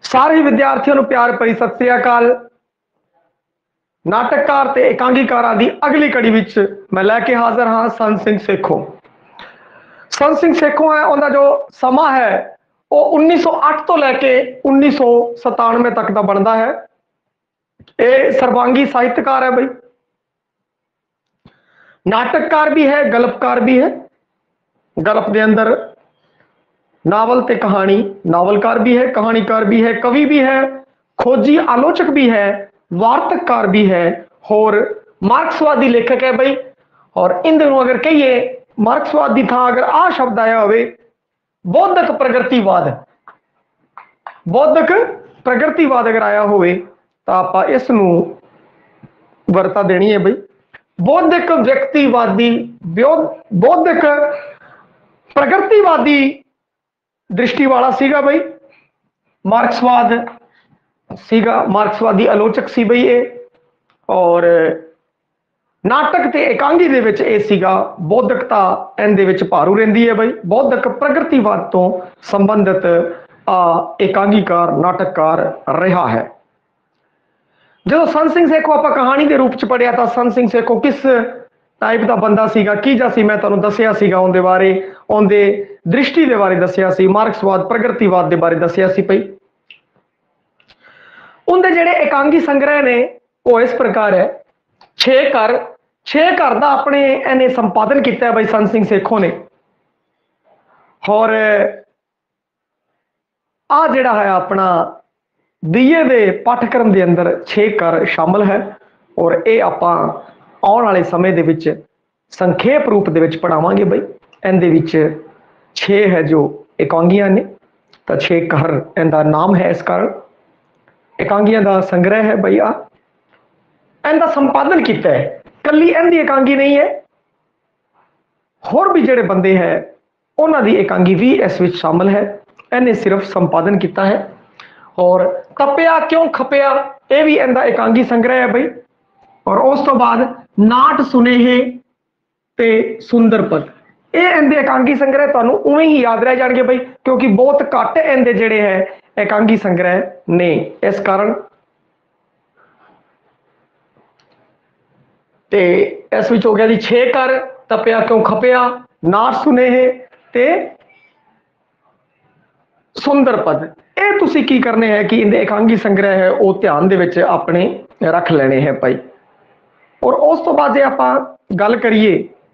सारे ही विद्यार्थियों को प्यार भरी सत श्री अकाल। नाटककार ते एकांगीकारां दी अगली कड़ी विच मैं लैके हाजिर हाँ संत सिंह सेखों। संत सिंह सेखों है उनका जो समा है वो 1908 तो लैके 1997 तक का बनता है। ये सर्वांगी साहित्यकार है भाई, नाटककार भी है, गल्पकार भी है। गल्प के अंदर नावल ते कहानी, नावलकार भी है, कहानीकार भी है, कवि भी है, खोजी आलोचक भी है, वार्तककार भी है और मार्क्सवादी लेखक है भाई। और इन दिनों अगर कहिए मार्क्सवादी था अगर आ शब्द आया हो बौद्धक प्रगतिवाद, बौद्धक प्रगतिवाद अगर आया हो तो आप इस वर्ता देनी है भाई। बौद्धिक व्यक्तिवादी, बौद्धिक प्रगतिवादी दृष्टि वाला सीगा भाई, मार्क्सवाद सीगा, मार्क्सवादी आलोचक सी भाई ये। और नाटक ते एकांगी दे विच ये सीगा बौद्धिकता इहदे विच भारू रहिंदी है भाई। बौद्धिक प्रगतिवाद तो संबंधित एकांगीकार नाटककार रहा है। जो संत सिंह सेखों आप कहानी के रूप च पढ़िया था, संत सिंह सेखों किस टाइप का बंदा सीगा, की जा सी, मैं तुहानूं दस्सिया सीगा उनके बारे, उनके दृष्टि के बारे दस्सिया सी, मार्क्सवाद प्रगतिवाद के बारे दस्सिया सी पई। उनके जिहड़े एकांगी संग्रह ने वो इस प्रकार है, छे घर का अपने इन्हें संपादन किया भाई संत सिंह सेखों ने। और आ जिहड़ा है अपना बीए के पाठ्यक्रम के अंदर 6 घर शामिल है और ये आप आने वाले समय दे विच संखेप रूप दे विच पढ़ावांगे भाई। इहदे विच 6 है जो एकांगियां ने, तो 6 घर इनका नाम है, इस कारण एकांगियां का संग्रह है भाई। इनका संपादन किया है, कली इनकी एकांगी नहीं है, होर भी जिहड़े बंदे हैं उन्होंने एकांगी भी इस विच शामिल है। इन्हें सिर्फ संपादन किया है। और तपिया क्यों खपिया यह भी इनका एकांगी संग्रह है भाई। और उस तो बाद नाट सुनेहे ते सुंदर पद, ये इनके एकांगी संग्रह तुहानूं उवें ही याद रह जाएंगे भाई, क्योंकि बहुत घट इनके जिहड़े है एकांगी संग्रह ने। इस कारण ते इस विच हो गया जी 6 घर, तपिया क्यों खपिया, नाट सुनेहे ते सुंदर पद। ये तुसी की करने है कि इनके एकांगी संग्रह है वो ध्यान दे विच अपने रख लेने हैं भाई। और उस तो बाद जे आपां गल करिए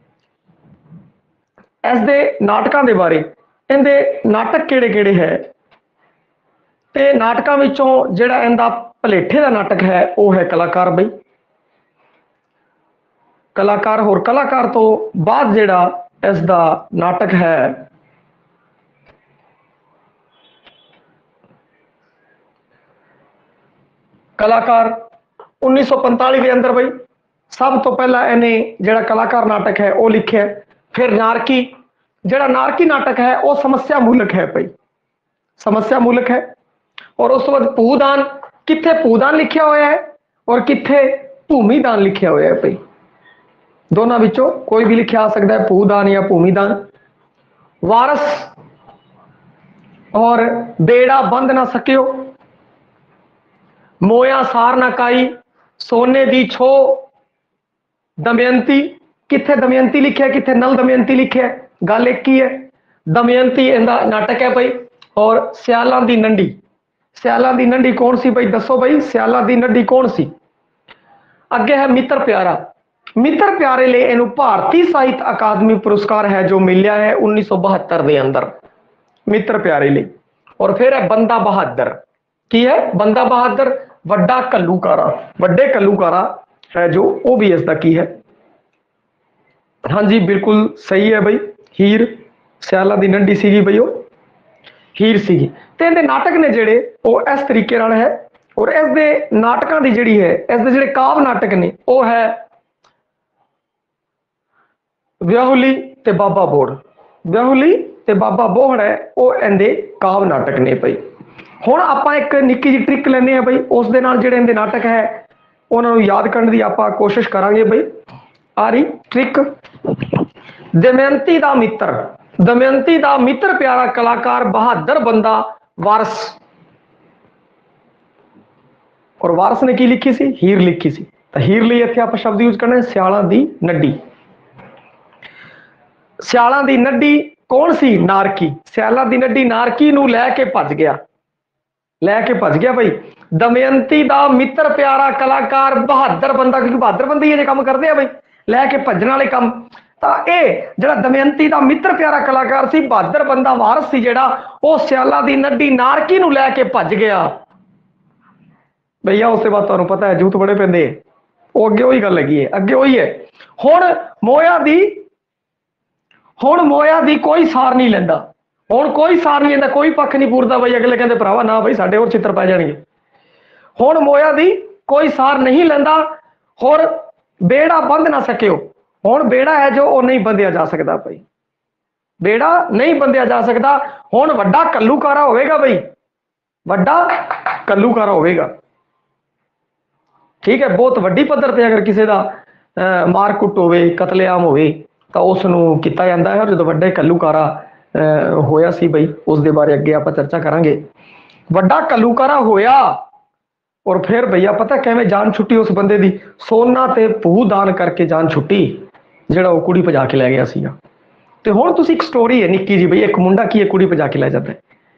इस दे नाटकां दे बारे, इनके नाटक किहड़े किहड़े है, ते नाटकां विचों जिहड़ा इनका भलेठे का नाटक है वो है कलाकार भाई। कलाकार होर कलाकार तो बाद जिहड़ा इसका नाटक है कलाकार 1945 के अंदर भाई सब तो पहला इन्हें जिहड़ा कलाकार नाटक है वो लिखे। फिर नारकी, जिहड़ा नारकी नाटक है वो समस्या मूलक है भाई, समस्या मूलक है। और उस बाद भूदान, किथे भूदान लिखा हुआ है और किथे भूमिदान लिखा हुआ है भाई। दोनों विचों कोई भी लिखा आ सकता है, भूदान या भूमिदान। वारस और बेड़ा बंद ना सकियो, मोया सार ना काई, सोने दी छो, दमयंती, किथे दमयंती लिखा है किथे नल दमयंती लिखा है, गल एक ही है। दमयंती इनका नाटक है भाई। और सियालां दी नंडी, सियालां दी नंडी कौन सी भाई, दसो भाई सियालां दी नंडी कौन सी। अगे है मित्र प्यारा, मित्र प्यारे लिए इनू भारतीय साहित्य अकादमी पुरस्कार है जो मिलिया है 1972 के अंदर, मित्र प्यारे लिए। और फिर है बंदा बहादुर, की है बंदा बहादुर, वड्डा कल्लूकारा, वड्डे कल्लूकारा है जो वो भी इसका की है। हाँ जी बिल्कुल सही है भाई, हीर सियालां दी नंडी सीगी भाई, वो हीर सीगी। ते इहदे नाटक ने जिहड़े वो इस तरीके नाल है। और इसदे नाटकां दी जिहड़ी है, इसदे जिहड़े काव नाटक ने वो है व्याहुली ते बाबा बोड़, व्याहुली ते बाबा बोहड़ है वो इहदे काव नाटक ने भाई। हुण आपां एक निक्की जी ट्रिक लैने भाई, उस दे नाल जिहड़े इहदे नाटक है उन्होंने याद करने की आपां कोशिश करांगे भाई। आ रही ट्रिक, दमयंती दा मित्र, दमयंती दा मित्र प्यारा कलाकार बहादुर बंदा वारस, और वारस ने की लिखी सी, हीर लिखी सी। तो हीर ਲਈ ਇੱਥੇ ਆਪਾਂ ਸ਼ਬਦ ਯੂਜ਼ ਕਰਨਾ ਸਿਆਲਾਂ ਦੀ ਨੱਡੀ। ਸਿਆਲਾਂ ਦੀ ਨੱਡੀ ਕੌਣ ਸੀ? ਨਾਰਕੀ। ਸਿਆਲਾਂ ਦੀ ਨੱਡੀ ਨਾਰਕੀ ਨੂੰ ਲੈ ਕੇ ਭੱਜ ਗਿਆ, ਲੈ ਕੇ ਭੱਜ ਗਿਆ ਬਈ। ਦਮਯੰਤੀ ਦਾ ਮਿੱਤਰ ਪਿਆਰਾ ਕਲਾਕਾਰ ਬਹਾਦਰ ਬੰਦਾ, ਕਿਉਂਕਿ ਬਹਾਦਰ ਬੰਦੇ ਇਹ ਕੰਮ ਕਰਦੇ ਆ ਬਈ, ਲੈ ਕੇ ਭੱਜਣ ਵਾਲੇ ਕੰਮ। ਤਾਂ ਇਹ ਜਿਹੜਾ ਦਮਯੰਤੀ ਦਾ ਮਿੱਤਰ ਪਿਆਰਾ ਕਲਾਕਾਰ ਸੀ, ਬਹਾਦਰ ਬੰਦਾ ਵਾਰਸ ਸੀ ਜਿਹੜਾ, ਉਹ ਸਿਆਲਾਂ ਦੀ ਨੱਡੀ ਨਾਰਕੀ ਨੂੰ ਲੈ ਕੇ ਭੱਜ ਗਿਆ। ਭਈਆ ਉਸ ਤੋਂ ਬਾਅਦ ਤੁਹਾਨੂੰ ਪਤਾ ਹੈ ਜੂਤ ਬੜੇ ਪੈਂਦੇ, ਉਹ ਅੱਗੇ ਉਹੀ ਗੱਲ ਹੈਗੀ ਹੈ, ਅੱਗੇ ਉਹੀ ਹੈ। ਹੁਣ ਮੋਇਆ ਦੀ ਕੋਈ ਸਾਰ ਨਹੀਂ ਲੈਂਦਾ, ਹੁਣ ਕੋਈ ਸਾਰ ਨਹੀਂ ਲੈਂਦਾ, ਕੋਈ ਪੱਖ ਨਹੀਂ ਪੂਰਦਾ ਬਈ। ਅਗਲੇ ਕਹਿੰਦੇ ਭਰਾਵਾ ਨਾ ਬਈ ਸਾਡੇ ਹੋਰ ਚਿੱਤਰ ਪੈ ਜਾਣਗੇ। ਹੁਣ ਮੋਇਆ ਦੀ ਕੋਈ ਸਾਰ ਨਹੀਂ ਲੈਂਦਾ, ਹੋਰ ਬੇੜਾ ਬੰਦ ਨਾ ਸਕਿਓ। ਹੁਣ ਬੇੜਾ ਹੈ ਜੋ ਉਹ ਨਹੀਂ ਬੰਦਿਆ ਜਾ ਸਕਦਾ ਬਈ, ਬੇੜਾ ਨਹੀਂ ਬੰਦਿਆ ਜਾ ਸਕਦਾ। ਹੁਣ ਵੱਡਾ ਕੱਲੂਕਾਰਾ ਹੋਵੇਗਾ ਬਈ, ਵੱਡਾ ਕੱਲੂਕਾਰਾ ਹੋਵੇਗਾ। ਠੀਕ ਹੈ, ਬਹੁਤ ਵੱਡੀ ਪੱਧਰ ਤੇ ਅਗਰ ਕਿਸੇ ਦਾ ਮਾਰ ਕੁੱਟ ਹੋਵੇ, ਕਤਲੇਆਮ ਹੋਵੇ ਤਾਂ ਉਸ ਨੂੰ ਕੀਤਾ ਜਾਂਦਾ ਹੈ। ਜਦੋਂ ਵੱਡੇ ਕੱਲੂਕਾਰਾ ਹੋਇਆ ਸੀ ਬਈ, ਉਸ ਦੇ ਬਾਰੇ ਅੱਗੇ ਆਪਾਂ ਚਰਚਾ ਕਰਾਂਗੇ। ਵੱਡਾ ਕੱਲੂਕਾਰਾ ਹੋਇਆ ਔਰ ਫਿਰ ਭਈਆ ਪਤਾ ਕਿਵੇਂ ਜਾਨ ਛੁੱਟੀ ਉਸ ਬੰਦੇ ਦੀ? ਸੋਨਾ ਤੇ ਭੂ ਦਾਨ ਕਰਕੇ ਜਾਨ ਛੁੱਟੀ, ਜਿਹੜਾ ਉਹ ਕੁੜੀ ਭਜਾ ਕੇ ਲੈ ਗਿਆ ਸੀਗਾ। ਤੇ ਹੁਣ ਤੁਸੀਂ ਇੱਕ ਸਟੋਰੀ ਹੈ ਨਿੱਕੀ ਜੀ ਬਈ, ਇੱਕ ਮੁੰਡਾ ਕੀ ਹੈ ਕੁੜੀ ਭਜਾ ਕੇ ਲੈ ਜਾਂਦਾ।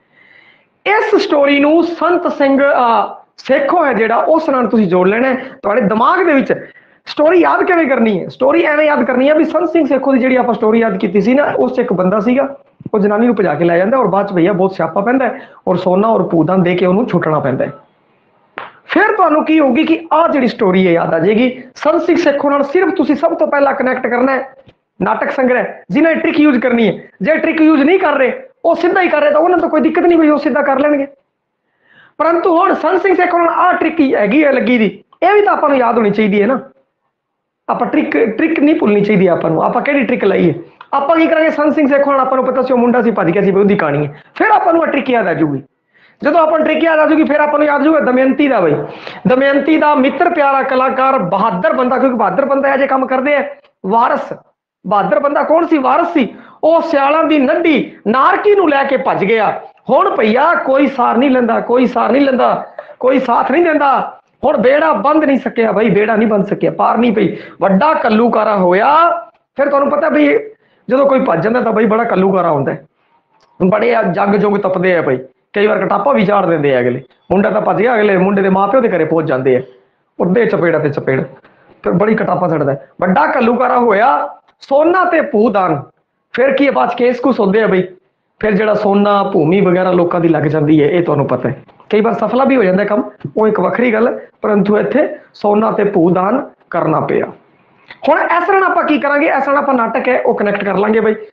ਇਸ ਸਟੋਰੀ ਨੂੰ ਸੰਤ ਸਿੰਘ ਸੇਖੋਂ ਹੈ ਜਿਹੜਾ, ਉਸ ਨਾਲ ਤੁਸੀਂ ਜੋੜ ਲੈਣਾ। ਤੁਹਾਡੇ ਦਿਮਾਗ ਦੇ ਵਿੱਚ ਸਟੋਰੀ ਯਾਦ ਕਿਵੇਂ ਕਰਨੀ ਹੈ? ਸਟੋਰੀ ਐਵੇਂ ਯਾਦ ਕਰਨੀ ਹੈ ਵੀ ਸੰਤ ਸਿੰਘ ਸੇਖੋਂ ਦੀ ਜਿਹੜੀ ਆਪਾਂ ਸਟੋਰੀ ਯਾਦ ਕੀਤੀ ਸੀ ਨਾ, ਉਸ 'ਚ ਇੱਕ ਬੰਦਾ ਸੀਗਾ, ਉਹ ਜਨਾਨੀ ਨੂੰ ਭਜਾ ਕੇ ਲੈ ਜਾਂਦਾ ਔਰ ਬਾਅਦ 'ਚ ਭਈਆ ਬਹੁਤ ਸਿਆਪਾ ਪੈਂਦਾ ਔਰ ਸੋਨਾ ਔਰ ਭੂਦਾਨ ਦੇ ਕੇ ਉਹਨੂੰ ਛੁੱਟਣਾ ਪੈਂਦਾ। ਫਿਰ ਤੁਹਾਨੂੰ ਕੀ ਹੋਊਗੀ ਕਿ ਆਹ ਜਿਹੜੀ ਸਟੋਰੀ ਹੈ ਯਾਦ ਆ ਜਾਏਗੀ। ਸੰਤ ਸਿੰਘ ਸੇਖੋਂ ਨਾਲ ਸਿਰਫ ਤੁਸੀਂ ਸਭ ਤੋਂ ਪਹਿਲਾਂ ਕਨੈਕਟ ਕਰਨਾ ਹੈ ਨਾਟਕ ਸੰਗ੍ਰਹਿ, ਜਿਹਨੇ ਟ੍ਰਿਕ ਯੂਜ਼ ਕਰਨੀ ਹੈ। ਜੇ ਟ੍ਰਿਕ ਯੂਜ਼ ਨਹੀਂ ਕਰ ਰਹੇ, ਉਹ ਸਿੱਧਾ ਹੀ ਕਰ ਰਹੇ, ਤਾਂ ਉਹਨਾਂ ਤੋਂ ਕੋਈ ਦਿੱਕਤ ਨਹੀਂ ਹੋਈ, ਉਹ ਸਿੱਧਾ ਕਰ ਲੈਣਗੇ। ਪਰੰਤੂ ਹੁਣ ਸੰਤ ਸਿੰਘ ਸੇਖੋਂ ਨਾਲ ਆਹ ਟ੍ਰਿਕ ਹੈਗੀ ਹੈ ਲੱਗੀ ਦੀ, ਇਹ ਵੀ ਤਾਂ ਆਪਾਂ ਨੂੰ ਯਾਦ ਹੋਣੀ ਚਾਹੀਦੀ ਹੈ ਨਾ। ਆਪਾਂ ਟ੍ਰਿਕ ਨਹੀਂ ਭੁੱਲਣੀ ਚਾਹੀਦੀ ਆਪਾਂ ਨੂੰ। ਆਪਾਂ ਕਿਹੜੀ ਟ੍ਰਿਕ ਲਾਈਏ? ਆਪਾਂ ਕੀ ਕਰਾਂਗੇ? ਸੰਤ ਸਿੰਘ ਸੇਖੋਂ ਨਾਲ ਆਪਾਂ ਨੂੰ ਪਤਾ ਸੀ ਉਹ ਮੁੰਡਾ ਸੀ ਭੱਜ ਗਿਆ ਸੀ, ਉਹਦੀ ਕਹਾਣੀ ਹੈ। ਫਿਰ ਆਪਾਂ ਨੂੰ ਆਹ ਟ੍ਰਿਕ ਯਾਦ ਆ ਜੂਗੀ। ਜਦੋਂ ਆਪਾਂ ਨੂੰ ਟ੍ਰਿਕ ਯਾਦ ਆ ਜੂਗੀ, ਫਿਰ ਆਪਾਂ ਨੂੰ ਯਾਦ ਜੂਗਾ ਦਮਯੰਤੀ ਦਾ ਬਈ, ਦਮਯੰਤੀ ਦਾ ਮਿੱਤਰ ਪਿਆਰਾ ਕਲਾਕਾਰ ਬਹਾਦਰ ਬੰਦਾ, ਕਿਉਂਕਿ ਬਹਾਦਰ ਬੰਦਾ ਇਹ ਜਿਹੇ ਕੰਮ ਕਰਦੇ ਆ। ਵਾਰਸ, ਬਹਾਦਰ ਬੰਦਾ ਕੌਣ ਸੀ? ਵਾਰਸ ਸੀ। ਉਹ ਸਿਆਲਾਂ ਦੀ ਨੱਡੀ ਨਾਰਕੀ ਨੂੰ ਲੈ ਕੇ ਭੱਜ ਗਿਆ। ਹੁਣ ਭਈਆ ਕੋਈ ਸਾਰ ਨਹੀਂ ਲੈਂਦਾ, ਕੋਈ ਸਾਰ ਨਹੀਂ ਲੈਂਦਾ, ਕੋਈ ਸਾਥ ਨਹੀਂ ਦਿੰਦਾ। ਹੁਣ ਬੇੜਾ ਬੰਦ ਨਹੀਂ ਸਕਿਆ ਬਈ, ਬੇੜਾ ਨਹੀਂ ਬੰਦ ਸਕਿਆ, ਪਾਰ ਨਹੀਂ ਪਈ, ਵੱਡਾ ਕੱਲੂਕਾਰਾ ਹੋਇਆ। ਫਿਰ ਤੁਹਾਨੂੰ ਪਤਾ ਬਈ ਜਦੋਂ ਕੋਈ ਭੱਜ ਜਾਂਦਾ ਤਾਂ ਬਈ ਬੜਾ ਕੱਲੂਕਾਰਾ ਹੁੰਦਾ, ਬੜੇ ਜੰਗ ਜੁਗ ਤਪਦੇ ਆ ਬਈ, ਕਈ ਵਾਰ ਕਟਾਪਾ ਵੀ ਝਾੜ ਦਿੰਦੇ ਆ ਅਗਲੇ। ਮੁੰਡਾ ਤਾਂ ਭੱਜ ਗਿਆ, ਅਗਲੇ ਮੁੰਡੇ ਦੇ ਮਾਪਿਓ ਦੇ ਘਰੇ ਪਹੁੰਚ ਜਾਂਦੇ ਆ, ਉਹਦੇ ਚਪੇੜਾ ਤੇ ਚਪੇੜ, ਫਿਰ ਬੜੀ ਕਟਾਪਾ ਛੱਡਦਾ। ਵੱਡਾ ਕੱਲੂਕਾਰਾ ਹੋਇਆ, ਸੋਨਾ ਤੇ ਭੂ ਦਾਨ। ਫਿਰ ਕੀ ਬਾਅਦ ਕੇਸ ਕੁਸ ਹੁੰਦੇ ਆ ਬਈ, ਫਿਰ ਜਿਹੜਾ ਸੋਨਾ ਭੂਮੀ ਵਗੈਰਾ ਲੋਕਾਂ ਦੀ ਲੱਗ ਜਾਂਦੀ ਹੈ, ਇਹ ਤੁਹਾਨੂੰ ਪਤਾ ਹੈ। ਕਈ ਵਾਰ ਸਫਲਾ ਵੀ ਹੋ ਜਾਂਦਾ ਕੰਮ, ਉਹ ਇੱਕ ਵੱਖਰੀ ਗੱਲ, ਪਰੰਤੂ ਇੱਥੇ ਸੋਨਾ ਤੇ ਭੂ ਦਾਨ ਕਰਨਾ ਪਿਆ। ਹੁਣ ਇਸ ਤਰ੍ਹਾਂ ਆਪਾਂ ਕੀ ਕਰਾਂਗੇ? ਇਸ ਤਰ੍ਹਾਂ ਆਪਾਂ ਨਾਟਕ ਹੈ ਉਹ ਕਨੈਕਟ ਕਰ ਲਾਂਗੇ ਬਈ।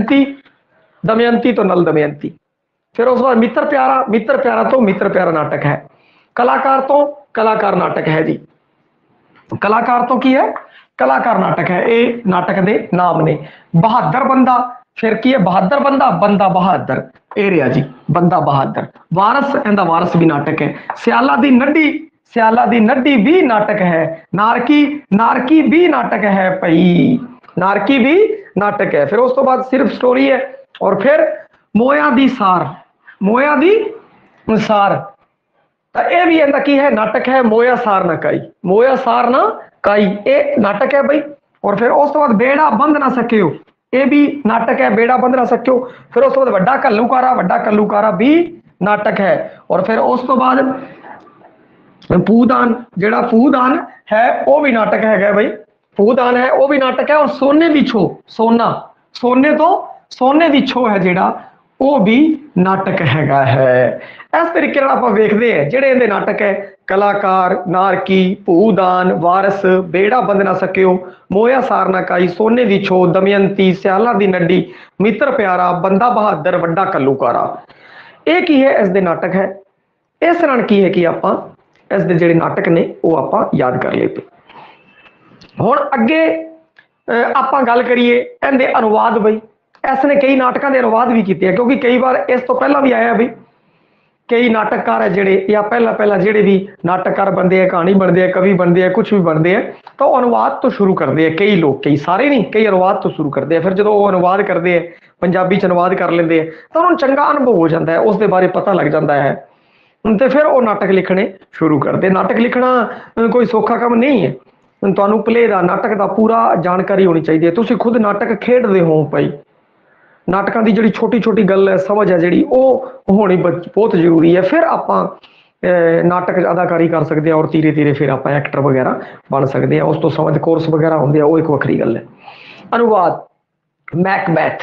ਦਮਯੰਤੀ ਤੋਂ ਨਲ ਦਮਯੰਤੀ, ਫਿਰ ਉਸ ਤੋਂ ਬਾਅਦ ਮਿੱਤਰ ਪਿਆਰਾ, ਮਿੱਤਰ ਪਿਆਰਾ ਤੋਂ ਮਿੱਤਰ ਪਿਆਰਾ ਨਾਟਕ ਹੈ। ਕਲਾਕਾਰ ਤੋਂ ਕਲਾਕਾਰ ਨਾਟਕ ਹੈ ਜੀ। ਕਲਾਕਾਰ ਤੋਂ ਕੀ ਹੈ? ਕਲਾਕਾਰ ਨਾਟਕ ਹੈ। ਇਹ ਨਾਟਕ ਦੇ ਨਾਮ ਨੇ। ਬਹਾਦਰ ਬੰਦਾ, ਫਿਰ ਕੀ ਹੈ? ਬਹਾਦਰ ਬੰਦਾ, ਬੰਦਾ ਬਹਾਦਰ, ਇਹ ਰਿਹਾ ਜੀ ਬੰਦਾ ਬਹਾਦਰ। ਵਾਰਸ, ਇਹਦਾ ਵਾਰਸ ਵੀ ਨਾਟਕ ਹੈ। ਸਿਆਲਾਂ ਦੀ ਨੱਡੀ, ਸਿਆਲਾਂ ਦੀ ਨੱਡੀ ਵੀ ਨਾਟਕ ਹੈ। ਨਾਰਕੀ, ਨਾਰਕੀ ਵੀ ਨਾਟਕ ਹੈ ਭਾਈ, ਨਾਰਕੀ ਵੀ ਨਾਟਕ ਹੈ। ਫਿਰ ਉਸ ਤੋਂ ਬਾਅਦ ਸਿਰਫ ਸਟੋਰੀ ਹੈ। ਔਰ ਫਿਰ ਮੋਇਆ ਦੀ ਸਾਰ, ਮੋਇਆ ਦੀ ਸਾਰ, ਤਾਂ ਇਹ ਵੀ ਇਹਦਾ ਕੀ ਹੈ? ਨਾਟਕ ਹੈ। ਮੋਇਆ ਸਾਰ ਨਾ ਕਾਈ, ਮੋਇਆ ਸਾਰ ਨਾ ਕਾਈ, ਇਹ ਨਾਟਕ ਹੈ ਬਈ। ਔਰ ਫਿਰ ਉਸ ਤੋਂ ਬਾਅਦ ਬੇੜਾ ਬੰਦ ਨਾ ਸਕਿਓ, ਇਹ ਵੀ ਨਾਟਕ ਹੈ, ਬੇੜਾ ਬੰਦ ਨਾ ਸਕਿਓ। ਫਿਰ ਉਸ ਤੋਂ ਬਾਅਦ ਵੱਡਾ ਕੱਲੂਕਾਰਾ, ਵੱਡਾ ਕੱਲੂਕਾਰਾ ਵੀ ਨਾਟਕ ਹੈ। ਔਰ ਫਿਰ ਉਸ ਤੋਂ ਬਾਅਦ ਭੂਦਾਨ, ਜਿਹੜਾ ਭੂਦਾਨ ਹੈ ਉਹ ਵੀ ਨਾਟਕ ਹੈਗਾ ਬਈ, ਭੂਦਾਨ ਹੈ ਉਹ ਵੀ ਨਾਟਕ ਹੈ। ਔਰ ਸੋਨੇ ਦੀ ਛੋ, ਸੋਨਾ, ਸੋਨੇ ਤੋਂ ਸੋਨੇ ਦੀ ਛੋ ਹੈ ਜਿਹੜਾ, ਉਹ ਵੀ ਨਾਟਕ ਹੈਗਾ ਹੈ। ਇਸ ਤਰੀਕੇ ਨਾਲ ਆਪਾਂ ਵੇਖਦੇ ਹਾਂ ਜਿਹੜੇ ਇਹਦੇ ਨਾਟਕ ਹੈ, ਕਲਾਕਾਰ, ਨਾਰਕੀ, ਭੂਦਾਨ, ਵਾਰਸ, ਬੇੜਾ ਬੰਦ ਨਾ ਸਕਿਓ, ਮੋਇਆ ਸਾਰ ਨਾ ਕਾਈ, ਸੋਨੇ ਦੀ ਛੋ, ਦਮਯੰਤੀ, ਸਿਆਲਾਂ ਦੀ ਨੱਡੀ, ਮਿੱਤਰ ਪਿਆਰਾ, ਬੰਦਾ ਬਹਾਦਰ, ਵੱਡਾ ਕੱਲੂਕਾਰਾ। ਇਹ ਕੀ ਹੈ? ਇਸ ਦੇ ਨਾਟਕ ਹੈ। ਇਸ ਨਾਲ ਕੀ ਹੈ ਕਿ ਆਪਾਂ ਇਸ ਦੇ ਜਿਹੜੇ ਨਾਟਕ ਨੇ ਉਹ ਆਪਾਂ ਯਾਦ ਕਰ ਲਏ। ਹੁਣ ਅੱਗੇ ਆਪਾਂ ਗੱਲ ਕਰੀਏ ਇਹਦੇ ਅਨੁਵਾਦ ਬਈ। ਇਸ ਨੇ ਕਈ ਨਾਟਕਾਂ ਦੇ ਅਨੁਵਾਦ ਵੀ ਕੀਤੇ ਆ, ਕਿਉਂਕਿ ਕਈ ਵਾਰ ਇਸ ਤੋਂ ਪਹਿਲਾਂ ਵੀ ਆਇਆ ਬਈ, ਕਈ ਨਾਟਕਕਾਰ ਹੈ ਜਿਹੜੇ, ਜਾਂ ਪਹਿਲਾਂ ਜਿਹੜੇ ਵੀ ਨਾਟਕਕਾਰ ਬਣਦੇ ਆ, ਕਹਾਣੀ ਬਣਦੇ ਆ, ਕਵੀ ਬਣਦੇ ਆ, ਕੁਛ ਵੀ ਬਣਦੇ ਆ, ਤਾਂ ਉਹ ਅਨੁਵਾਦ ਤੋਂ ਸ਼ੁਰੂ ਕਰਦੇ ਆ। ਕਈ ਲੋਕ, ਕਈ ਸਾਰੇ ਨਹੀਂ, ਕਈ ਅਨੁਵਾਦ ਤੋਂ ਸ਼ੁਰੂ ਕਰਦੇ ਆ। ਫਿਰ ਜਦੋਂ ਉਹ ਅਨੁਵਾਦ ਕਰਦੇ ਆ, ਪੰਜਾਬੀ 'ਚ ਅਨੁਵਾਦ ਕਰ ਲੈਂਦੇ ਆ, ਤਾਂ ਉਹਨਾਂ ਨੂੰ ਚੰਗਾ ਅਨੁਭਵ ਹੋ ਜਾਂਦਾ ਹੈ, ਉਸ ਦੇ ਬਾਰੇ ਪਤਾ ਲੱਗ ਜਾਂਦਾ ਹੈ। तो फिर वो नाटक लिखने शुरू करते। नाटक लिखना कोई सौखा काम नहीं है, ਤੁਹਾਨੂੰ प्ले का नाटक का पूरा जानकारी होनी चाहिए। तुसी खुद नाटक खेडते हो भाई, नाटकों की जी छोटी छोटी गल है समझ है जी वो होनी बहुत जरूरी है। फिर आप नाटक अदाकारी कर सकते हैं और धीरे धीरे फिर आप एक्टर वगैरह बन सकते हैं। उस तो समझ कोर्स वगैरह होंगे, वो एक वक्री गल है। अनुवाद मैकबैथ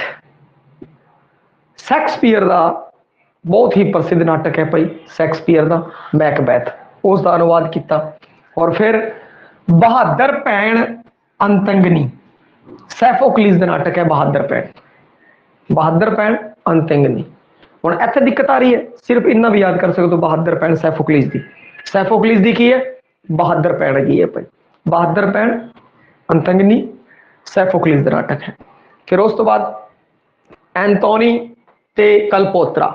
शैक्सपीयर का बहुत ही प्रसिद्ध नाटक है भाई, शैक्सपीयर का मैकबैथ, उसका अनुवाद किया। और फिर बहादुर भैन अंतंगनी, सैफोक्लीज का नाटक है बहादुर भैन, बहादुर भैन अंतंगनी। हुण इत्थे दिक्कत आ रही है, सिर्फ इन्ना भी याद कर सकते हो, बहादुर भैन सैफोक्लीज की। सैफोक्लीज की है, बहादुर भैन की है भाई, बहादुर भैन अंतंगनी सैफोक्लीज का नाटक है। फिर उस तो बाद एंटोनी ते कलपोत्रा,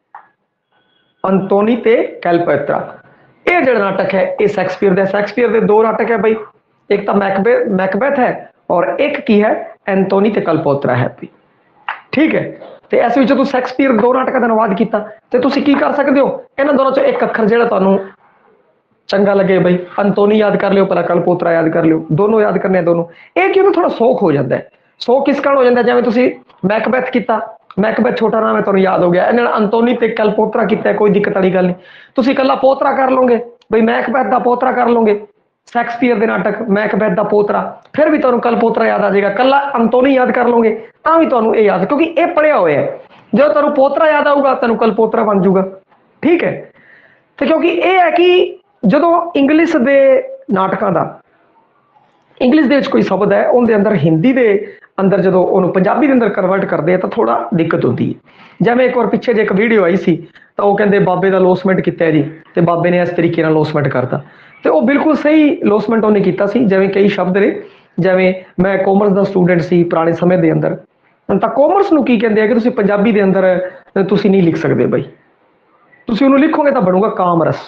अंतोनी ते कैलपोत्रा, ये जो नाटक है ये शैक्सपीयर दे। शैक्सपीयर के दो नाटक है भाई, एक तो मैकबेथ है और एक की है एंटोनी ते कलपोत्रा है भाई, ठीक है। तो इस विच तुसीं शैक्सपीयर दो नाटकों का अनुवाद किया तो तुसीं की कर सकते हो, इन्हां दोनों चों एक अखर जिहड़ा तुहानूं चंगा लगे भाई, अंतोनी याद कर लियो, पहला कलपोत्रा याद कर लियो, दोनों याद करने दोनों। एक क्यों थोड़ा सौख हो जाता है, सौख किस कारण हो जाता है, जिवें तुसीं मैकबेथ किया, मैकबेथ छोटा नाम है तुहानूं याद हो गया, इन्हां अंतोनी ते कलपोत्रा किया, कोई दिक्कत वाली गल नहीं। तुसीं कल्ला पोत्रा कर लोगे भाई, मैकबेथ दा पोत्रा कर लोगे, शैक्सपीयर के नाटक मैकबेथ दा पोत्रा, फिर भी तुहानूं कलपोत्रा याद आ जाएगा। कल्ला अंतोनी याद कर लोगे तां भी तुहानूं ये याद, क्योंकि ये पढ़िया होया है। जो तुहानूं पोत्रा याद आऊगा तुहानूं कलपोत्रा बन जाऊगा, ठीक है। तो क्योंकि ये है कि जो इंग्लिश के नाटकों का इंग्लिश के कोई शब्द है उनके अंदर हिंदी के अंदर जो उन्होंने पंजाबी के अंदर कन्वर्ट करते हैं तो थोड़ा दिक्कत होती है। जिवें एक बार पिछे जो एक वीडियो आई सी तो वो कहते बाबे का लोसमेंट किया जी, तो बाबे ने इस तरीके लोसमेंट करता, तो वो बिल्कुल सही लोसमेंट उन्हें किया सी। जिवें कई शब्द ने, जिवें मैं कॉमर्स का स्टूडेंट सी पुराने समय के अंदर, तो कॉमर्स नूं की कहते हैं कि तुसीं पंजाबी के अंदर तुसीं नहीं लिख सकते बई, तुसीं उन्होंने लिखोगे तो बनूगा कामरस।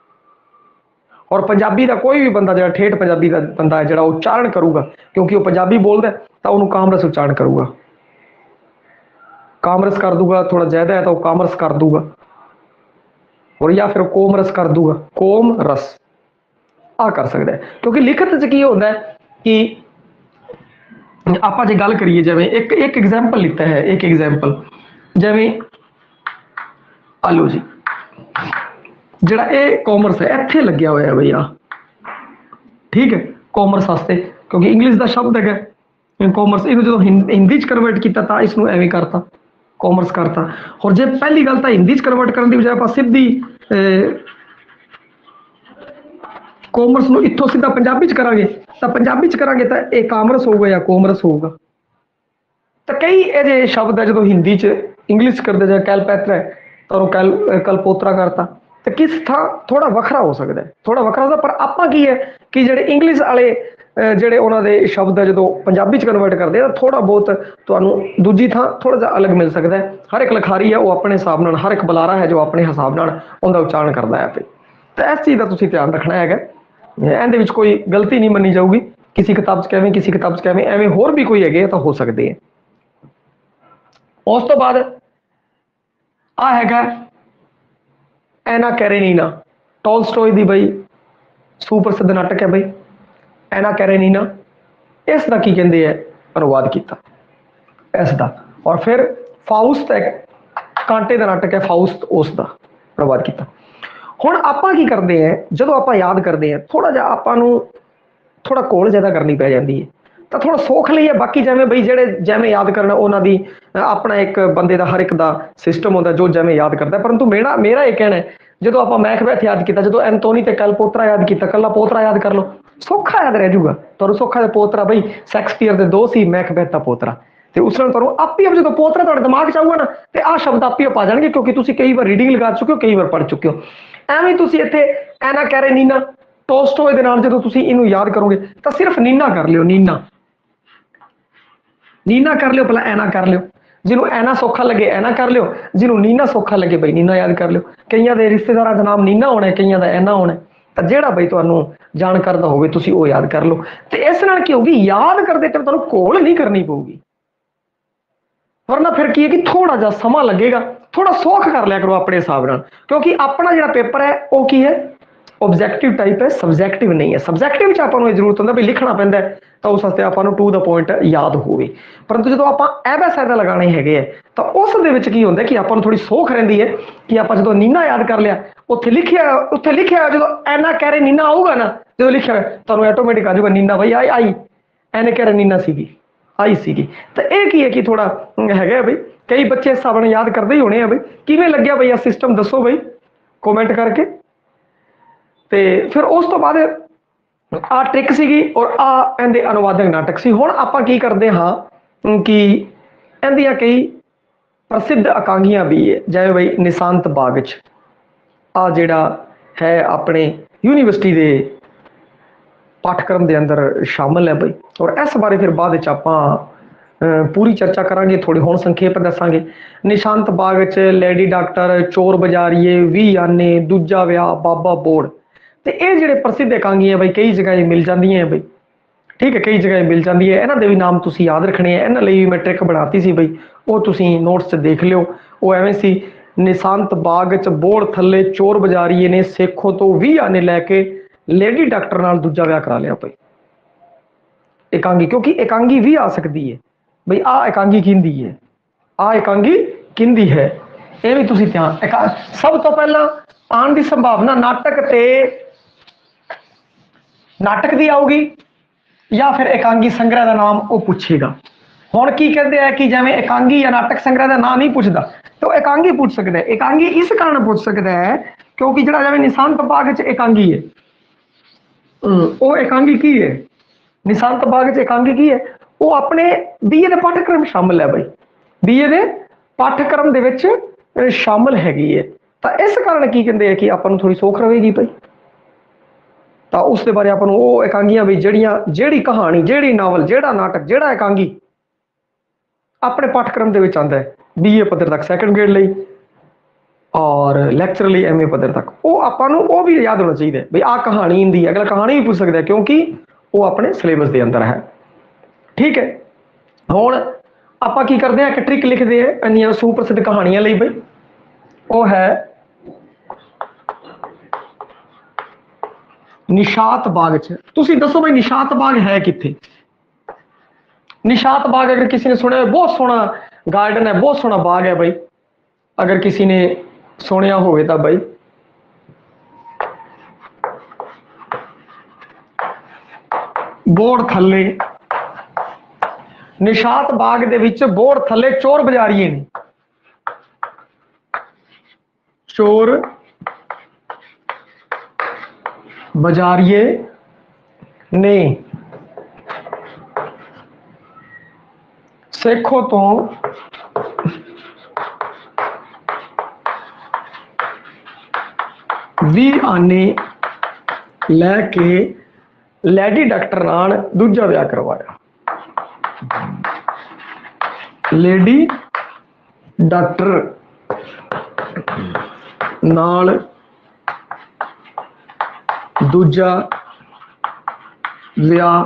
और पंजाबी का कोई भी बंदा जो ठेठ पंजाबी का बंदा है जो उच्चारण करूगा, क्योंकि वो पंजाबी बोलता है तो उन्होंने कामरस उच्चारण करूगा, कामरस कर दूगा, थोड़ा ज्यादा है तो वो कामरस कर दूगा, और या फिर कोमरस कर दूगा, कोम रस आ कर सकता है। क्योंकि लिखत च की होता है कि आप जो गल करिए, जिवें एक एक एग्जाम्पल लिखता है, एक एग्जाम्पल जिवें आलो जी जड़ा ये कॉमर्स है इत्थे लग्या होया बई आ, ठीक है, कॉमर्स वास्ते, क्योंकि इंग्लिश का शब्द है कॉमर्स, इन्होंने जो हिंदी च कन्वर्ट किया तो इसनूं एवें करता, कॉमर्स करता। और जे पहली गल तो हिंदी च कन्वर्ट करने की बजाय आप सीधी कॉमर्स नूं इत्थों सीधा पंजाबी च करांगे तो पंजाबी च करांगे तो ये कामरस होगा या कोमरस होगा। तो कई ये शब्द है जो हिंदी च इंग्लिश करते जाए कैलपैत्रा है तो कलपोत्रा करता, तो किस था थोड़ा वखरा हो सकता है, थोड़ा वखरा होता। पर आपां की है कि जेडे इंग्लिश वाले जेडे उन्होंने शब्द है जो पंजाबी च कन्वर्ट करते हैं थोड़ा बहुत तुहानूं दूजी थां थोड़ा जिहा अलग मिल सकता है। हर एक लिखारी है वो अपने हिसाब नाल, हर एक बुलारा है जो अपने हिसाब नाल उहदा उच्चारण करता है। तो इस चीज़ का तुसीं ध्यान रखना है, इहदे विच कोई गलती नहीं मनी जाऊगी, किसी किताब च कहवें किसी किताब च कहवें, एवें होर भी कोई है तो हो सकते हैं। उस तो बाद आ हैगा एना कैरेनीना, टॉलस्टॉय दी बई सुप्रसिद्ध नाटक है बई एना कैरेनीना, इसका की कहते हैं अनुवाद किया इसका। और फिर फाउस्ट एक कांटे का नाटक है, फाउस्ट उसका अनुवाद किया। हुण आपां की करते हैं जो आप याद करते हैं थोड़ा जिहा आपां नूं थोड़ा घोल ज़्यादा करनी पै जाती है, तो थोड़ा सौख ਲਈ है। बाकी जिवें बई जेडे जिवें याद करना उन्होंने अपना एक बंदे का हर एक का सिस्टम होता जो जिवें याद करता है। परंतु मेरा ये कहना है जो आप मैकबेथ याद किया, जो एंटोनी ते कलपोत्रा याद किया, कला पोत्रा याद कर लो, सौखा याद रह जाऊगा तुहानूं। सौखा ते पोत्रा बई शैक्सपीयर के दो सी, मैकबेथ का पोत्रा, तो उस नाल तुहानूं आप ही जो पोत्रा तुहाडे दिमाग च आऊगा ना तो आ शब्द आप ही आ जाएंगे, क्योंकि तुसीं कई बार रीडिंग लगा चुके हो, कई बार पढ़ चुके हो। एवें तुसीं इत्थे एना कैरेनीना टॉलस्टॉय दे नाल जो तुसीं इहनूं याद करोगे तो सिर्फ नीना कर लियो, नीना नीना कर लियो, पहला ऐना कर लियो, जिन्हों ऐना सौखा लगे ऐना कर लियो, जिन्हों नीना सौखा लगे बई नीना याद कर लियो। कईयां दे रिश्तेदारां दा नाम नीना होना है, कईयां दा ऐना होना है, तो जेड़ा बई तुहानूं जानकार दा होवे तुसीं वो याद कर लो। तो इस नाल की होगी याद करते टाइम तुहानूं घोल नहीं करनी पऊगी, वरना फिर की है कि थोड़ा जा समा लगेगा, थोड़ा सौख कर लिया करो अपने हिसाब नाल, क्योंकि अपना जो पेपर है वो की है ऑब्जैक्टिव टाइप है, सब्जैक्टिव नहीं है। सब्जैक्टिव च आपां नूं जरूरत होंदा भी लिखना पैंदा है, तो उस वास्ते आपां नूं टू द पॉइंट याद होवे। परंतु जो आपां ऐबा सैदा लगाने हैगे तो उस दे विच की हुंदा कि आपां नूं थोड़ी सौख रहिंदी है कि आपां जो नीना याद कर लिया, उत्थे लिखिया जो ऐना कह रहे नीना आऊगा ना, जो लिखिया तुहानूं ऑटोमैटिक आ जाऊगा नीना भाई आई ऐने कह रहे नीना सीगी आई सीगी। तो यह की है कि थोड़ा है बई कई बच्चे इस हिसाब याद करते ही होने बई किवें लग्या बई आ सिस्टम दसो बई कॉमेंट करके। तो फिर उस तो बाद आ ट्रिक सीगी और आ इहदे अनुवादक नाटक सी। हुण आपां की करदे हां कि इहदियां कई प्रसिद्ध एकांगियां भी है, जिवें बई निशांत बाग च आ जिहड़ा है अपने यूनीवर्सिटी के पाठक्रम के अंदर शामिल है बई। और इस बारे फिर बाद आपां पूरी चर्चा करांगे, थोड़ी हुण संखेप दसांगे। निशांत बाग च लेडी डॉक्टर, चोर बजारीए, 20 आने, दूजा विआह, बाबा बोड़, तो ये जिहड़े प्रसिद्ध एकांगी है बई कई जगह मिल जांदियां है बई, ठीक है, कई जगह मिल जाती है। इन्हां दे भी नाम तुसीं याद रखने हैं, इन्हां लई भी मैं ट्रिक बनाती सी बई, वो तुसीं नोट्स च देख लिओ। वो एवें सी निशांत बाग च बोड़ थल्ले चोर बजारीए ने सेखों तो 20 आने लैके लेडी डॉक्टर नाल दूजा विआह करा लिया बई। एकांगी, क्योंकि एकांगी भी आ सकती है बई, आ एकांगी किंदी है, आ एकांगी किंदी है, ये भी तुसीं ध्यान। सब तो पहला आने की संभावना नाटक की आऊगी या फिर एकांगी संग्रह का नाम वो पूछेगा। हुण की कहते हैं कि जिवें एकांगी या नाटक संग्रह का नाम नहीं पूछता तो एकांगी पूछ सकता है। एकांगी इस कारण पूछ सकता है क्योंकि जिहड़ा जिवें निशांत बाग च एकांगी है, वो एकांगी की है, निशांत बाग च एकांगी की है, वो अपने बीए के पाठ्यक्रम शामिल है बई, बीए के पाठ्यक्रम दे विच शामिल हैगी है। तो इस कारण की कहते हैं कि आपां नूं थोड़ी सौख रहेगी बई। तो उसके बारे आपां नूं वो एकांगियां भी जिहड़ी कहानी, जिहड़ी नावल, जिहड़ा नाटक, जिहड़ा एकांगी अपने पाठ्यक्रम दे विच आंदा है बीए पद्धर तक सैकंड ग्रेड लई और लैक्चर लई एमए पद्धर तक, वो आपां नूं वो भी याद होना चाहिए बई आ कहानी इंदी है। अगला कहानी भी पूछ सकता है क्योंकि वो अपने सिलेबस के अंदर है, ठीक है। हुण आपां की करदे हैं, एक ट्रिक लिखदे हैं इन्नियां सुप्रसिद्ध कहानियां लई बई, वो है निशात बाग च। तुसीं दसो भाई निशात बाग है कित्थे? निशात बाग अगर किसी ने सुनिया, बहुत सोहना गार्डन है, बहुत सोहना बाग है भाई, अगर किसी ने सुनिया होवे तां भाई बोड़ थल्ले निशात बाग दे विच बोड़ थल्ले चोर बजारीए ने, चोर बजारीए ने सेखों तो 20 आने लैके लेडी डॉक्टर नाल दूजा विआह करवाया। लेडी डॉक्टर नाल दूजा विआह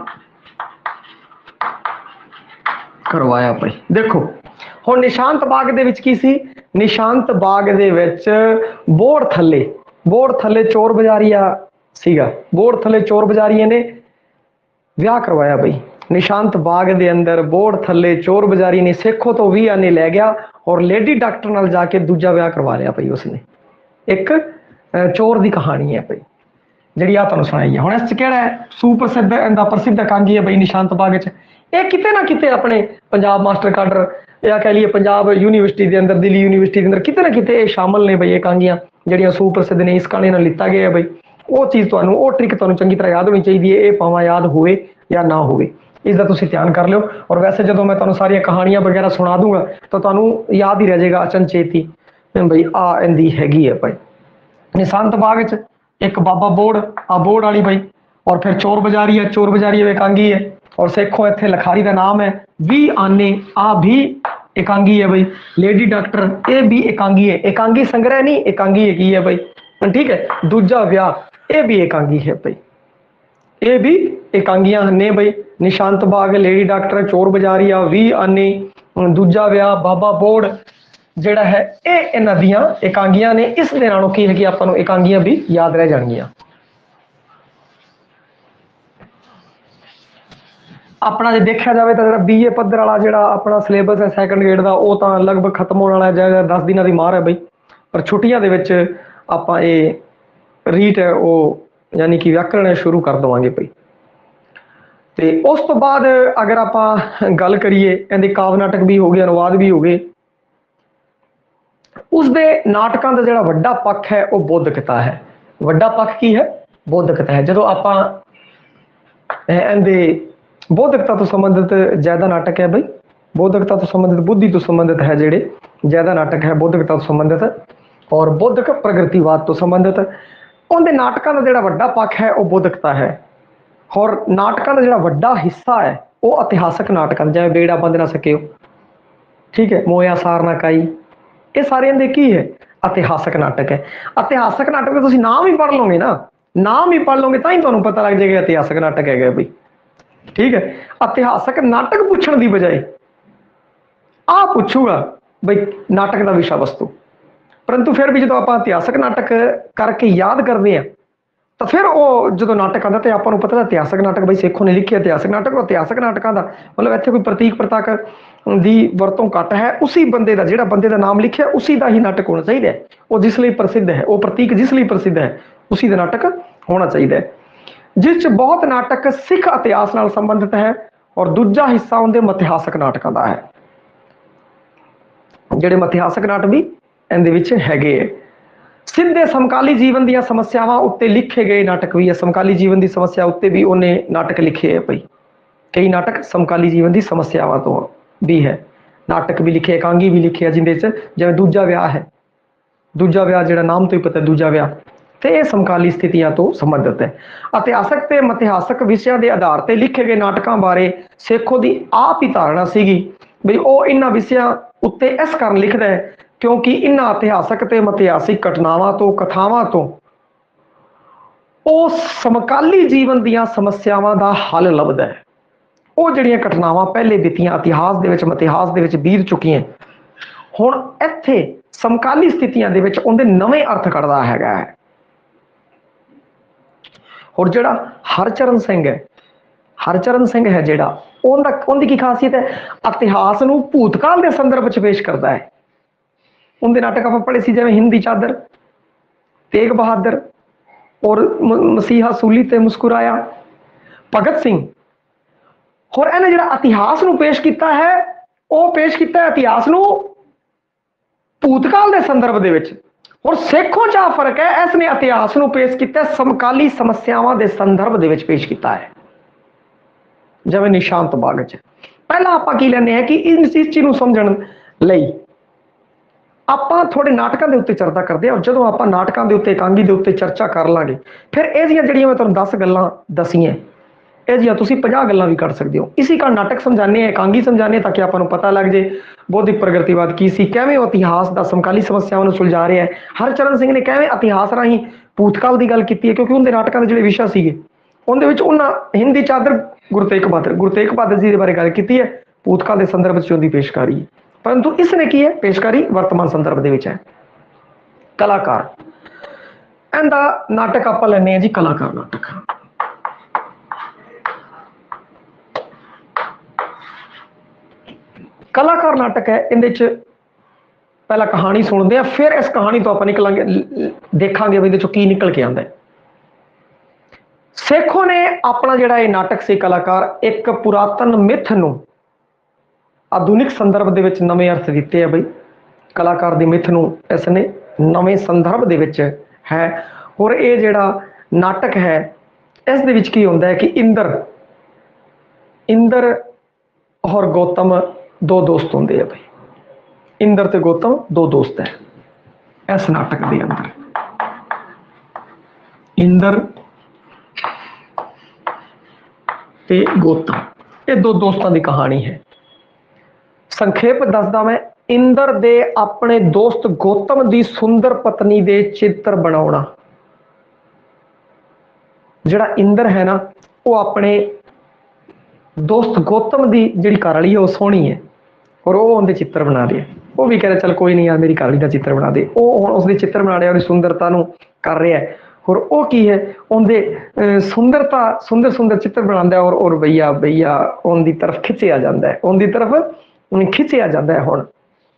करवाया भाई। देखो हुण निशांत बाग दे विच की सी, निशांत बाग दे विच बोड़ थल्ले चोर बजारिया सीगा, बोड़ थल्ले चोर बजारिए ने विआह करवाया भाई। निशांत बाग दे अंदर बोड़ थल्ले चोर बजारी ने सेखों तो 20 आने लै गया और लेडी डॉक्टर नाल जाके दूजा विआह करवा लिया भाई उसने। एक चोर की कहानी है भाई जी आ तुहानूं सुणाई है। हुण इस किहड़ा सुप्रसिद्ध इंदा प्रसिद्ध एकांगी है भाई निशांत बाग च, ये किते ना किते अपने पंजाब मास्टर काडर या कह लीए पंजाब यूनीवर्सिटी के अंदर, दिल्ली यूनीवर्सिटी के अंदर किते ना किते शामिल ने भाई एकांगियां जिहड़ियां सुप्रसिद्ध ने, इस कहानी नाल लिता गया है भाई। वो चीज़ तुहानूं वो ट्रिक तुहानूं चंगी तरह याद होनी चाहिए है, ये भावें याद होवे या ना होवे, इसका तुसीं ध्यान कर लिओ। और वैसे जो मैं तुहानूं सारियां कहानियां वगैरह सुना दूंगा तो तुहानूं याद ही रह जाएगा अचनचेती भाई आ इंदी हैगी है भाई। निशांत बाग च एक बाबा बोड़, आ बोड़ वाली भाई, और फिर चोर बजारी एकांगी है, और सेखो इत्थे लखारी का नाम है। 20 आने आ भी एकांगी है भाई। लेडी डॉक्टर ये भी एकांगी है, एकांगी संग्रह नहीं, एकांगी हैगी है भाई, ठीक है। दूजा विआह ये भी एकांगी है भाई, ये भी एकांगियां ने भाई। निशांत बाग, लेडी डॉक्टर, चोर बजारिया, 20 आने, दूजा विआह, बाबा बोड़, ਜਿਹੜਾ ਹੈ ਇਹ ਇਹਨਾਂ ਦੀਆਂ ਇਕਾਂਗੀਆਂ ਨੇ। ਇਸ ਦੇ ਨਾਲੋਂ ਕੀ ਹੈ ਕਿ ਆਪਾਂ ਨੂੰ ਇਕਾਂਗੀਆਂ ਵੀ ਯਾਦ ਰਹਿ ਜਾਣਗੀਆਂ। ਆਪਣਾ ਜੇ ਦੇਖਿਆ ਜਾਵੇ ਤਾਂ ਜਿਹੜਾ BA ਪੱਧਰ ਵਾਲਾ ਜਿਹੜਾ ਆਪਣਾ ਸਿਲੇਬਸ ਹੈ ਸੈਕੰਡ ਗ੍ਰੇਡ ਦਾ, ਉਹ ਤਾਂ ਲਗਭਗ ਖਤਮ ਹੋਣ ਵਾਲਾ ਹੈ। 10 ਦਿਨਾਂ ਦੀ ਮਾਰ ਹੈ ਬਈ, ਪਰ ਛੁੱਟੀਆਂ ਦੇ ਵਿੱਚ ਆਪਾਂ ਇਹ ਰੀਟ ਹੈ ਉਹ ਯਾਨੀ ਕਿ ਵਿਆਕਰਣ ਸ਼ੁਰੂ ਕਰ ਦੇਵਾਂਗੇ ਬਈ। ਤੇ ਉਸ ਤੋਂ ਬਾਅਦ ਅਗਰ ਆਪਾਂ ਗੱਲ ਕਰੀਏ, ਇਹਦੇ ਕਾਵਿ ਨਾਟਕ ਵੀ ਹੋ ਗਏ, ਅਨੁਵਾਦ ਵੀ ਹੋ ਗਏ। ਉਸਦੇ ਨਾਟਕਾਂ ਦਾ ਜਿਹੜਾ ਵੱਡਾ ਪੱਖ ਹੈ ਉਹ ਬੌਧਿਕਤਾ ਹੈ। ਵੱਡਾ ਪੱਖ ਕੀ ਹੈ? ਬੌਧਿਕਤਾ ਹੈ। ਜਦੋਂ ਆਪਾਂ ਇਹਦੇ ਬੌਧਿਕਤਾ ਤੋਂ ਸੰਬੰਧਿਤ ਜ਼ਿਆਦਾ ਨਾਟਕ ਹੈ ਬਈ, ਬੌਧਿਕਤਾ ਤੋਂ ਸੰਬੰਧਿਤ, ਬੁੱਧੀ ਤੋਂ ਸੰਬੰਧਿਤ ਹੈ ਜਿਹੜੇ ਜ਼ਿਆਦਾ ਨਾਟਕ ਹੈ ਬੌਧਿਕਤਾ ਤੋਂ ਸੰਬੰਧਿਤ ਔਰ ਬੌਧਿਕ ਪ੍ਰਗਤੀਵਾਦ ਤੋਂ ਸੰਬੰਧਿਤ। ਉਹਦੇ ਨਾਟਕਾਂ ਦਾ ਜਿਹੜਾ ਵੱਡਾ ਪੱਖ ਹੈ ਉਹ ਬੌਧਿਕਤਾ ਹੈ। ਔਰ ਨਾਟਕਾਂ ਦਾ ਜਿਹੜਾ ਵੱਡਾ ਹਿੱਸਾ ਹੈ ਉਹ ਇਤਿਹਾਸਕ ਨਾਟਕਾਂ, ਜਿਵੇਂ ਬੇੜਾ ਬੰਦ ਨਾ ਸਕਿਓ, ਠੀਕ ਹੈ, ਮੋਇਆ ਸਾਰ ਨਾ ਕਾਈ, ਇਹ ਸਾਰਿਆਂ ਦੇ ਕੀ ਹੈ? ਇਤਿਹਾਸਕ ਨਾਟਕ ਹੈ। ਇਤਿਹਾਸਕ ਨਾਟਕ ਦੇ ਤੁਸੀਂ ਨਾਮ ਹੀ ਪੜ੍ਹ ਲਓਗੇ ਨਾ, ਨਾਮ ਹੀ ਪੜ੍ਹ ਲਓਗੇ ਤਾਂ ਹੀ ਤੁਹਾਨੂੰ ਪਤਾ ਲੱਗ ਜਾਏਗਾ ਇਤਿਹਾਸਕ ਨਾਟਕ ਹੈਗਾ ਬਈ, ਠੀਕ ਹੈ। ਇਤਿਹਾਸਕ ਨਾਟਕ ਪੁੱਛਣ ਦੀ ਬਜਾਏ ਆ ਪੁੱਛੂਗਾ ਬਈ ਨਾਟਕ ਦਾ ਵਿਸ਼ਾ ਵਸਤੂ। ਪਰੰਤੂ ਫਿਰ ਵੀ ਜਦੋਂ ਆਪਾਂ ਇਤਿਹਾਸਕ ਨਾਟਕ ਕਰਕੇ ਯਾਦ ਕਰਦੇ ਹਾਂ ਤਾਂ ਫਿਰ ਉਹ ਜਦੋਂ ਨਾਟਕ ਆਉਂਦਾ ਤੇ ਆਪਾਂ ਨੂੰ ਪਤਾ ਇਤਿਹਾਸਕ ਨਾਟਕ ਬਈ ਸੇਖੋਂ ਨੇ ਲਿਖਿਆ ਇਤਿਹਾਸਕ ਨਾਟਕ। ਇਤਿਹਾਸਕ ਨਾਟਕਾਂ ਦਾ ਮਤਲਬ ਇੱਥੇ ਕੋਈ ਪ੍ਰਤੀਕ ਪ੍ਰਤਾਕ ਦੀ ਵਰਤੋਂ ਘੱਟ ਹੈ। ਉਸੇ ਬੰਦੇ ਦਾ, ਜਿਹੜਾ ਬੰਦੇ ਦਾ ਨਾਮ ਲਿਖਿਆ ਉਸੇ ਦਾ ਹੀ ਨਾਟਕ ਹੋਣਾ ਚਾਹੀਦਾ ਹੈ। ਉਹ ਜਿਸ ਲਈ ਪ੍ਰਸਿੱਧ ਹੈ, ਉਹ ਪ੍ਰਤੀਕ ਜਿਸ ਲਈ ਪ੍ਰਸਿੱਧ ਹੈ, ਉਸੇ ਦਾ ਨਾਟਕ ਹੋਣਾ ਚਾਹੀਦਾ ਹੈ। ਜਿਸ 'ਚ ਬਹੁਤ ਨਾਟਕ ਸਿੱਖ ਇਤਿਹਾਸ ਨਾਲ ਸੰਬੰਧਿਤ ਹੈ ਔਰ ਦੂਜਾ ਹਿੱਸਾ ਉਹਦੇ ਮਿਥਿਹਾਸਕ ਨਾਟਕਾਂ ਦਾ ਹੈ। ਜਿਹੜੇ ਮਿਥਿਹਾਸਕ ਨਾਟਕ ਵੀ ਇਹਦੇ ਵਿੱਚ ਹੈਗੇ ਹੈ। ਸਿੱਧੇ ਸਮਕਾਲੀ ਜੀਵਨ ਦੀਆਂ ਸਮੱਸਿਆਵਾਂ ਉੱਤੇ ਲਿਖੇ ਗਏ ਨਾਟਕ ਵੀ ਹੈ। ਸਮਕਾਲੀ ਜੀਵਨ ਦੀ ਸਮੱਸਿਆ ਉੱਤੇ ਵੀ ਉਹਨੇ ਨਾਟਕ ਲਿਖੇ ਹੈ ਭਾਈ। ਕਈ ਨਾਟਕ ਸਮਕਾਲੀ ਜੀਵਨ ਦੀ ਸਮੱਸਿਆਵਾਂ ਤੋਂ ਵੀ ਹੈ, ਨਾਟਕ ਵੀ ਲਿਖੇ, ਇਕਾਂਗੀ ਵੀ ਲਿਖੇ ਹੈ, ਜਿਹਦੇ 'ਚ ਜਿਵੇਂ ਦੂਜਾ ਵਿਆਹ ਹੈ। ਦੂਜਾ ਵਿਆਹ ਜਿਹੜਾ ਨਾਮ ਤੋਂ ਹੀ ਪਤਾ ਦੂਜਾ ਵਿਆਹ, ਤੇ ਇਹ ਸਮਕਾਲੀ ਸਥਿਤੀਆਂ ਤੋਂ ਸੰਬੰਧਿਤ ਹੈ। ਇਤਿਹਾਸਕ ਤੇ ਮਿਥਿਹਾਸਕ ਵਿਸ਼ਿਆਂ ਦੇ ਆਧਾਰ ਤੇ ਲਿਖੇ ਗਏ ਨਾਟਕਾਂ ਬਾਰੇ ਸੇਖੋਂ ਦੀ ਆਪ ਹੀ ਧਾਰਨਾ ਸੀਗੀ ਬਈ ਉਹ ਇਹਨਾਂ ਵਿਸ਼ਿਆਂ ਉੱਤੇ ਇਸ ਕਾਰਨ ਲਿਖਦਾ ਹੈ ਕਿਉਂਕਿ ਇਹਨਾਂ ਇਤਿਹਾਸਕ ਤੇ ਮਿਥਿਹਾਸਿਕ ਘਟਨਾਵਾਂ ਤੋਂ, ਕਥਾਵਾਂ ਤੋਂ ਉਹ ਸਮਕਾਲੀ ਜੀਵਨ ਦੀਆਂ ਸਮੱਸਿਆਵਾਂ ਦਾ ਹੱਲ ਲੱਭਦਾ ਹੈ। ਉਹ ਜਿਹੜੀਆਂ ਘਟਨਾਵਾਂ ਪਹਿਲੇ ਬੀਤੀਆਂ ਇਤਿਹਾਸ ਦੇ ਵਿੱਚ, ਮਿਥਿਹਾਸ ਦੇ ਵਿੱਚ ਬੀਤ ਚੁੱਕੀਆਂ, ਹੁਣ ਇੱਥੇ ਸਮਕਾਲੀ ਸਥਿਤੀਆਂ ਦੇ ਵਿੱਚ ਉਹਦੇ ਨਵੇਂ ਅਰਥ ਕੱਢਦਾ ਹੈਗਾ ਹੈ। ਹੋਰ ਜਿਹੜਾ ਹਰਚਰਨ ਸਿੰਘ ਹੈ, ਹਰਚਰਨ ਸਿੰਘ ਹੈ ਜਿਹੜਾ, ਉਹਦੀ ਕੀ ਖਾਸੀਅਤ ਹੈ? ਇਤਿਹਾਸ ਨੂੰ ਭੂਤਕਾਲ ਦੇ ਸੰਦਰਭ ਵਿੱਚ ਪੇਸ਼ ਕਰਦਾ ਹੈ। ਉਹਦੇ ਨਾਟਕ ਆਪਾਂ ਪੜ੍ਹੇ ਸੀ ਜਿਵੇਂ ਹਿੰਦੀ ਚਾਦਰ, ਤੇਗ ਬਹਾਦਰ ਔਰ ਮਸੀਹਾ ਸੂਲੀ ਤੇ ਮੁਸਕਰਾਇਆ, ਭਗਤ ਸਿੰਘ। ਹੋਰ ਇਹਨੇ ਜਿਹੜਾ ਇਤਿਹਾਸ ਨੂੰ ਪੇਸ਼ ਕੀਤਾ ਹੈ ਉਹ ਪੇਸ਼ ਕੀਤਾ ਇਤਿਹਾਸ ਨੂੰ ਭੂਤਕਾਲ ਦੇ ਸੰਦਰਭ ਦੇ ਵਿੱਚ। ਹੋਰ ਸੇਖੋਂ 'ਚ ਫਰਕ ਹੈ, ਇਸ ਨੇ ਇਤਿਹਾਸ ਨੂੰ ਪੇਸ਼ ਕੀਤਾ ਸਮਕਾਲੀ ਸਮੱਸਿਆਵਾਂ ਦੇ ਸੰਦਰਭ ਦੇ ਵਿੱਚ ਪੇਸ਼ ਕੀਤਾ ਹੈ। ਜਿਵੇਂ ਨਿਸ਼ਾਂਤ ਬਾਗ 'ਚ ਪਹਿਲਾਂ ਆਪਾਂ ਕੀ ਲੈਂਦੇ ਹਾਂ ਕਿ ਇਸ ਚੀਜ਼ ਨੂੰ ਸਮਝਣ ਲਈ ਆਪਾਂ ਥੋੜੇ ਨਾਟਕਾਂ ਦੇ ਉੱਤੇ ਚਰਚਾ ਕਰਦੇ ਹਾਂ। ਜਦੋਂ ਆਪਾਂ ਨਾਟਕਾਂ ਦੇ ਉੱਤੇ, ਇਕਾਂਗੀ ਦੇ ਉੱਤੇ ਚਰਚਾ ਕਰ ਲਾਂਗੇ, ਫਿਰ ਇਹ ਜਿਹੀਆਂ ਜਿਹੜੀਆਂ ਮੈਂ ਤੁਹਾਨੂੰ 10 ਗੱਲਾਂ ਦਸੀਆਂ, ਇਹ ਜਿਹੀਆਂ ਤੁਸੀਂ 50 ਗੱਲਾਂ ਵੀ ਕਰ ਸਕਦੇ ਹੋ। ਇਸੇ ਕਾਰਨ ਨਾਟਕ ਸਮਝਾਉਂਦੇ ਹਾਂ, ਇਕਾਂਗੀ ਸਮਝਾਉਂਦੇ ਹਾਂ ਤਾਂ ਕਿ ਆਪਾਂ ਨੂੰ ਪਤਾ ਲੱਗ ਜੇ ਬੌਧਿਕ ਪ੍ਰਗਤੀਵਾਦ ਕੀ ਸੀ, ਕਿਵੇਂ ਉਹ ਇਤਿਹਾਸ ਦਾ ਸਮਕਾਲੀ ਸਮੱਸਿਆਵਾਂ ਨੂੰ ਸੁਲਝਾ ਰਿਹਾ ਹੈ। ਹਰਚਰਨ ਸਿੰਘ ਨੇ ਕਿਵੇਂ ਇਤਿਹਾਸ ਰਾਹੀਂ ਭੂਤਕਾਲ ਦੀ ਗੱਲ ਕੀਤੀ ਹੈ, ਕਿਉਂਕਿ ਉਹਦੇ ਨਾਟਕਾਂ ਦੇ ਜਿਹੜੇ ਵਿਸ਼ਾ ਸੀਗੇ ਉਹਦੇ ਵਿੱਚ ਉਹਨਾਂ ਹਿੰਦੀ ਚਾਦਰ ਗੁਰੂ ਤੇਗ ਬਹਾਦਰ ਜੀ ਦੇ ਬਾਰੇ ਗੱਲ ਕੀਤੀ ਹੈ, ਭੂਤਕਾਲ ਦੇ ਸੰਦਰਭ ਵਿੱਚ ਉਹਦੀ ਪੇਸ਼ਕਾਰੀ। ਪਰੰਤੂ ਇਸ ਨੇ ਕੀ ਹੈ? ਪੇਸ਼ਕਾਰੀ ਵਰਤਮਾਨ ਸੰਦਰਭ ਦੇ ਵਿੱਚ ਹੈ। ਕਲਾਕਾਰ, ਇਹਦਾ ਨਾਟਕ ਆਪਾਂ ਲੈਂਦੇ ਹਾਂ ਜੀ ਕਲਾਕਾਰ ਨਾਟਕ। ਕਲਾਕਾਰ ਨਾਟਕ ਹੈ, ਇਹਦੇ 'ਚ ਪਹਿਲਾਂ ਕਹਾਣੀ ਸੁਣਦੇ ਆ, ਫਿਰ ਇਸ ਕਹਾਣੀ ਤੋਂ ਆਪਾਂ ਨਿਕਲਾਂਗੇ, ਦੇਖਾਂਗੇ ਵੀ ਇਹਦੇ 'ਚੋਂ ਕੀ ਨਿਕਲ ਕੇ ਆਉਂਦਾ ਹੈ। ਸੇਖੋਂ ਨੇ ਆਪਣਾ ਜਿਹੜਾ ਇਹ ਨਾਟਕ ਸੀ ਕਲਾਕਾਰ, ਇੱਕ ਪੁਰਾਤਨ ਮਿੱਥ ਨੂੰ ਆਧੁਨਿਕ ਸੰਦਰਭ ਦੇ ਵਿੱਚ ਨਵੇਂ ਅਰਥ ਦਿੱਤੇ ਆ ਬਈ। ਕਲਾਕਾਰ ਦੀ ਮਿੱਥ ਨੂੰ ਇਸ ਨੇ ਨਵੇਂ ਸੰਦਰਭ ਦੇ ਵਿੱਚ ਹੈ। ਹੋਰ ਇਹ ਜਿਹੜਾ ਨਾਟਕ ਹੈ ਇਸ ਦੇ ਵਿੱਚ ਕੀ ਹੁੰਦਾ ਹੈ ਕਿ ਇੰਦਰ ਔਰ ਗੌਤਮ ਦੋ ਦੋਸਤ ਹੁੰਦੇ ਆ ਬਈ। ਇੰਦਰ ਤੇ ਗੌਤਮ ਦੋ ਦੋਸਤ ਹੈ ਇਸ ਨਾਟਕ ਦੇ ਅੰਦਰ। ਇੰਦਰ ਤੇ ਗੌਤਮ, ਇਹ ਦੋ ਦੋਸਤਾਂ ਦੀ ਕਹਾਣੀ ਹੈ। ਸੰਖੇਪ ਦੱਸਦਾ ਮੈਂ। ਇੰਦਰ ਦੇ ਆਪਣੇ ਦੋਸਤ ਗੌਤਮ ਦੀ ਸੁੰਦਰ ਪਤਨੀ ਦੇ ਚਿੱਤਰ ਬਣਾਉਣਾ। ਜਿਹੜਾ ਇੰਦਰ ਹੈ ਨਾ, ਉਹ ਆਪਣੇ ਦੋਸਤ ਗੌਤਮ ਦੀ ਜਿਹੜੀ ਘਰ ਵਾਲੀ ਹੈ ਉਹ ਸੋਹਣੀ ਹੈ ਔਰ ਉਹ ਉਹਦੇ ਚਿੱਤਰ ਬਣਾ ਰਿਹਾ। ਉਹ ਵੀ ਕਹਿ ਰਿਹਾ ਚੱਲ ਕੋਈ ਨਹੀਂ ਯਾਰ ਮੇਰੀ ਘਰ ਵਾਲੀ ਦਾ ਚਿੱਤਰ ਬਣਾ ਦੇ। ਉਹ ਹੁਣ ਉਸਦੀ ਚਿੱਤਰ ਬਣਾ ਰਿਹਾ, ਉਹਦੀ ਸੁੰਦਰਤਾ ਨੂੰ ਕਰ ਰਿਹਾ ਹੈ। ਔਰ ਉਹ ਕੀ ਹੈ, ਉਹਦੇ ਸੁੰਦਰਤਾ ਸੁੰਦਰ ਸੁੰਦਰ ਚਿੱਤਰ ਬਣਾਉਂਦਾ ਔਰ ਭਈਆ ਭਈਆ ਉਹਦੀ ਤਰਫ ਖਿੱਚਿਆ ਜਾਂਦਾ ਹੈ, ਉਹਦੀ ਤਰਫ ਖਿੱਚਿਆ ਜਾਂਦਾ ਹੈ। ਹੁਣ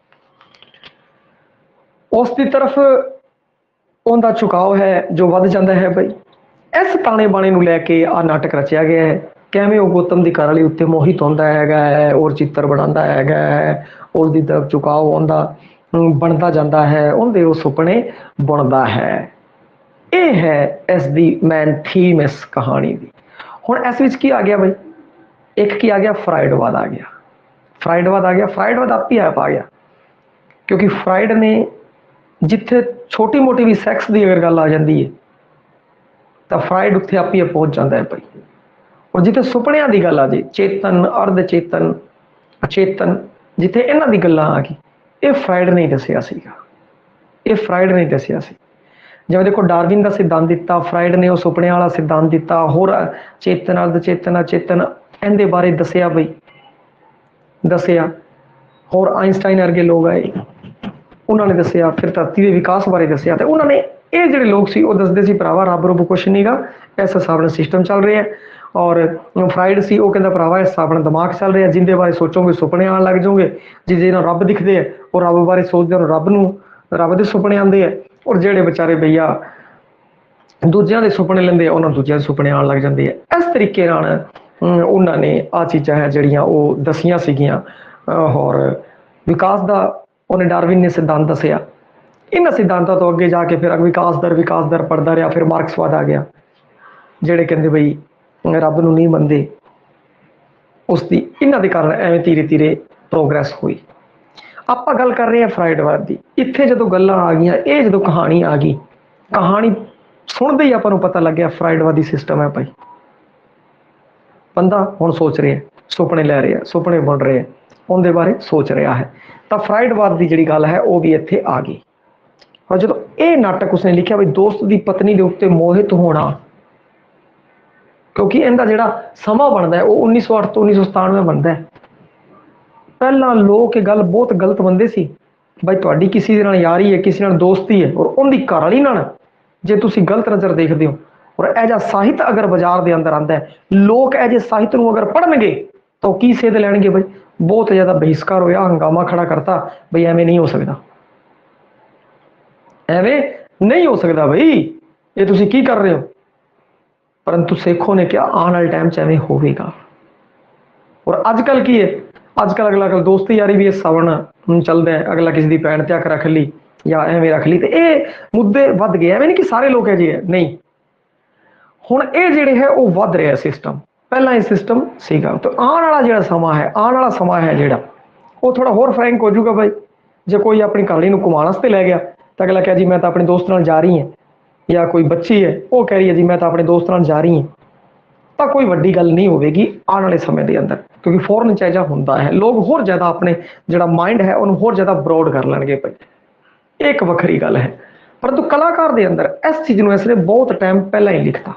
ਉਸ ਦੀ ਤਰਫ ਉਹਦਾ ਝੁਕਾਓ ਹੈ ਜੋ ਵੱਧ ਜਾਂਦਾ ਹੈ। ਬਈ ਇਸ ਤਾਣੇ ਬਾਣੇ ਨੂੰ ਲੈ ਕੇ ਆਹ ਨਾਟਕ ਰਚਿਆ ਗਿਆ ਹੈ। ਕਿਵੇਂ ਉਹ ਗੌਤਮ ਦੀ ਘਰ ਵਾਲੀ ਉੱਤੇ ਮੋਹਿਤ ਹੁੰਦਾ ਹੈਗਾ ਹੈ ਔਰ ਚਿੱਤਰ ਬਣਾਉਂਦਾ ਹੈਗਾ ਹੈ, ਉਸ ਦੀ ਤਰਫ ਝੁਕਾਓ ਉਹਦਾ ਬਣਦਾ ਜਾਂਦਾ ਹੈ, ਉਹਦੇ ਉਹ ਸੁਪਨੇ ਬੁਣਦਾ ਹੈ। ਇਹ ਹੈ ਇਸ ਦੀ ਮੇਨ ਥੀਮ ਇਸ ਕਹਾਣੀ ਦੀ। ਹੁਣ ਇਸ ਵਿੱਚ ਕੀ ਆ ਗਿਆ ਬਈ, ਇੱਕ ਕੀ ਆ ਗਿਆ, ਫਰਾਇਡਵਾਦ ਆ ਗਿਆ। ਫਰਾਇਡਵਾਦ ਆ ਗਿਆ, ਫਰਾਇਡਵਾਦ ਆਪ ਹੀ ਆਪ ਆ ਗਿਆ, ਕਿਉਂਕਿ ਫਰਾਇਡ ਨੇ ਜਿੱਥੇ ਛੋਟੀ ਮੋਟੀ ਵੀ ਸੈਕਸ ਦੀ ਅਗਰ ਗੱਲ ਆ ਜਾਂਦੀ ਹੈ ਤਾਂ ਫਰਾਇਡ ਉੱਥੇ ਆਪ ਹੀ ਪਹੁੰਚ ਜਾਂਦਾ ਹੈ ਭਾਈ। ਔਰ ਜਿੱਥੇ ਸੁਪਨਿਆਂ ਦੀ ਗੱਲ ਆ ਜੀ, ਚੇਤਨ ਅਰਧ ਚੇਤਨ ਅਚੇਤਨ, ਜਿੱਥੇ ਇਹਨਾਂ ਦੀ ਗੱਲਾਂ ਆ ਗਈ, ਇਹ ਫਰਾਇਡ ਨੇ ਦੱਸਿਆ ਸੀਗਾ, ਇਹ ਫਰਾਇਡ ਨੇ ਦੱਸਿਆ ਸੀ। ਜਿਵੇਂ ਦੇਖੋ ਡਾਰਵਿਨ ਦਾ ਸਿਧਾਂਤ ਦਿੱਤਾ, ਫਰਾਇਡ ਨੇ ਉਹ ਸੁਪਨਿਆਂ ਵਾਲਾ ਸਿਧਾਂਤ ਦਿੱਤਾ। ਹੋਰ ਚੇਤਨ ਅਰਧ ਚੇਤਨ ਅਚੇਤਨ ਇਹਦੇ ਬਾਰੇ ਦੱਸਿਆ ਬਈ, ਦੱਸਿਆ। ਹੋਰ ਆਇਨਸਟਾਈਨ ਵਰਗੇ ਲੋਕ ਆਏ, ਉਹਨਾਂ ਨੇ ਦੱਸਿਆ। ਫਿਰ ਧਰਤੀ ਦੇ ਵਿਕਾਸ ਬਾਰੇ ਦੱਸਿਆ। ਤੇ ਉਹਨਾਂ ਨੇ ਇਹ ਜਿਹੜੇ ਲੋਕ ਸੀ ਉਹ ਦੱਸਦੇ ਸੀ ਭਰਾਵਾ ਰੱਬ ਰੁੱਬ ਕੁਛ ਨਹੀਂ ਗਾ, ਇਸ ਹਿਸਾਬ ਨਾਲ ਸਿਸਟਮ ਚੱਲ ਰਿਹਾ। ਔਰ ਫਰਾਇਡ ਸੀ, ਉਹ ਕਹਿੰਦਾ ਭਰਾਵਾ ਇਸ ਹਿਸਾਬ ਨਾਲ ਦਿਮਾਗ ਚੱਲ ਰਿਹਾ, ਜਿੰਦੇ ਬਾਰੇ ਸੋਚੋਗੇ ਸੁਪਨੇ ਆਉਣ ਲੱਗ ਜਾਓਗੇ। ਜਿਹਦੇ ਨਾਲ ਰੱਬ ਦਿਖਦੇ ਆ ਉਹ ਰੱਬ ਬਾਰੇ ਸੋਚਦੇ ਹਨ, ਰੱਬ ਦੇ ਸੁਪਨੇ ਆਉਂਦੇ ਆ। ਔਰ ਜਿਹੜੇ ਵਿਚਾਰੇ ਭਈਆ ਦੂਜਿਆਂ ਦੇ ਸੁਪਨੇ ਲੈਂਦੇ ਆ, ਉਹਨਾਂ ਦੂਜਿਆਂ ਦੇ ਸੁਪਨੇ ਆਉਣ ਲੱਗ ਜਾਂਦੇ ਆ। ਇਸ ਤਰੀਕੇ ਨਾਲ ਉਹਨਾਂ ਨੇ ਆਹ ਚੀਜ਼ਾਂ ਹੈ ਜਿਹੜੀਆਂ ਉਹ ਦੱਸੀਆਂ ਸੀਗੀਆਂ। ਔਰ ਵਿਕਾਸ ਦਾ ਉਹਨੇ ਡਾਰਵਿਨ ਨੇ ਸਿਧਾਂਤ ਦੱਸਿਆ। ਇਹਨਾਂ ਸਿਧਾਂਤਾਂ ਤੋਂ ਅੱਗੇ ਜਾ ਕੇ ਫਿਰ ਵਿਕਾਸ ਦਰ ਪੜਦਾ ਰਿਹਾ। ਫਿਰ ਮਾਰਕਸਵਾਦ ਆ ਗਿਆ, ਜਿਹੜੇ ਕਹਿੰਦੇ ਬਈ ਰੱਬ ਨੂੰ ਨਹੀਂ ਮੰਨਦੇ। ਉਸਦੀ ਇਹਨਾਂ ਦੇ ਕਾਰਨ ਐਵੇਂ ਧੀਰੇ ਧੀਰੇ ਪ੍ਰੋਗਰੈਸ ਹੋਈ। ਆਪਾਂ ਗੱਲ ਕਰ ਰਹੇ ਹਾਂ ਫਰਾਇਡਵਾਦ ਦੀ। ਇੱਥੇ ਜਦੋਂ ਗੱਲਾਂ ਆ ਗਈਆਂ, ਇਹ ਜਦੋਂ ਕਹਾਣੀ ਆ ਗਈ, ਕਹਾਣੀ ਸੁਣਦੇ ਹੀ ਆਪਾਂ ਨੂੰ ਪਤਾ ਲੱਗਿਆ ਫਰਾਇਡਵਾਦੀ ਸਿਸਟਮ ਹੈ ਭਾਈ। ਬੰਦਾ ਹੁਣ ਸੋਚ ਰਿਹਾ, ਸੁਪਨੇ ਲੈ ਰਿਹਾ, ਸੁਪਨੇ ਬੁਣ ਰਹੇ, ਉਹਦੇ ਬਾਰੇ ਸੋਚ ਰਿਹਾ ਹੈ। ਤਾਂ ਫਰਾਇਡਵਾਦ ਦੀ ਜਿਹੜੀ ਗੱਲ ਹੈ ਉਹ ਵੀ ਇੱਥੇ ਆ ਗਈ। ਔਰ ਜਦੋਂ ਇਹ ਨਾਟਕ ਉਸਨੇ ਲਿਖਿਆ ਵੀ ਦੋਸਤ ਦੀ ਪਤਨੀ ਦੇ ਉੱਤੇ ਮੋਹਿਤ ਹੋਣਾ, ਕਿਉਂਕਿ ਇਹਦਾ ਜਿਹੜਾ ਸਮਾਂ ਬਣਦਾ ਹੈ ਉਹ 1908 ਤੋਂ 1997 ਬਣਦਾ ਹੈ। ਪਹਿਲਾਂ ਲੋਕ ਇਹ ਗੱਲ ਬਹੁਤ ਗਲਤ ਮੰਨਦੇ ਸੀ, ਬਾਈ ਤੁਹਾਡੀ ਕਿਸੇ ਦੇ ਨਾਲ ਯਾਰੀ ਹੈ, ਕਿਸੇ ਨਾਲ ਦੋਸਤੀ ਹੈ, ਔਰ ਉਹਦੀ ਘਰ ਵਾਲੀ ਨਾਲ ਜੇ ਤੁਸੀਂ ਗਲਤ ਨਜ਼ਰ ਦੇਖਦੇ ਹੋ। ਔਰ ਇਹ ਜਿਹਾ ਸਾਹਿਤ ਅਗਰ ਬਾਜ਼ਾਰ ਦੇ ਅੰਦਰ ਆਉਂਦਾ ਹੈ, ਲੋਕ ਇਹ ਜਿਹੇ ਸਾਹਿਤ ਨੂੰ ਅਗਰ ਪੜ੍ਹਨਗੇ ਤਾਂ ਉਹ ਕੀ ਸੇਧ ਲੈਣਗੇ ਬਈ। ਬਹੁਤ ਜ਼ਿਆਦਾ ਬਹਿਸ਼ਕਾਰ ਹੋਇਆ, ਹੰਗਾਮਾ ਖੜਾ ਕਰਤਾ ਬਈ ਐਵੇਂ ਨਹੀਂ ਹੋ ਸਕਦਾ, ਐਵੇਂ ਨਹੀਂ ਹੋ ਸਕਦਾ ਬਈ, ਇਹ ਤੁਸੀਂ ਕੀ ਕਰ ਰਹੇ ਹੋ। ਪਰੰਤੂ ਸੇਖੋਂ ਨੇ ਕਿਹਾ ਆਉਣ ਵਾਲੇ ਟਾਈਮ 'ਚ ਐਵੇਂ ਹੋਵੇਗਾ। ਔਰ ਅੱਜ ਕੱਲ੍ਹ ਕੀ ਹੈ, ਅੱਜ ਕੱਲ੍ਹ ਅਗਲਾ ਦੋਸਤੀ ਯਾਰੀ ਵੀ ਇਸ ਸਾਵਣ ਚੱਲਦਾ ਹੈ। ਅਗਲਾ ਕਿਸੇ ਦੀ ਭੈਣ ਤੇ ਅੱਖ ਰੱਖ ਲਈ ਜਾਂ ਐਵੇਂ ਰੱਖ ਲਈ, ਤੇ ਇਹ ਮੁੱਦੇ ਵੱਧ ਗਏ। ਐਵੇਂ ਨਹੀਂ ਕਿ ਸਾਰੇ ਲੋਕ ਹੈ ਜੀ, ਨਹੀਂ। ਹੁਣ ਇਹ ਜਿਹੜੇ ਹੈ ਉਹ ਵੱਧ ਰਿਹਾ ਸਿਸਟਮ। ਪਹਿਲਾਂ ਇਹ ਸਿਸਟਮ ਸੀਗਾ, ਤੇ ਆਉਣ ਵਾਲਾ ਜਿਹੜਾ ਸਮਾਂ ਹੈ, ਆਉਣ ਵਾਲਾ ਸਮਾਂ ਹੈ ਜਿਹੜਾ ਉਹ ਥੋੜਾ ਹੋਰ ਫਰੈਂਕ ਹੋ ਜਾਊਗਾ ਬਾਈ। ਜੇ ਕੋਈ ਆਪਣੀ ਘਰਵਾਲੀ ਨੂੰ ਘੁਮਾਉਣ ਵਾਸਤੇ ਲੈ ਗਿਆ ਤਾਂ ਅਗਲਾ ਕਹਿ ਜੀ ਮੈਂ ਤਾਂ ਆਪਣੇ ਦੋਸਤ ਨਾਲ ਜਾ ਰਹੀ ਹਾਂ, ਜਾਂ ਕੋਈ ਬੱਚੀ ਹੈ ਉਹ ਕਹਿ ਰਹੀ ਹੈ ਜੀ ਮੈਂ ਤਾਂ ਆਪਣੇ ਦੋਸਤ ਨਾਲ ਜਾ ਰਹੀ ਹਾਂ, ਤਾਂ ਕੋਈ ਵੱਡੀ ਗੱਲ ਨਹੀਂ ਹੋਵੇਗੀ ਆਉਣ ਵਾਲੇ ਸਮੇਂ ਦੇ ਅੰਦਰ। ਕਿਉਂਕਿ ਫੋਰਨ ਚ ਇਹੋ ਹੁੰਦਾ ਹੈ, ਲੋਕ ਹੋਰ ਜ਼ਿਆਦਾ ਆਪਣੇ ਜਿਹੜਾ ਮਾਈਂਡ ਹੈ ਉਹਨੂੰ ਹੋਰ ਜ਼ਿਆਦਾ ਬਰੋਡ ਕਰ ਲੈਣਗੇ ਭਾਈ, ਇਹ ਇੱਕ ਵੱਖਰੀ ਗੱਲ ਹੈ। ਪਰੰਤੂ ਕਲਾਕਾਰ ਦੇ ਅੰਦਰ ਇਸ ਚੀਜ਼ ਨੂੰ ਇਸਨੇ ਬਹੁਤ ਟਾਈਮ ਪਹਿਲਾਂ ਹੀ ਲਿਖਤਾ।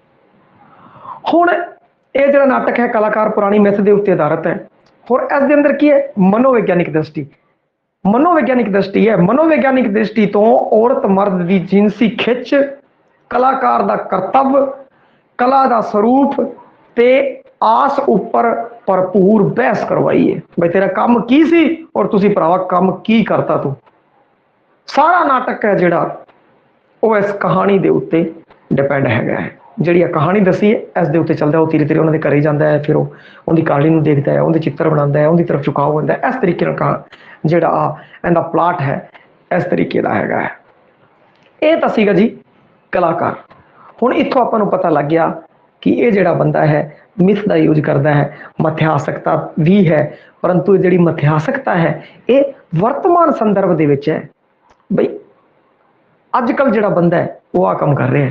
ਹੁਣ ਇਹ ਜਿਹੜਾ ਨਾਟਕ ਹੈ ਕਲਾਕਾਰ ਪੁਰਾਣੀ ਮਿੱਥ ਦੇ ਉੱਤੇ ਆਧਾਰਿਤ ਹੈ। ਹੋਰ ਇਸ ਦੇ ਅੰਦਰ ਕੀ ਹੈ, ਮਨੋਵਿਗਿਆਨਿਕ ਦ੍ਰਿਸ਼ਟੀ, ਮਨੋਵਿਗਿਆਨਿਕ ਦ੍ਰਿਸ਼ਟੀ ਹੈ। ਮਨੋਵਿਗਿਆਨਿਕ ਦ੍ਰਿਸ਼ਟੀ ਤੋਂ ਔਰਤ ਮਰਦ ਦੀ ਜਿਨਸੀ ਖਿੱਚ, ਕਲਾਕਾਰ ਦਾ ਕਰਤੱਵ, ਕਲਾ ਦਾ ਸਰੂਪ ਤੇ ਆਸ ਉੱਪਰ ਭਰਪੂਰ ਬਹਿਸ ਕਰਵਾਈ ਹੈ। ਬਈ ਤੇਰਾ ਕੰਮ ਕੀ ਸੀ ਔਰ ਤੁਸੀਂ ਭਰਾਵਾ ਕੰਮ ਕੀ ਕਰਤਾ ਤੂੰ। ਸਾਰਾ ਨਾਟਕ ਹੈ ਜਿਹੜਾ ਉਹ ਇਸ ਕਹਾਣੀ ਦੇ ਉੱਤੇ ਡਿਪੈਂਡ ਹੈਗਾ ਹੈ। ਜਿਹੜੀ ਆ ਕਹਾਣੀ ਦੱਸੀ ਹੈ ਇਸ ਦੇ ਉੱਤੇ ਚੱਲਦਾ। ਉਹ ਧੀਰੇ ਧੀਰੇ ਉਹਨਾਂ ਦੇ ਘਰੇ ਜਾਂਦਾ ਹੈ, ਫਿਰ ਉਹ ਉਹਦੀ ਕਹਾਣੀ ਨੂੰ ਦੇਖਦਾ ਹੈ, ਉਹਦੇ ਚਿੱਤਰ ਬਣਾਉਂਦਾ ਹੈ, ਉਹਦੀ ਤਰਫ ਝੁਕਾਓ ਹੁੰਦਾ ਹੈ। ਇਸ ਤਰੀਕੇ ਨਾਲ ਜਿਹੜਾ ਆ ਇਹਦਾ ਪਲਾਟ ਹੈ ਇਸ ਤਰੀਕੇ ਦਾ ਹੈਗਾ ਹੈ। ਇਹ ਤਾਂ ਸੀਗਾ ਜੀ ਕਲਾਕਾਰ। ਹੁਣ ਇੱਥੋਂ ਆਪਾਂ ਨੂੰ ਪਤਾ ਲੱਗ ਗਿਆ ਕਿ ਇਹ ਜਿਹੜਾ ਬੰਦਾ ਹੈ ਮਿਥ ਦਾ ਯੂਜ਼ ਕਰਦਾ ਹੈ, ਮਥਿਆਸਕਤਾ ਵੀ ਹੈ। ਪਰੰਤੂ ਜਿਹੜੀ ਮਥਿਆਸਕਤਾ ਹੈ ਇਹ ਵਰਤਮਾਨ ਸੰਦਰਭ ਦੇ ਵਿੱਚ ਹੈ। ਬਈ ਅੱਜ ਕੱਲ੍ਹ ਜਿਹੜਾ ਬੰਦਾ ਹੈ ਉਹ ਆਹ ਕੰਮ ਕਰ ਰਿਹਾ ਹੈ,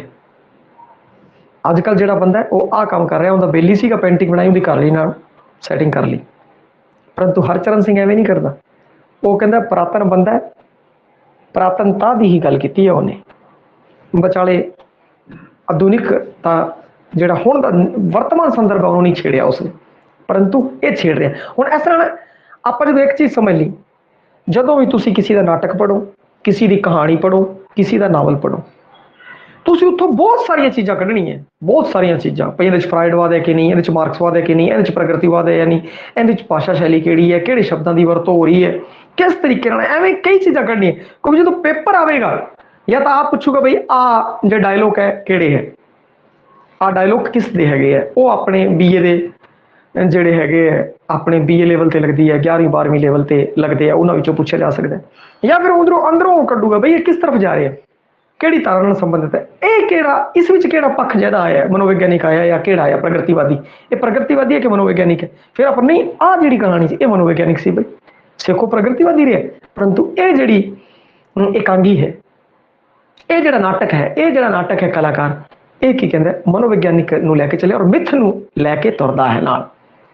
ਅੱਜ ਕੱਲ੍ਹ ਜਿਹੜਾ ਬੰਦਾ ਹੈ ਉਹ ਆਹ ਕੰਮ ਕਰ ਰਿਹਾ। ਉਹਦਾ ਬੇਲੀ ਸੀਗਾ, ਪੇਂਟਿੰਗ ਬਣਾਈ, ਉਹਦੀ ਘਰ ਲਈ ਨਾਲ ਸੈਟਿੰਗ ਕਰ ਲਈ। ਪਰੰਤੂ ਹਰਚਰਨ ਸਿੰਘ ਐਵੇਂ ਨਹੀਂ ਕਰਦਾ। ਉਹ ਕਹਿੰਦਾ ਪੁਰਾਤਨ ਬੰਦਾ, ਪੁਰਾਤਨਤਾ ਦੀ ਹੀ ਗੱਲ ਕੀਤੀ ਹੈ ਉਹਨੇ, ਵਿਚਾਲੇ ਆਧੁਨਿਕਤਾ ਜਿਹੜਾ ਹੁਣ ਦਾ ਵਰਤਮਾਨ ਸੰਦਰਭ ਉਹਨੂੰ ਨਹੀਂ ਛੇੜਿਆ ਉਸਨੇ, ਪਰੰਤੂ ਇਹ ਛੇੜ ਰਿਹਾ। ਹੁਣ ਇਸ ਤਰ੍ਹਾਂ ਆਪਾਂ ਜਦੋਂ ਇੱਕ ਚੀਜ਼ ਸਮਝ ਲਈ ਜਦੋਂ ਵੀ ਤੁਸੀਂ ਕਿਸੇ ਦਾ ਨਾਟਕ ਪੜ੍ਹੋ, ਕਿਸੇ ਦੀ ਕਹਾਣੀ ਪੜ੍ਹੋ, ਕਿਸੇ ਦਾ ਨਾਵਲ ਪੜ੍ਹੋ, ਤੁਸੀਂ ਉੱਥੋਂ ਬਹੁਤ ਸਾਰੀਆਂ ਚੀਜ਼ਾਂ ਕੱਢਣੀਆਂ, ਬਹੁਤ ਸਾਰੀਆਂ ਚੀਜ਼ਾਂ ਭਈ ਇਹਦੇ 'ਚ ਫਰਾਇਡਵਾਦ ਹੈ ਕਿ ਨਹੀਂ, ਇਹਦੇ 'ਚ ਮਾਰਕਸਵਾਦ ਹੈ ਕਿ ਨਹੀਂ, ਇਹਦੇ 'ਚ ਪ੍ਰਗਤੀਵਾਦ ਹੈ ਜਾਂ ਨਹੀਂ, ਇਹਦੇ 'ਚ ਭਾਸ਼ਾ ਸ਼ੈਲੀ ਕਿਹੜੀ ਹੈ, ਕਿਹੜੇ ਸ਼ਬਦਾਂ ਦੀ ਵਰਤੋਂ ਹੋ ਰਹੀ ਹੈ, ਕਿਸ ਤਰੀਕੇ ਨਾਲ, ਐਵੇਂ ਕਈ ਚੀਜ਼ਾਂ ਕੱਢਣੀਆਂ। ਕਿਉਂਕਿ ਜਦੋਂ ਪੇਪਰ ਆਵੇਗਾ ਜਾਂ ਤਾਂ ਆਪ ਪੁੱਛੂਗਾ ਬਈ ਆਹ ਜੇ ਡਾਇਲੋਗ ਹੈ ਕਿਹੜੇ ਹੈ, ਆਹ ਡਾਇਲੋਗ ਕਿਸ ਦੇ ਹੈਗੇ ਹੈ, ਉਹ ਆਪਣੇ BA ਦੇ ਜਿਹੜੇ ਹੈਗੇ ਹੈ, ਆਪਣੇ BA ਲੈਵਲ ਤੇ ਲੱਗਦੀ ਹੈ, 11ਵੀਂ 12ਵੀਂ ਲੈਵਲ ਤੇ ਲੱਗਦੇ ਆ, ਉਹਨਾਂ ਵਿੱਚੋਂ ਪੁੱਛਿਆ ਜਾ ਸਕਦਾ। ਜਾਂ ਫਿਰ ਅੰਦਰੋਂ ਕੱਢੂਗਾ ਬਈ ਇਹ ਕਿਸ ਤਰਫ ਜਾ ਰਿਹਾ, ਕਿਹੜੀ ਧਾਰਾ ਨਾਲ ਸੰਬੰਧਿਤ ਹੈ, ਇਹ ਕਿਹੜਾ, ਇਸ ਵਿੱਚ ਕਿਹੜਾ ਪੱਖ ਜ਼ਿਆਦਾ ਆਇਆ, ਮਨੋਵਿਗਿਆਨਿਕ ਆਇਆ ਜਾਂ ਕਿਹੜਾ ਆਇਆ ਪ੍ਰਗਤੀਵਾਦੀ, ਇਹ ਪ੍ਰਗਤੀਵਾਦੀ ਹੈ ਕਿ ਮਨੋਵਿਗਿਆਨਿਕ ਹੈ। ਫਿਰ ਆਪਾਂ ਨਹੀਂ, ਆਹ ਜਿਹੜੀ ਕਹਾਣੀ ਸੀ ਇਹ ਮਨੋਵਿਗਿਆਨਿਕ ਸੀ ਬਈ, ਸਿੱਖੋ ਪ੍ਰਗਤੀਵਾਦੀ ਰਿਹਾ, ਪਰੰਤੂ ਇਹ ਜਿਹੜੀ ਇਕਾਂਗੀ ਹੈ, ਇਹ ਜਿਹੜਾ ਨਾਟਕ ਹੈ ਕਲਾਕਾਰ, ਇਹ ਕੀ ਕਹਿੰਦਾ, ਮਨੋਵਿਗਿਆਨਿਕ ਨੂੰ ਲੈ ਕੇ ਚੱਲਿਆ ਔਰ ਮਿੱਥ ਨੂੰ ਲੈ ਕੇ ਤੁਰਦਾ ਹੈ ਨਾਲ।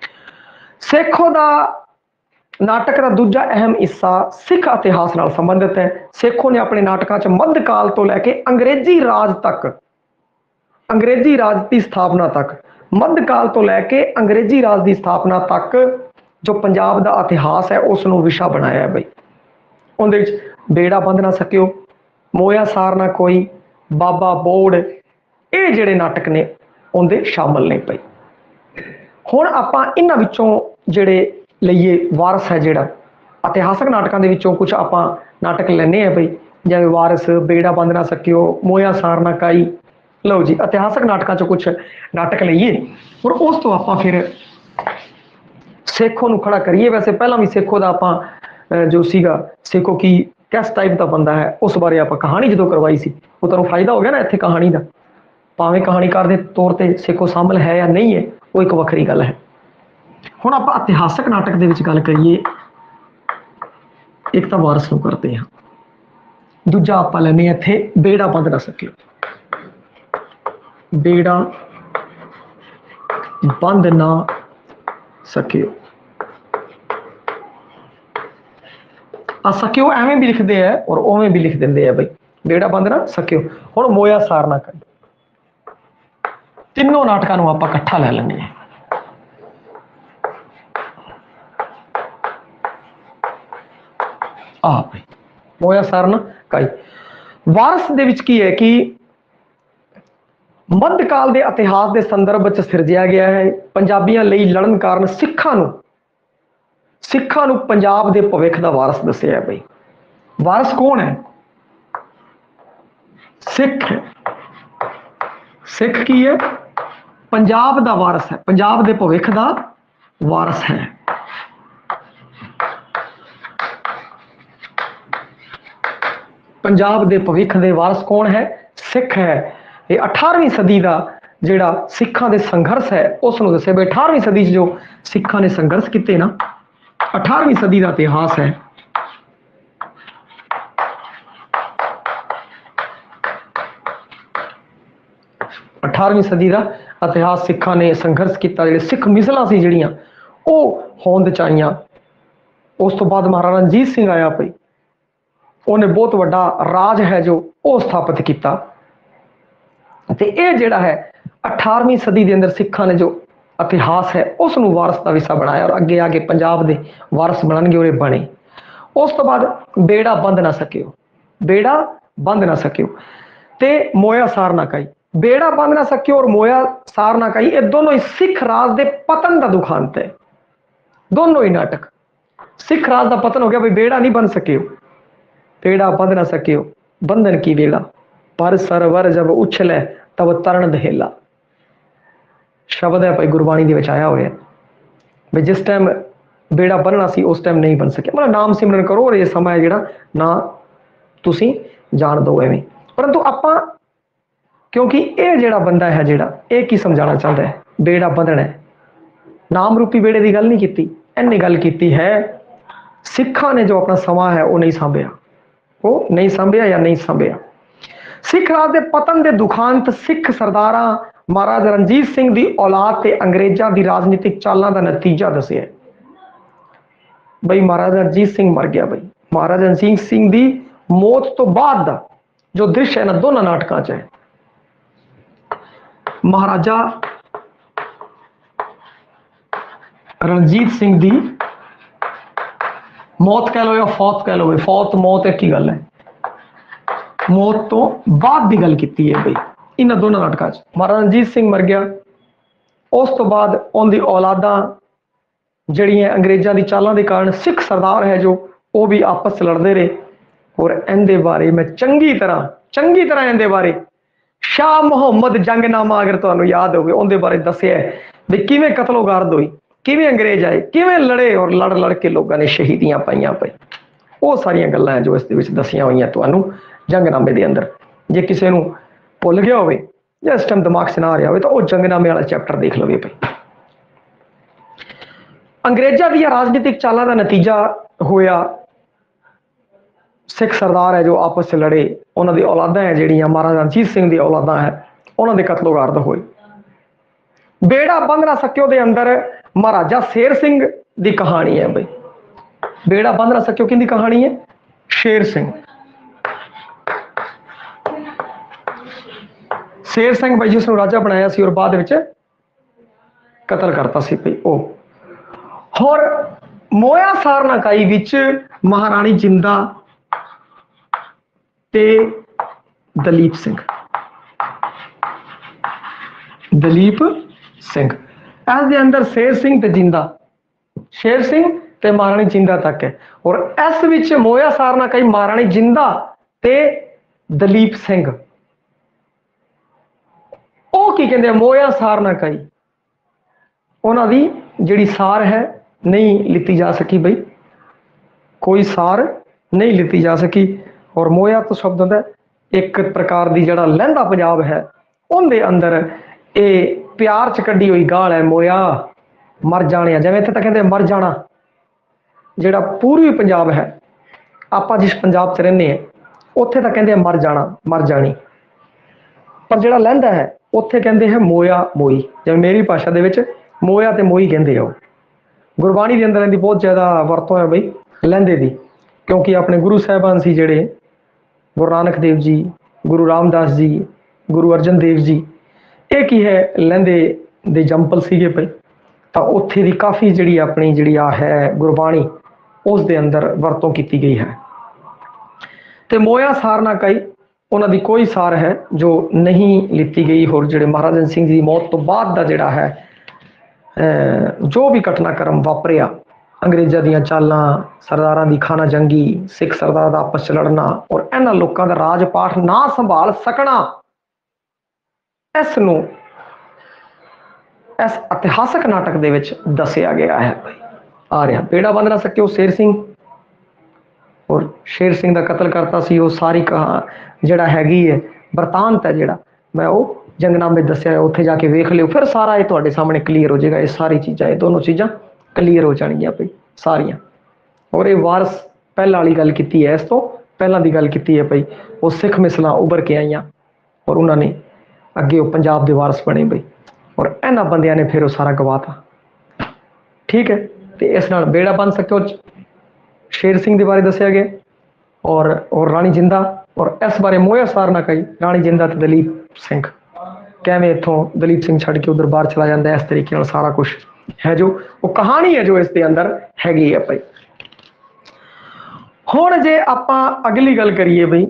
ਸੇਖੋਂ ਦਾ ਨਾਟਕ ਦਾ ਦੂਜਾ ਅਹਿਮ ਹਿੱਸਾ ਸਿੱਖ ਇਤਿਹਾਸ ਨਾਲ ਸੰਬੰਧਿਤ ਹੈ। ਸੇਖੋਂ ਨੇ ਆਪਣੇ ਨਾਟਕਾਂ 'ਚ ਮੱਧਕਾਲ ਤੋਂ ਲੈ ਕੇ ਅੰਗਰੇਜ਼ੀ ਰਾਜ ਤੱਕ, ਅੰਗਰੇਜ਼ੀ ਰਾਜ ਦੀ ਸਥਾਪਨਾ ਤੱਕ, ਮੱਧਕਾਲ ਤੋਂ ਲੈ ਕੇ ਅੰਗਰੇਜ਼ੀ ਰਾਜ ਦੀ ਸਥਾਪਨਾ ਤੱਕ ਜੋ ਪੰਜਾਬ ਦਾ ਇਤਿਹਾਸ ਹੈ ਉਸ ਨੂੰ ਵਿਸ਼ਾ ਬਣਾਇਆ ਹੈ ਬਈ। ਉਹਦੇ ਵਿੱਚ ਬੇੜਾ ਬੰਦ ਨਾ ਸਕਿਓ, ਮੋਇਆ ਸਾਰ ਨਾ ਕੋਈ, ਬਾਬਾ ਬੋੜ, ਇਹ ਜਿਹੜੇ ਨਾਟਕ ਨੇ ਉਹਦੇ ਸ਼ਾਮਲ ਨੇ ਪਈ। ਹੁਣ ਆਪਾਂ ਇਹਨਾਂ ਵਿੱਚੋਂ ਜਿਹੜੇ ਲਈਏ ਵਾਰਸ ਹੈ, ਜਿਹੜਾ ਇਤਿਹਾਸਕ ਨਾਟਕਾਂ ਦੇ ਵਿੱਚੋਂ ਕੁਝ ਆਪਾਂ ਨਾਟਕ ਲੈਣੇ ਆ ਬਈ, ਜਿਵੇਂ ਵਾਰਸ, ਬੇੜਾ ਬੰਦ ਨਾ ਸਕਿਓ, ਮੋਇਆ ਸਾਰ ਨਾ ਕਾਈ। ਲਓ ਜੀ, ਇਤਿਹਾਸਕ ਨਾਟਕਾਂ 'ਚੋਂ ਕੁਝ ਨਾਟਕ ਲਈਏ ਔਰ ਉਸ ਤੋਂ ਆਪਾਂ ਫਿਰ ਸੇਖੋਂ ਨੂੰ ਖੜਾ ਕਰੀਏ। ਵੈਸੇ ਪਹਿਲਾਂ ਵੀ ਸੇਖੋਂ ਦਾ ਆਪਾਂ ਜੋ ਸੀਗਾ, ਸੇਖੋਂ ਕੀ ਕਿਸ ਟਾਈਪ ਦਾ ਬੰਦਾ ਹੈ, ਉਸ ਬਾਰੇ ਆਪਾਂ ਕਹਾਣੀ ਜਦੋਂ ਕਰਵਾਈ ਸੀ, ਉਹ ਤੁਹਾਨੂੰ ਫਾਇਦਾ ਹੋ ਗਿਆ ਨਾ ਇੱਥੇ ਕਹਾਣੀ ਦਾ। ਭਾਵੇਂ ਕਹਾਣੀਕਾਰ ਦੇ ਤੌਰ ਤੇ ਸੇਖੋਂ ਸ਼ਾਮਲ ਹੈ ਜਾਂ ਨਹੀਂ ਹੈ, ਉਹ ਇੱਕ ਵੱਖਰੀ ਗੱਲ ਹੈ। ਹੁਣ ਆਪਾਂ ਇਤਿਹਾਸਕ ਨਾਟਕ ਦੇ ਵਿੱਚ ਗੱਲ ਕਰੀਏ, ਇੱਕ ਤਾਂ ਵਾਰਸ ਨੂੰ ਕਰਦੇ ਹਾਂ, ਦੂਜਾ ਆਪਾਂ ਲੈਂਦੇ ਹਾਂ ਇੱਥੇ ਬੇੜਾ ਬੰਦ ਨਾ ਸਕਿਓ, ਬੇੜਾ ਬੰਦ ਨਾ ਸਕਿਓ। ਆ ਸਕਿਓ ਐਵੇਂ ਵੀ ਲਿਖਦੇ ਆ ਔਰ ਉਵੇਂ ਵੀ ਲਿਖ ਦਿੰਦੇ ਆ ਬਈ, ਬੇੜਾ ਬੰਦ ਨਾ ਸਕਿਓ। ਹੁਣ ਮੋਇਆ ਸਾਰ ਨਾ ਕਾਈ, ਤਿੰਨੋਂ ਨਾਟਕਾਂ ਨੂੰ ਆਪਾਂ ਇਕੱਠਾ ਲੈ ਲੈਂਦੇ ਹਾਂ। ਆਹ ਬਈ ਮੋਇਆ ਸਾਰ ਨਾ ਕਾਈ। ਵਾਰਸ ਦੇ ਵਿੱਚ ਕੀ ਹੈ ਕਿ ਮੱਧਕਾਲ ਦੇ ਇਤਿਹਾਸ ਦੇ ਸੰਦਰਭ ਵਿੱਚ ਸਿਰਜਿਆ ਗਿਆ ਹੈ। ਪੰਜਾਬੀਆਂ ਲਈ ਲੜਨ ਕਾਰਨ ਸਿੱਖਾਂ ਨੂੰ ਪੰਜਾਬ ਦੇ ਭਵਿੱਖ ਦਾ ਵਾਰਸ ਦੱਸਿਆ ਹੈ ਬਈ। ਵਾਰਸ ਕੌਣ ਹੈ? ਸਿੱਖ ਹੈ। ਸਿੱਖ ਕੀ ਹੈ? ਪੰਜਾਬ ਦਾ ਵਾਰਸ ਹੈ, ਪੰਜਾਬ ਦੇ ਭਵਿੱਖ ਦਾ ਵਾਰਸ ਹੈ। ਪੰਜਾਬ ਦੇ ਭਵਿੱਖ ਦੇ ਵਾਰਸ ਕੌਣ ਹੈ? ਸਿੱਖ ਹੈ। ਇਹ 18ਵੀਂ ਸਦੀ ਦਾ ਜਿਹੜਾ ਸਿੱਖਾਂ ਦੇ ਸੰਘਰਸ਼ ਹੈ ਉਸ ਨੂੰ ਦੱਸਿਆ ਬਈ। 18ਵੀਂ ਸਦੀ 'ਚ ਜੋ ਸਿੱਖਾਂ ਨੇ ਸੰਘਰਸ਼ ਕੀਤੇ ਨਾ, 18ਵੀਂ ਸਦੀ ਦਾ ਇਤਿਹਾਸ ਹੈ। ਅਠਾਰਵੀਂ ਸਦੀ ਦਾ ਇਤਿਹਾਸ, ਸਿੱਖਾਂ ਨੇ ਸੰਘਰਸ਼ ਕੀਤਾ, ਜਿਹੜੇ ਸਿੱਖ ਮਿਸਲਾਂ ਸੀ ਜਿਹੜੀਆਂ ਉਹ ਹੋਂਦ 'ਚ ਆਈਆਂ। ਉਸ ਤੋਂ ਬਾਅਦ ਮਹਾਰਾਜਾ ਰਣਜੀਤ ਸਿੰਘ ਆਇਆ ਪਈ, ਉਹਨੇ ਬਹੁਤ ਵੱਡਾ ਰਾਜ ਹੈ ਜੋ ਉਹ ਸਥਾਪਿਤ ਕੀਤਾ। ਤੇ ਇਹ ਜਿਹੜਾ ਹੈ 18ਵੀਂ ਸਦੀ ਦੇ ਅੰਦਰ ਸਿੱਖਾਂ ਨੇ ਜੋ ਇਤਿਹਾਸ ਹੈ ਉਸ ਨੂੰ ਵਾਰਸ ਦਾ ਵਿਸ਼ਾ ਬਣਾਇਆ ਔਰ ਅੱਗੇ ਆ ਕੇ ਪੰਜਾਬ ਦੇ ਵਾਰਸ ਬਣਨਗੇ ਔਰ ਇਹ ਬਣੇ। ਉਸ ਤੋਂ ਬਾਅਦ ਬੇੜਾ ਬੰਦ ਨਾ ਸਕਿਓ, ਬੇੜਾ ਬੰਦ ਨਾ ਸਕਿਓ ਤੇ ਮੋਇਆ ਸਾਰ ਨਾ ਕਾਈ। ਬੇੜਾ ਬੰਦ ਨਾ ਸਕਿਓ ਔਰ ਮੋਇਆ ਸਾਰ ਨਾ ਕਾਈ, ਇਹ ਦੋਨੋਂ ਹੀ ਸਿੱਖ ਰਾਜ ਦੇ ਪਤਨ ਦਾ ਦੁਖਾਂਤ ਹੈ। ਦੋਨੋਂ ਹੀ ਨਾਟਕ। ਸਿੱਖ ਰਾਜ ਦਾ ਪਤਨ ਹੋ ਗਿਆ ਬਈ, ਬੇੜਾ ਨਹੀਂ ਬੰਦ ਸਕਿਓ, ਬੇੜਾ ਬੰਦ ਨਾ ਸਕਿਓ, ਬੰधन की बेड़ा पर सरवर जब उछले तब तरण दहेला। ਸ਼ਬਦ ਹੈ ਭਾਈ ਗੁਰਬਾਣੀ ਦੇ ਵਿੱਚ ਆਇਆ ਹੋਇਆ ਵੀ ਜਿਸ ਟਾਈਮ ਬੇੜਾ ਬੰਨਣਾ ਸੀ ਉਸ ਟਾਈਮ ਨਹੀਂ ਬਣ ਸਕਿਆ। ਮਤਲਬ ਨਾਮ ਸਿਮਰਨ ਕਰੋ ਔਰ ਇਹ ਸਮਾਂ ਹੈ ਜਿਹੜਾ ਨਾ ਤੁਸੀਂ ਜਾਣ ਦਿਓ ਐਵੇਂ। ਪਰੰਤੂ ਆਪਾਂ ਕਿਉਂਕਿ ਇਹ ਜਿਹੜਾ ਬੰਦਾ ਹੈ ਜਿਹੜਾ ਇਹ ਕੀ ਸਮਝਾਉਣਾ ਚਾਹੁੰਦਾ ਹੈ, ਬੇੜਾ ਬੰਨਣਾ ਹੈ, ਨਾਮ ਰੂਪੀ ਬੇੜੇ ਦੀ ਗੱਲ ਨਹੀਂ ਕੀਤੀ, ਇਹਨੇ ਗੱਲ ਕੀਤੀ ਹੈ ਸਿੱਖਾਂ ਨੇ ਜੋ ਆਪਣਾ ਸਮਾਂ ਹੈ ਉਹ ਨਹੀਂ ਸਾਂਭਿਆ, ਉਹ ਨਹੀਂ ਸਾਂਭਿਆ ਜਾਂ ਨਹੀਂ ਸਾਂਭਿਆ। ਸਿੱਖ ਰਾਜ ਦੇ ਪਤਨ ਦੇ ਦੁਖਾਂਤ ਸਿੱਖ ਸਰਦਾਰਾਂ ਮਹਾਰਾਜਾ ਰਣਜੀਤ ਸਿੰਘ ਦੀ ਔਲਾਦ ਤੇ ਅੰਗਰੇਜ਼ਾਂ ਦੀ ਰਾਜਨੀਤਿਕ ਚਾਲਾਂ ਦਾ ਨਤੀਜਾ ਦੱਸਿਆ ਬਈ। ਮਹਾਰਾਜਾ ਰਣਜੀਤ ਸਿੰਘ ਮਰ ਗਿਆ ਬਈ। ਮਹਾਰਾਜਾ ਰਣਜੀਤ ਸਿੰਘ ਦੀ ਮੌਤ ਤੋਂ ਬਾਅਦ ਦਾ ਜੋ ਦ੍ਰਿਸ਼ ਹੈ ਨਾ ਦੋਨਾਂ ਨਾਟਕਾਂ 'ਚ ਹੈ। ਮਹਾਰਾਜਾ ਰਣਜੀਤ ਸਿੰਘ ਦੀ मौत कह लो या फौत कह लो बई, फौत मौत एक ही गल है, मौत तो बाद की गल की है बई इन्होंने दोनों नाटकों च। महाराजा रणजीत सिंह मर गया, उस तो बाद उनकी औलादा जड़ियाँ अंग्रेज़ों की चालों के कारण सिख सरदार है जो वो भी आपस लड़ते रहे। और इनके बारे मैं चंगी तरह इनके बारे शाह मुहम्मद जंगनामा अगर तुहानू याद होवे उनके बारे दसिया है भी किवें कतलोगारद हुई, किवें अंग्रेज आए, किवें लड़े और लड़ के लोगों ने शहीदियां पाइयां पई। वो सारियां गल्लां हैं जो इस दे विच दसियां होईयां तुहानू जंगनामे दे अंदर। जे किसी नू भुल गया होवे या इस टाइम दिमाग च ना आ रहा होवे तो वो जंगनामे वाला चैप्टर देख लवे पई। अंग्रेज़ों दी राजनीतिक चालों का नतीजा होया सिख सरदार है जो आपस में लड़े, उन्होंने औलादा है जड़ियाँ महाराजा रणजीत सिंह की औलादा है उन्होंने कतलोगारद होए। बेड़ा बंद ना सकियो दे अंदर महाराजा शेर सिंह की कहानी है बई, बेड़ा बंद ना सकियो किंदी कहानी है, शेर सिंह। शेर सिंह भाई जिसनू राजा बनाया सी और बाद विच कतल करता सी भाई ओ। और मोया सारनाकाई विच महाराणी जिंदा ते दलीप सिंह इस दे अंदर शेर सिंह ते जिंदा, शेर सिंह ते महाराणी जिंदा तक है। और इस विच मोया सारनाकाई महाराणी जिंदा ते दलीप सिंह ਉਹ ਕੀ ਕਹਿੰਦੇ मोया सारनाकाई ਉਹਨਾਂ ਦੀ ਜਿਹੜੀ ਸਾਰ है नहीं लिती जा सकी बई, कोई सार नहीं लिती जा सकी। और मोया तो शब्द होता है एक प्रकार की जड़ा लहंदा पंजाब है उनके अंदर ये प्यार च कढ़ी हुई गाल है मोया मर जाने, जिवें इत्थे तां कहंदे मर जाना। जिहड़ा पूर्वी पंजाब है आप जिस पंजाब च रहिंदे हैं उत्थे तां कहंदे मर जाना मर जानी, पर जिहड़ा लहंदा है उत्थे कहंदे है मोया मोई। जिवें मेरी भाषा दे विच मोया ते मोई कहंदे आ। गुरबाणी के अंदर इनकी बहुत ज़्यादा वरतों है बई लहंदे दी, क्योंकि अपने गुरु साहबान सी जिहड़े गुरु नानक देव जी, गुरु रामदास जी, गुरु अर्जन देव जी, एक ही है लहंदे दे जंपल सीगे पई। तो उत्थे दी काफ़ी जिहड़ी अपनी जिहड़ी आ है गुरबाणी उस दे अंदर वरतों की गई है। तो मोया सारनाकाई उन्हां दी कोई सार है जो नहीं लिती गई। और जिहड़े महाराजा रणजीत सिंह जी मौत तो बाद दा जिहड़ा है जो भी घटनाक्रम वापरिया, अंग्रेज़ों दी चालां, सरदारां दी खाना जंगी, सिख सरदार दा आपस च लड़ना और इन्हां लोकां दा राजपाठ ना संभाल सकना, इस नूं इस इतिहासक नाटक दे विच दसिया गया है। आ रहा बेड़ा बंद ना सकियो शेर सिंह और शेर सिंह का कतल करता सी। वो सारी कहा जिहड़ा हैगी है बरतांत है जिहड़ा मैं वो जंगनामे दसिया है, उत्थे जाके वेख लियो फिर सारा ये तुहाडे सामने क्लीयर हो जाएगा। ये सारी चीज़ां, ये दोनों चीज़ां क्लीयर हो जाएगियां भाई सारियां। और ये वारस पहला वाली गल की है, इस तो पहला की गल की है भाई वो सिख मिसलां उभर के आईयां और उन्होंने अगे वो पंजाब के वारस बने बई। और इन्हां बंदियां ने फिर वो सारा गवाता। ठीक है, तो इस नाल बेड़ा बन सको शेर सिंह के बारे दसिया गया और राणी जिंदा। और इस बारे मोया सारनाकाई राणी जिंदा ते दलीप सिंह कैवें इत्थों दलीप सिंह छड़ के उधर बाहर चला जाता है। इस तरीके नाल सारा कुछ है जो वो कहानी है जो इसके अंदर हैगी है भाई। हुण जे आपां अगली गल करिए बई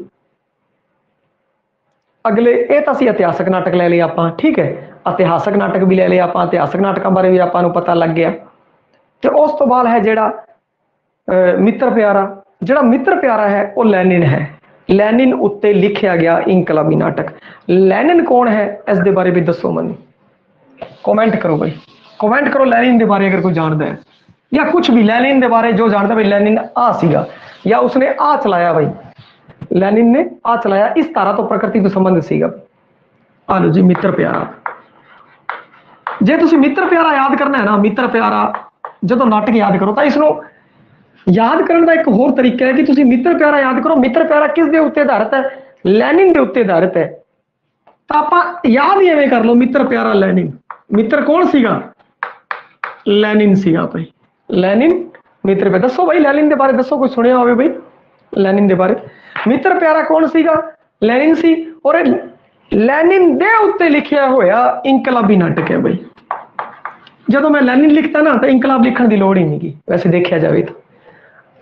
अगले ये तो असीं इतिहासक नाटक ले लिया आपां, ठीक है, इतिहासक नाटक भी ले लिया आपां, इतिहासक नाटकों बारे भी आपां नूं पता लग गया। तो उस तो बाद है जिहड़ा मित्र प्यारा, जिहड़ा मित्र प्यारा है वो लैनिन है। लैनिन उत्ते लिखिया गया इनकलाबी नाटक। लैनिन कौन है इस दे बारे भी दसो मैनूं, कमेंट करो भाई, कमेंट करो लैनिन के बारे अगर कोई जानता है या कुछ भी लैनिन के बारे जो जानता भाई लैनिन आ सीगा या उसने आ चलाया भाई लैनिन ने आ चलाया, इस तारा तो प्रकृति तो संबंध सीगा। आ लो जी मित्र प्यारा। जे तुसीं मित्र प्यारा याद करना है ना, मित्र प्यारा जो नाटक याद करो तो इसनों याद करने का एक होर तरीका है कि तुसीं मित्र प्यारा याद करो। मित्र प्यारा किस दे उत्ते आधारित है, लैनिन के उत्ते आधारित है। तो आप याद ही एवें कर लो मित्र प्यारा लैनिन। मित्र कौन सीगा, लैनिन सीगा भाई। लैनिन मित्र पे दसो भाई, लैनिन के बारे दसो, कोई सुनिया होवे भाई लैनिन के बारे। मित्र प्यारा कौन सीगा, लैनिन सी। और लैनिन दे उत्ते लिखिया होया इनकलाबी नाटक है भाई। जदों मैं लैनिन लिखता ना तो इनकलाब लिखण की लोड़ ही नहीं की, वैसे देखा जाए तो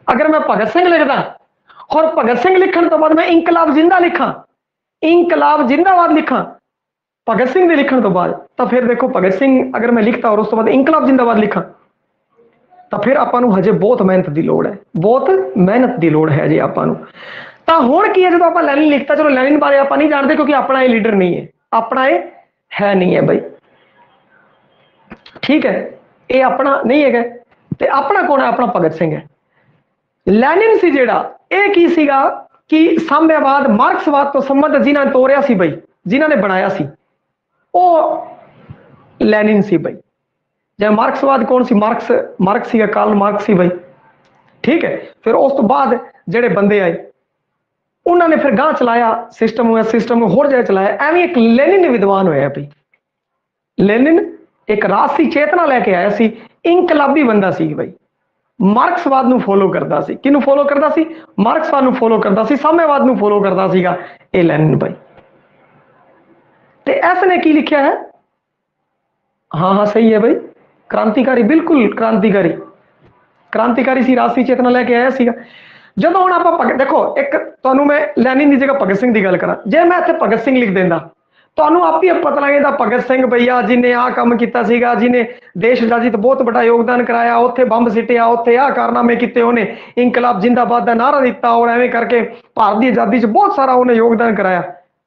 अगर मैं भगत सिंह लिखदा और भगत सिंह लिखण तो बाद मैं इंकलाब जिंदा लिखा, इंकलाब जिंदाबाद लिखा भगत सिंह के लिखण तो बाद, तो फिर देखो भगत सिंह अगर मैं लिखता और उस तो बाद इंकलाब जिंदाबाद लिखा, तो फिर आपां नूं हजे बहुत मेहनत की लोड़ है, बहुत मेहनत की लोड़ है जी आपां नूं। तो हुण की है जो आप लैनिन लिखता, चलो लैनिन बारे आप नहीं जानते क्योंकि अपना ये लीडर नहीं है, अपना ये है नहीं है भाई, ठीक है, ये अपना नहीं है। ते अपना कौन है? अपना भगत सिंह है। लैनिन सी जेड़ा ये की सीगा कि साम्यवाद मार्क्सवाद तो संबंध जिन्होंने तोड़िया सी भाई, जिन्होंने बनाया सी वो लैनिन सी भाई। जब मार्क्सवाद कौन सी? मार्क्स सीगा, कार्ल मार्क्स सी भाई, ठीक है। फिर उस तो बाद जेड़े बंदे आए उन्होंने फिर गांह चलाया सिस्टम, सिस्टम होर जगह चलाया। एवं एक लेनिन विद्वान होया भाई, लेनिन एक राष्ट्रीय चेतना लेके आया सी, इंकलाबी बंदा सी भाई, मार्क्सवाद नूं फॉलो करता सी। किनू फॉलो करता सी? मार्क्सवाद नूं फॉलो करता सी, साम्यवाद नूं फॉलो करता सीगा ये लेनिन भाई। ते इसने की लिखा है? हाँ हाँ सही है भाई, क्रांतिकारी, बिल्कुल क्रांतिकारी, क्रांतिकारी सी, राष्ट्रीय चेतना लेके आया सीगा। ਜਦੋਂ ਹੁਣ ਆਪਾਂ देखो एक ਤੁਹਾਨੂੰ मैं लैनिन की जगह भगत सिंह की गल करा, जे मैं इत्थे भगत सिंह लिख देंदा ਤੁਹਾਨੂੰ आपे पता लग जाता भगत सिंह भैया जिन्हें आ काम किया सीगा, जिन्हें देश आजादी तो बहुत बड़ा योगदान कराया, उत्थे बंब सिटिया, उत्थे आ कारनामे किए, उन्हें इंकलाब जिंदाबाद का नारा दिता और एवं करके भारत की आजादी च बहुत सारा उन्हें योगदान कराया।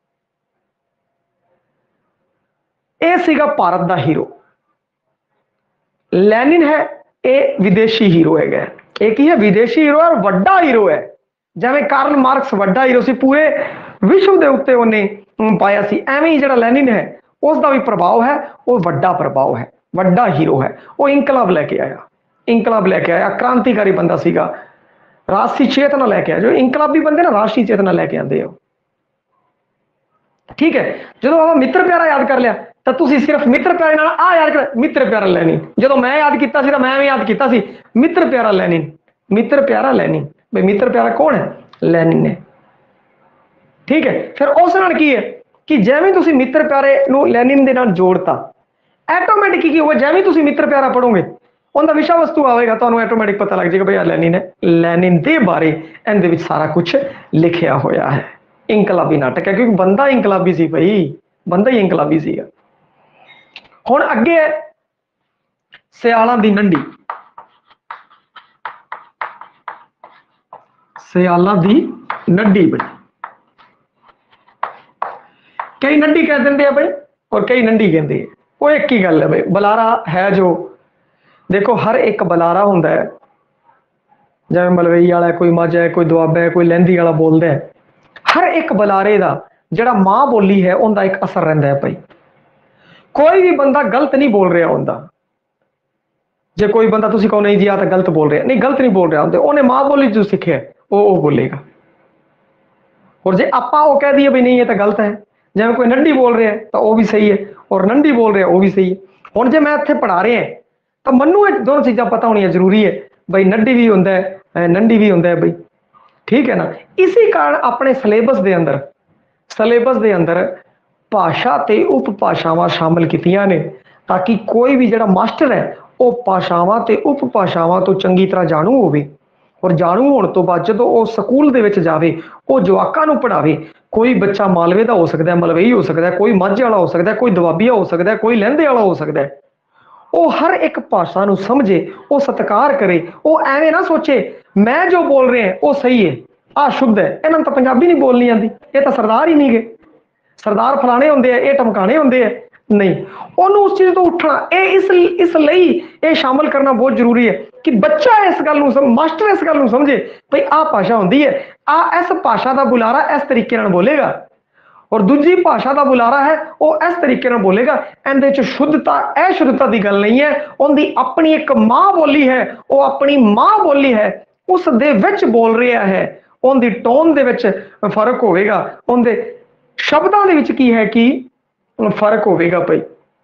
यह सीगा भारत का हीरो लैनिन है, ये विदेशी हीरो है, एक ही है विदेशी हीरो और वड्डा हीरो है। जिवें कार्ल मार्क्स वड्डा हीरो सी, पूरे विश्व के उत्ते उन्हें पाया सी, एवं ही जिहड़ा लैनिन है उसका भी प्रभाव है, वो वड्डा प्रभाव है, वड्डा हीरो है। वो इंकलाब लेके आया, इंकलाब लेके आया, क्रांतिकारी बंदा सीगा, राष्ट्रीय चेतना लेके आया। जो इंकलाबी बंदे ना राष्ट्रीय चेतना लेके आते हो, ठीक है। जो आप मित्र प्यारा याद कर लिया तो तुसी सिर्फ मित्र प्यारे नाल आ याद कर, मित्र प्यारा लैनिन। जो मैं याद किया सी, मैं भी याद किया सी मित्र प्यारा लैनिन, मित्र प्यारा लैनिन। भाई मित्र प्यारा कौन है? लैनिन है, ठीक है। फिर उस नाल की है कि जिवें तुसी मित्र प्यारे नूं लैनिन दे नाल जोड़ता, ऐटोमैटिक की होगा, जिवें तुसी मित्र प्यारा पढ़ोगे उनका विषय वस्तु आएगा, तो ऐटोमैटिक पता लग जाएगा भाई लैनिन है, लैनिन के बारे इहदे विच सारा कुछ लिखिया होया है। इंकलाबी नाटक है क्योंकि बंदा इंकलाबी सी भाई, बंदा ही इंकलाबी सीगा। हुण अगे है सियाला दी नंडी, सियाला दी नड्डी भाई, कई नड्डी कह देंगे हैं भाई और कई नंडी कहते हैं, वो एक ही गल है भाई। बलारा है जो देखो हर एक बलारा होंदा है, जिवें मलवई वाला, कोई माझा है, कोई दुआबा है, कोई लहंदी वाला बोलता है, हर एक बलारे का जिहड़ा मां बोली है उनका एक असर रहिंदा है भाई। कोई भी बंदा गलत नहीं बोल रहा होंदा, जे कोई बंदा तुसीं कहो नहीं जी आ तो गलत बोल रहा, नहीं गलत नहीं बोल रहा होंदा, उन्हें मां बोली जो सीखे वो बोलेगा। और जे आपां वो कह दिए भी नहीं ये तो गलत है, जिवें कोई नंडी बोल रहा है तो वह भी सही है और नंडी बोल रहा है वो भी सही है। हुण जे मैं इत्थे पढ़ा रहे हैं तो मन्नू ये दोनों चीज़ां पता होनी जरूरी है भाई, नंडी भी होंदा है नंडी भी होंदा है भाई, ठीक है ना। इसी कारण अपने सिलेबस के अंदर, सिलेबस के अंदर भाषा ते उपभाषावां शामिल कीतियां ने, ताकि कोई भी जिहड़ा मास्टर है वो भाषावां ते उपभाषावां तो चंगी तरह जाणू होवे, और जाणू होने तो बाद जो वो स्कूल दे विच जावे वो जवाकां नूं पढ़ावे। कोई बच्चा मालवे का हो सकता है, मलवई हो सकता है, कोई माझे वाला हो सकता है, कोई दुआबिया हो सकता है, कोई लहंदे वाला हो सकता है, वो हर एक भाषा नूं समझे, वो सत्कार करे, वो एवें ना सोचे मैं जो बोल रहे हैं वो सही है, आ शुद्ध है, इन्हां तो पंजाबी नहीं बोलनी आती, ये तो सरदार ही नहीं गए, सरदार फलाने होंदे हैं, ये टमकाने होंदे हैं, नहीं। उन्होंने उस चीज तो उठना इसलिए ये शामिल करना बहुत जरूरी है कि बच्चा इस गल नूं, मास्टर इस गल नूं समझे भाई आ भाषा होंदी है, आ इस भाषा का बुलारा इस तरीके नाल बोलेगा और दूजी भाषा का बुलारा है वो इस तरीके नाल बोलेगा। इहदे च शुद्धता अशुद्धता की गल नहीं है, उनकी अपनी एक मां बोली है, वो अपनी मां बोली है, उस दे विच बोल रहा है, उनकी टोन दे विच फर्क होगा, उनके शब्दों दे विच की है कि फर्क होगा भाई।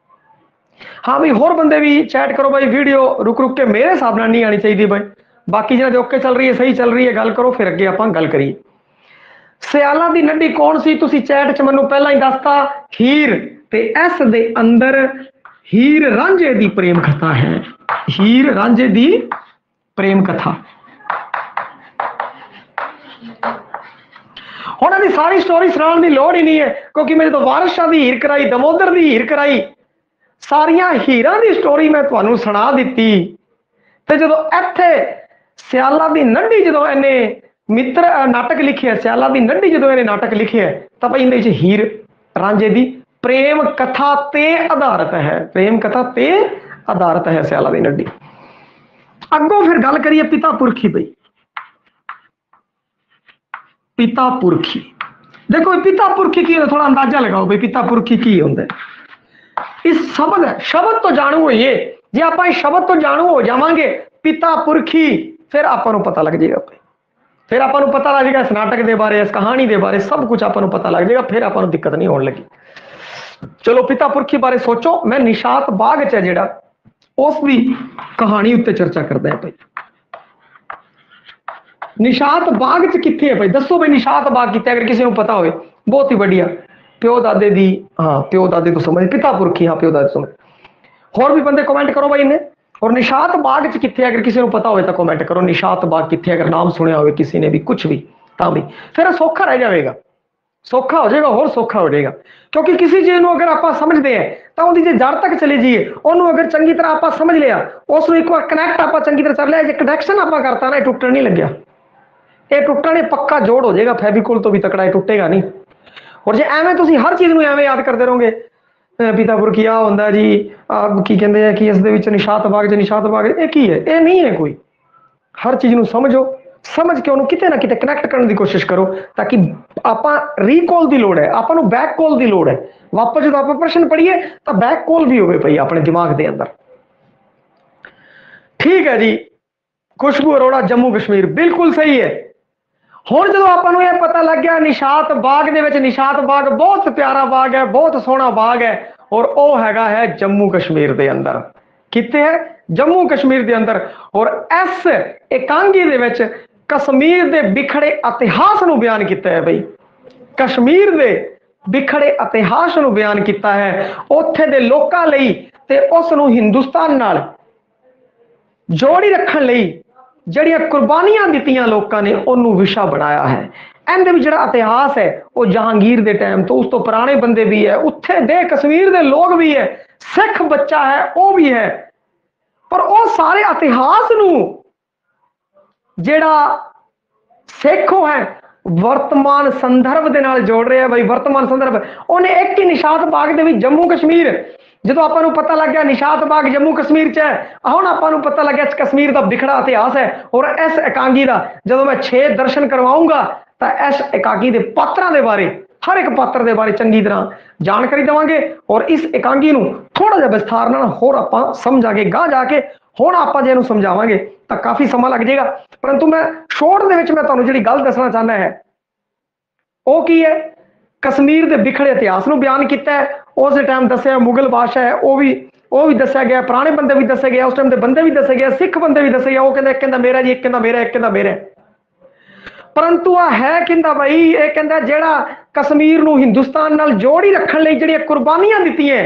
हाँ भाई होर बंदे भी चैट करो भाई, वीडियो रुक रुक के मेरे हिसाब नाल नहीं आनी चाहिए भाई, बाकी जिन्हें ओके चल रही है, सही चल रही है, गल करो फिर अगे आपां गल करिए। सियाला दी नड्डी कौन सी? तुसी चैट च मैनूं पहला ही दसता, हीर, ते इस दे अंदर हीर रांझे दी प्रेम कथा है, हीर रांझे दी प्रेम कथा। हुण इहदी सारी स्टोरी सुनाउण दी लोड़ ही नहीं है, क्योंकि मैं जो वारिस शाह दी हीर कराई, दमोदर दी हीर कराई, सारियां हीरां दी स्टोरी मैं तुहानूं सुणा दित्ती। ते जदों इत्थे सियाला दी नंढी जदों इहने मित्र नाटक लिखे, सियाला दी नंढी जदों इहने नाटक लिखे तां भाई इहदे विच हीर रांझे दी प्रेम कथा ते आधारित है, प्रेम कथा ते आधारित है सियाला दी नंढी। अगों फिर गल करिए पिता पुरखी। बई पिता पुरखी, देखो पिता पुरखी की थोड़ा अंदाजा लगाओ भाई पिता पुरखी की होंदा है। इस शब्द है, शब्द तो जाणू होइए, जे आपां इस शब्द तो जाणू हो जावांगे पिता पुरखी, फिर आपां नूं पता लग जाएगा, फिर आपां नूं पता लग जाएगा इस नाटक के बारे, इस कहानी के बारे, सब कुछ आपां नूं पता लग जाएगा, फिर आपां नूं दिक्कत नहीं होने लगी। चलो पिता पुरखी बारे सोचो, मैं निशात बाग च जिहड़ा उसकी कहानी उत्ते चर्चा करदा है। भाई निशात बाग च कित्थे है भाई, दसो भाई निशात बाग कित्थे, अगर किसी को पता हो बहुत ही बढ़िया। प्यो दादे दी, हाँ प्यो दादे तो समझ, पिता पुरखी हाँ प्यो दादे समझ। होर भी बंदे कमेंट करो भाई इन्हें। और निशात बाग च कित्थे, अगर किसी को पता हो तो कमेंट करो निशात बाग कित्थे, अगर नाम सुनिया हो किसी ने भी कुछ भी, तां भी फिर सौखा रह जाएगा, सौखा हो जाएगा, होर सौखा हो जाएगा। क्योंकि किसी चीज को अगर आप समझते हैं तो उसकी जड़ तक चले जाइए, उन्होंने अगर चंगी तरह आप समझ लिया, उस एक बार कनैक्ट आप चंगी तरह कर लिया, जो कनैक्शन आप करता ना टुटन नहीं लग्या, ये टुटना नहीं, पक्का जोड़ हो जाएगा, फेविकोल तो भी तकड़ा है, टुटेगा नहीं। और जे एवं तुम हर चीज एवं याद करते रहोगे, पिता पुरखी आ होंदा जी, की कहते हैं कि इस निशात बाग च निशात बाग, ये की है, ये नहीं है कोई। हर चीज को समझो, समझ के उन्होंने किते ना किते कनैक्ट करने की कोशिश करो, ताकि आप रीकॉल की लोड़ है, आपको बैक कॉल की लोड़ है। वापस जो आप प्रश्न पढ़िए तो बैक कॉल भी होवे पई अपने दिमाग के अंदर। ठीक है जी, खुशबू अरोड़ा जम्मू कश्मीर, बिल्कुल सही है। हुण जो आपको यह पता लग गया निशात बाग दे विच, निशात बाग बहुत प्यारा बाग है, बहुत सोहना बाग है, और वह हैगा है जम्मू कश्मीर के अंदर। कित्थे है? जम्मू कश्मीर के अंदर। और इस एकांगी दे विच कश्मीर के बिखड़े इतिहास को बयान किया है। भाई कश्मीर के बिखड़े इतिहास को बयान किया है, उत्थे दे लोकां लई ते उस नूं हिंदुस्तान नाल जोड़ी रखण लई जड़ियां कुर्बानियां दित्तियां लोकां ने, उन्होंने विशा बनाया है। इहदे विच जिहड़ा इतिहास है वो जहांगीर के टाइम तो उस तो पुराने बंदे भी है, उत्थे दे कश्मीर के लोग भी है, सिख बच्चा है वो भी है, पर वो सारे इतिहास नूं जिहड़ा सिख है वर्तमान संदर्भ के नाल जोड़ रहे हैं। भाई वर्तमान संदर्भ उन्हें एक ही निशात बाग दे जम्मू कश्मीर, जो आपको पता लग गया निशात बाग जम्मू कश्मीर च है, हुण आपको पता लग गया कश्मीर का बिखड़ा इतिहास है। और इस एकांगी का जो मैं 6 दर्शन करवाऊंगा तो इस एकांगी के पात्रों के बारे, हर एक पात्र के बारे चंगी तरह जानकारी देवांगे, और इस एकांगी नूं थोड़ा जिहा विस्तार नाल होर आपां समझांगे। गां जाके हुण आपां जे इहनूं समझावांगे तो काफ़ी समा लग जाएगा, परंतु मैं शॉर्ट दे विच मैं तुहानूं जिहड़ी गल दसना चाहना है वो की है, कश्मीर के बिखड़े इतिहास को बयान किया है। उस टाइम दसिया मुगल बादशाह है वो भी दसिया गया, पुराने बंदे भी दसे गए, उस टाइम के बंदे भी दसे गए, सिख बंदे भी दसे गए। वो कहते एक कहता मेरा जी, एक कहता मेरा, एक कहता मेरा, परंतु आ है कहता भाई ये कहता जेड़ा कश्मीर नूं हिंदुस्तान नाल जोड़ी रखण लई जिहड़ियां कुर्बानियां दित्तियां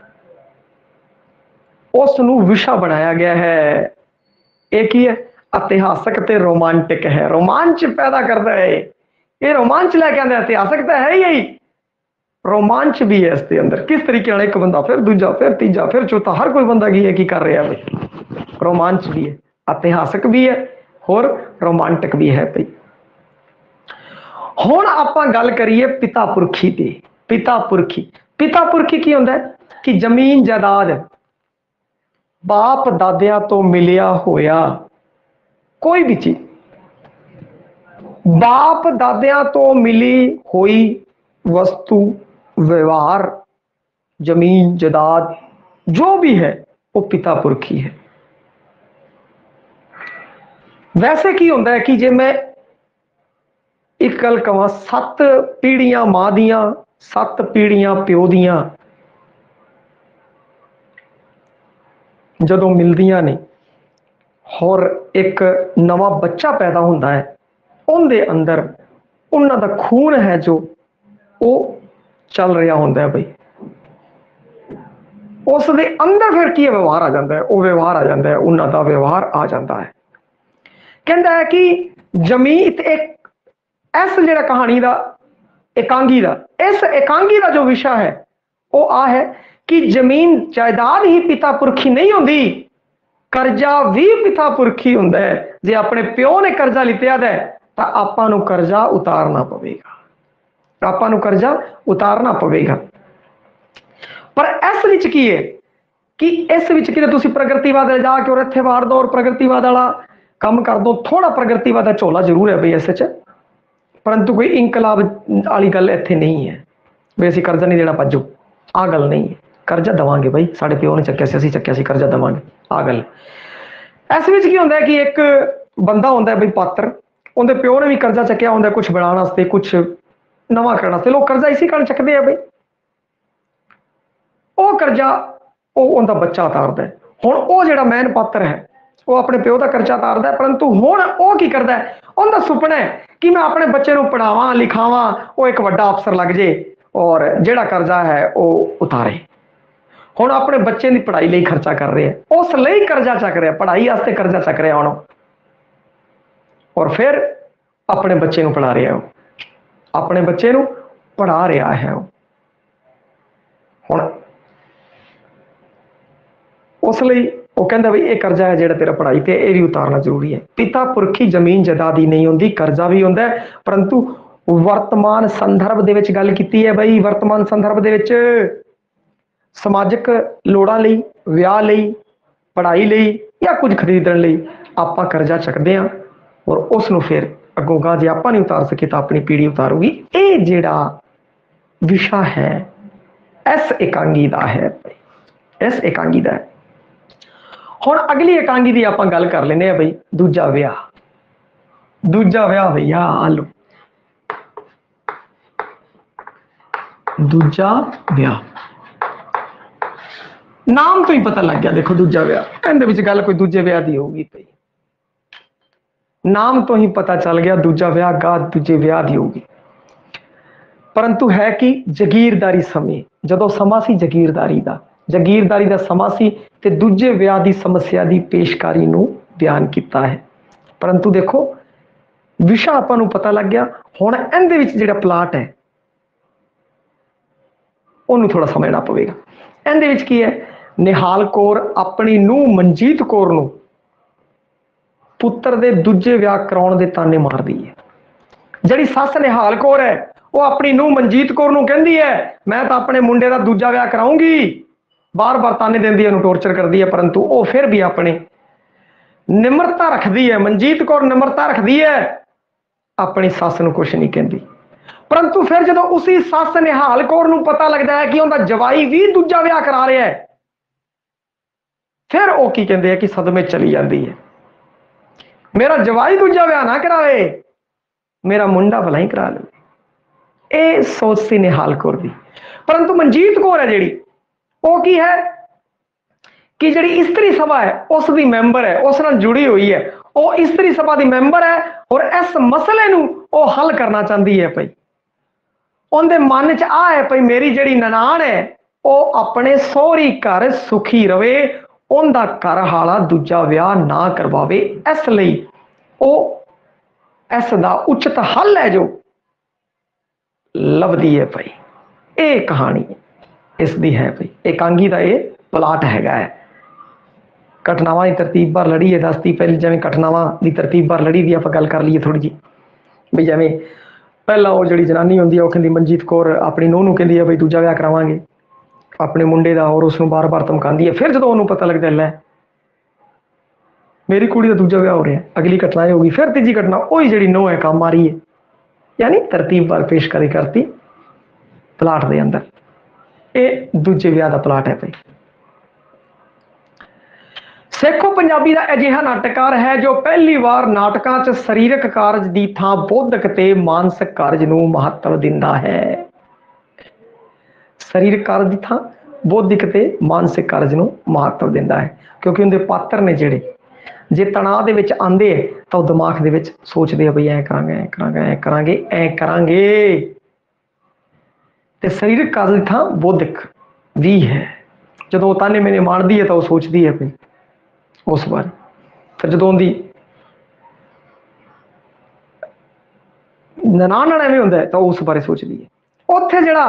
उस नूं विशा बनाया गया है। एक ही है इतिहासक ते रोमांटिक है, रोमांच पैदा करता है ये, रोमांच लैके आंदा। इतिहासक तो है ही, रोमांच भी है इसके अंदर। किस तरीके एक बंदा फिर दूजा फिर तीजा फिर चौथा, हर कोई बंदा की है की कर रहा है भाई, रोमांच भी है, इतिहासक भी है और रोमांटिक भी है। भाई हुण आपां गल करिए पिता पुरखी दी। पिता पुरखी, पिता पुरखी की होंदा है कि जमीन जायदाद बाप दादिया तो मिलिया होया कोई भी चीज, बाप दादिया तो मिली हुई वस्तु व्यवहार जमीन जायदाद जो भी है वो पिता पुरखी है। वैसे की होंदा है कि जे मैं एक गल कहां, 7 पीढ़ियां मां दियां 7 पीढ़ियां प्यो दियां जदों मिलदियां ने और एक नवा बच्चा पैदा होंदा है, उनके अंदर उन्हां दा खून है जो वो चल रहा होंदा है। भाई उस दे अंदर फिर की व्यवहार आ जाता है, वो व्यवहार आ जाता है, उन्हां दा व्यवहार आ जाता है। कहता है कि जमीन एक इस जिहड़ा कहानी का एकांगी का। इस एकांगी का जो विषय है वो आ है कि जमीन जायदाद ही पिता पुरखी नहीं होंगी, कर्जा भी पिता पुरखी हुंदा है। जे अपने प्यो ने कर्जा लिया है तो आपां नूं कर्जा उतारना पवेगा, आपां नूं कर्जा उतारना पवेगा। पर इस विच की है कि इस विच कि तुसीं प्रगतिवाद जाके और इत्थे वार दो और प्रगतिवाद वाला काम कर दो। थोड़ा प्रगतिवाद का झोला जरूर है बई इस च, परंतु कोई इंकलाब वाली गल इत्थे नहीं है भी असीं कर्जा नहीं देना भज्जो, आ गल नहीं है। कर्जा देवांगे बई, साडे प्यो ने चक्या सी, असीं चक्या सी, कर्जा देवांगे, आ गल। इस विच की हुंदा है कि एक बंदा हुंदा है बई पात्र, उहदे प्यो ने भी कर्जा चक्या हुंदा कुछ बनाउण वास्ते, कुछ नवां करन वास्ते। लोग कर्जा इसी कारण चकदे आ बई, ਉਹ ਕਰਜ਼ਾ ਉਹ ਉਹਦਾ ਬੱਚਾ ਉਤਾਰਦਾ ਹੈ। ਹੁਣ ਉਹ ਜਿਹੜਾ ਮੈਨ ਪਾਤਰ ਹੈ ਉਹ ਆਪਣੇ ਪਿਓ ਦਾ ਕਰਜ਼ਾ ਉਤਾਰਦਾ ਹੈ, ਪਰੰਤੂ ਹੁਣ ਉਹ ਕੀ ਕਰਦਾ ਹੈ, ਉਹਦਾ ਸੁਪਨਾ ਹੈ ਕਿ ਮੈਂ ਆਪਣੇ ਬੱਚੇ ਨੂੰ ਪੜਾਵਾਂ ਲਿਖਾਵਾਂ, ਉਹ ਇੱਕ ਵੱਡਾ ਅਫਸਰ ਲੱਗ ਜੇ ਔਰ ਜਿਹੜਾ ਕਰਜ਼ਾ ਹੈ ਉਹ ਉਤਾਰੇ। ਹੁਣ ਆਪਣੇ ਬੱਚੇ ਦੀ ਪੜ੍ਹਾਈ ਲਈ ਖਰਚਾ ਕਰ ਰਿਹਾ, ਉਸ ਲਈ ਕਰਜ਼ਾ ਚੱਕ ਰਿਹਾ, ਪੜ੍ਹਾਈ ਵਾਸਤੇ ਕਰਜ਼ਾ ਚੱਕ ਰਿਹਾ ਹੁਣ, ਔਰ ਫਿਰ ਆਪਣੇ ਬੱਚੇ ਨੂੰ ਪੜ੍ਹਾ ਰਿਹਾ, ਉਹ ਆਪਣੇ ਬੱਚੇ ਨੂੰ ਪੜ੍ਹਾ ਰਿਹਾ ਹੈ। ਉਹ ਹੁਣ उस लिए वो कहता भी ये कर्जा है जो तेरा पढ़ाई ते ये भी उतारना जरूरी है। पिता पुरखी जमीन जायदाद ही नहीं होंगी, कर्जा भी होंदा है, परंतु वर्तमान संदर्भ दे विच गल कीती है बई, वर्तमान संदर्भ दे विच समाजिक लोड़ां लई, विआह लई, पढ़ाई लई या कुछ खरीदण लई आपां कर्जा चकदे हां और उस नूं फिर अगों गां जे आपां नहीं उतार सके तो अपनी पीढ़ी उतारूगी। ये जिहड़ा विषय है इस एकांगी दा है, इस एकांगी दा है। ਹੁਣ अगली एकांगी की आप गल कर लें बई दूजा विआह। दूजा विआह भैया आ लो, दूजा विआह नाम तो ही पता लग गया। देखो दूजा विआह कहते विच गल कोई दूजे विआह की होगी पई, नाम तो ही पता चल गया दूजा विआह गा दूजे विआह की होगी। परंतु है कि जगीरदारी समय जदों समा सी जगीरदारी का, जगीरदारी का समा सी ते दूजे विआह की समस्या की पेशकारी नूं बयान किया है। परंतु देखो विषय आपां नूं पता लग गया। हुण इहदे विच जिहड़ा प्लाट है उहनूं थोड़ा समझना पवेगा। इहदे विच की है, निहाल कौर अपनी नूं मनजीत कौर नूं पुत्र दे दूजे विआह कराउण दे ताने मारदी है। जिहड़ी सस निहाल कौर है वो अपनी नूं मनजीत कौर नूं कहंदी है मैं तो अपने मुंडे का दूजा विआह कराऊंगी, बार बार ताने देंदी है, टोरचर करती है, परंतु वो फिर भी अपने निमरता रखती है। मनजीत कौर निमरता रखती है, अपनी सस नूं कुछ नहीं कहती। परंतु फिर जो उसी सस निहाल कौर नूं पता लगता है कि उनका जवाई भी दूजा विआह करा रहा है, फिर वो की कहते हैं कि सदमे चली जाती है, मेरा जवाई दूजा विआह ना करावे, मेरा मुंडा भला ही करा ले। ये सोच सी निहाल कौर दी। परंतु मनजीत कौर है जिहड़ी वो की है कि जिहड़ी इस्त्री सभा है उस दी मैंबर है, उस नाल जुड़ी हुई है, वो इस्त्री सभा दी मैंबर है और इस मसले नूं वो हल करना चाहती है। भाई उनके मन च आ है भाई मेरी जिहड़ी ननाण है वो अपने सोहरी घर सुखी रवे, उनका घर हाला दूजा विआह ना करवावे, इसलिए वो इसदा उचित हल है जो लभदी है। भाई ये कहानी इसदी है भाई, एकांगी का ये प्लाट हैगा है। घटनावां की तरतीब बार लड़ी है, दसती पहले जिवें घटनावां की तरतीब बार लड़ी दी आप गल कर लीए थोड़ी जी। बई जिवें पहला वो जिहड़ी जनानी हुंदी है वो कहंदी मनजीत कौर अपनी नूंह नूं कहंदी है बई दूजा विआह करावांगे अपने मुंडे का, और उसनूं बार बार धमकांदी है। फिर जदों उहनूं पता लगदा लै मेरी कुड़ी का दूजा विआह हो रहा है, अगली घटना ये होगी। फिर तीजी घटना वही जिहड़ी नूंह है काम आ रही है, यानी तरतीब बार पेश करी करती प्लाट के अंदर। ये दूजे विआह का प्लाट है भाई। सेखो पंजाबी का अजिहा नाटककार है जो पहली बार नाटकों च शरीरक कारज की थां बौद्धिक ते मानसिक कारज नूं महत्व दिंदा है। शरीरक कारज की थां बौद्धिक ते मानसिक कारज नूं महत्व दिंदा है, क्योंकि उनके पात्र ने जिहड़े जे तनाव दे विच आंदे तो दिमाग दे विच सोचते हैं बई ऐ करांगे ऐ करांगे ऐ करांगे ऐ करांगे। ते शरीरक कारज की थां बौद्धिक भी है। जो ताने मैंने मारती है तो वह सोचती है भाई उस बार। फिर जो उनकी ਨਨਾਣ ਨਾਲ ਐਵੇਂ ਹੁੰਦਾ ਤਾਂ ਉਸ ਬਾਰੇ ਸੋਚਦੀ ਹੈ। ਉੱਥੇ ਜਿਹੜਾ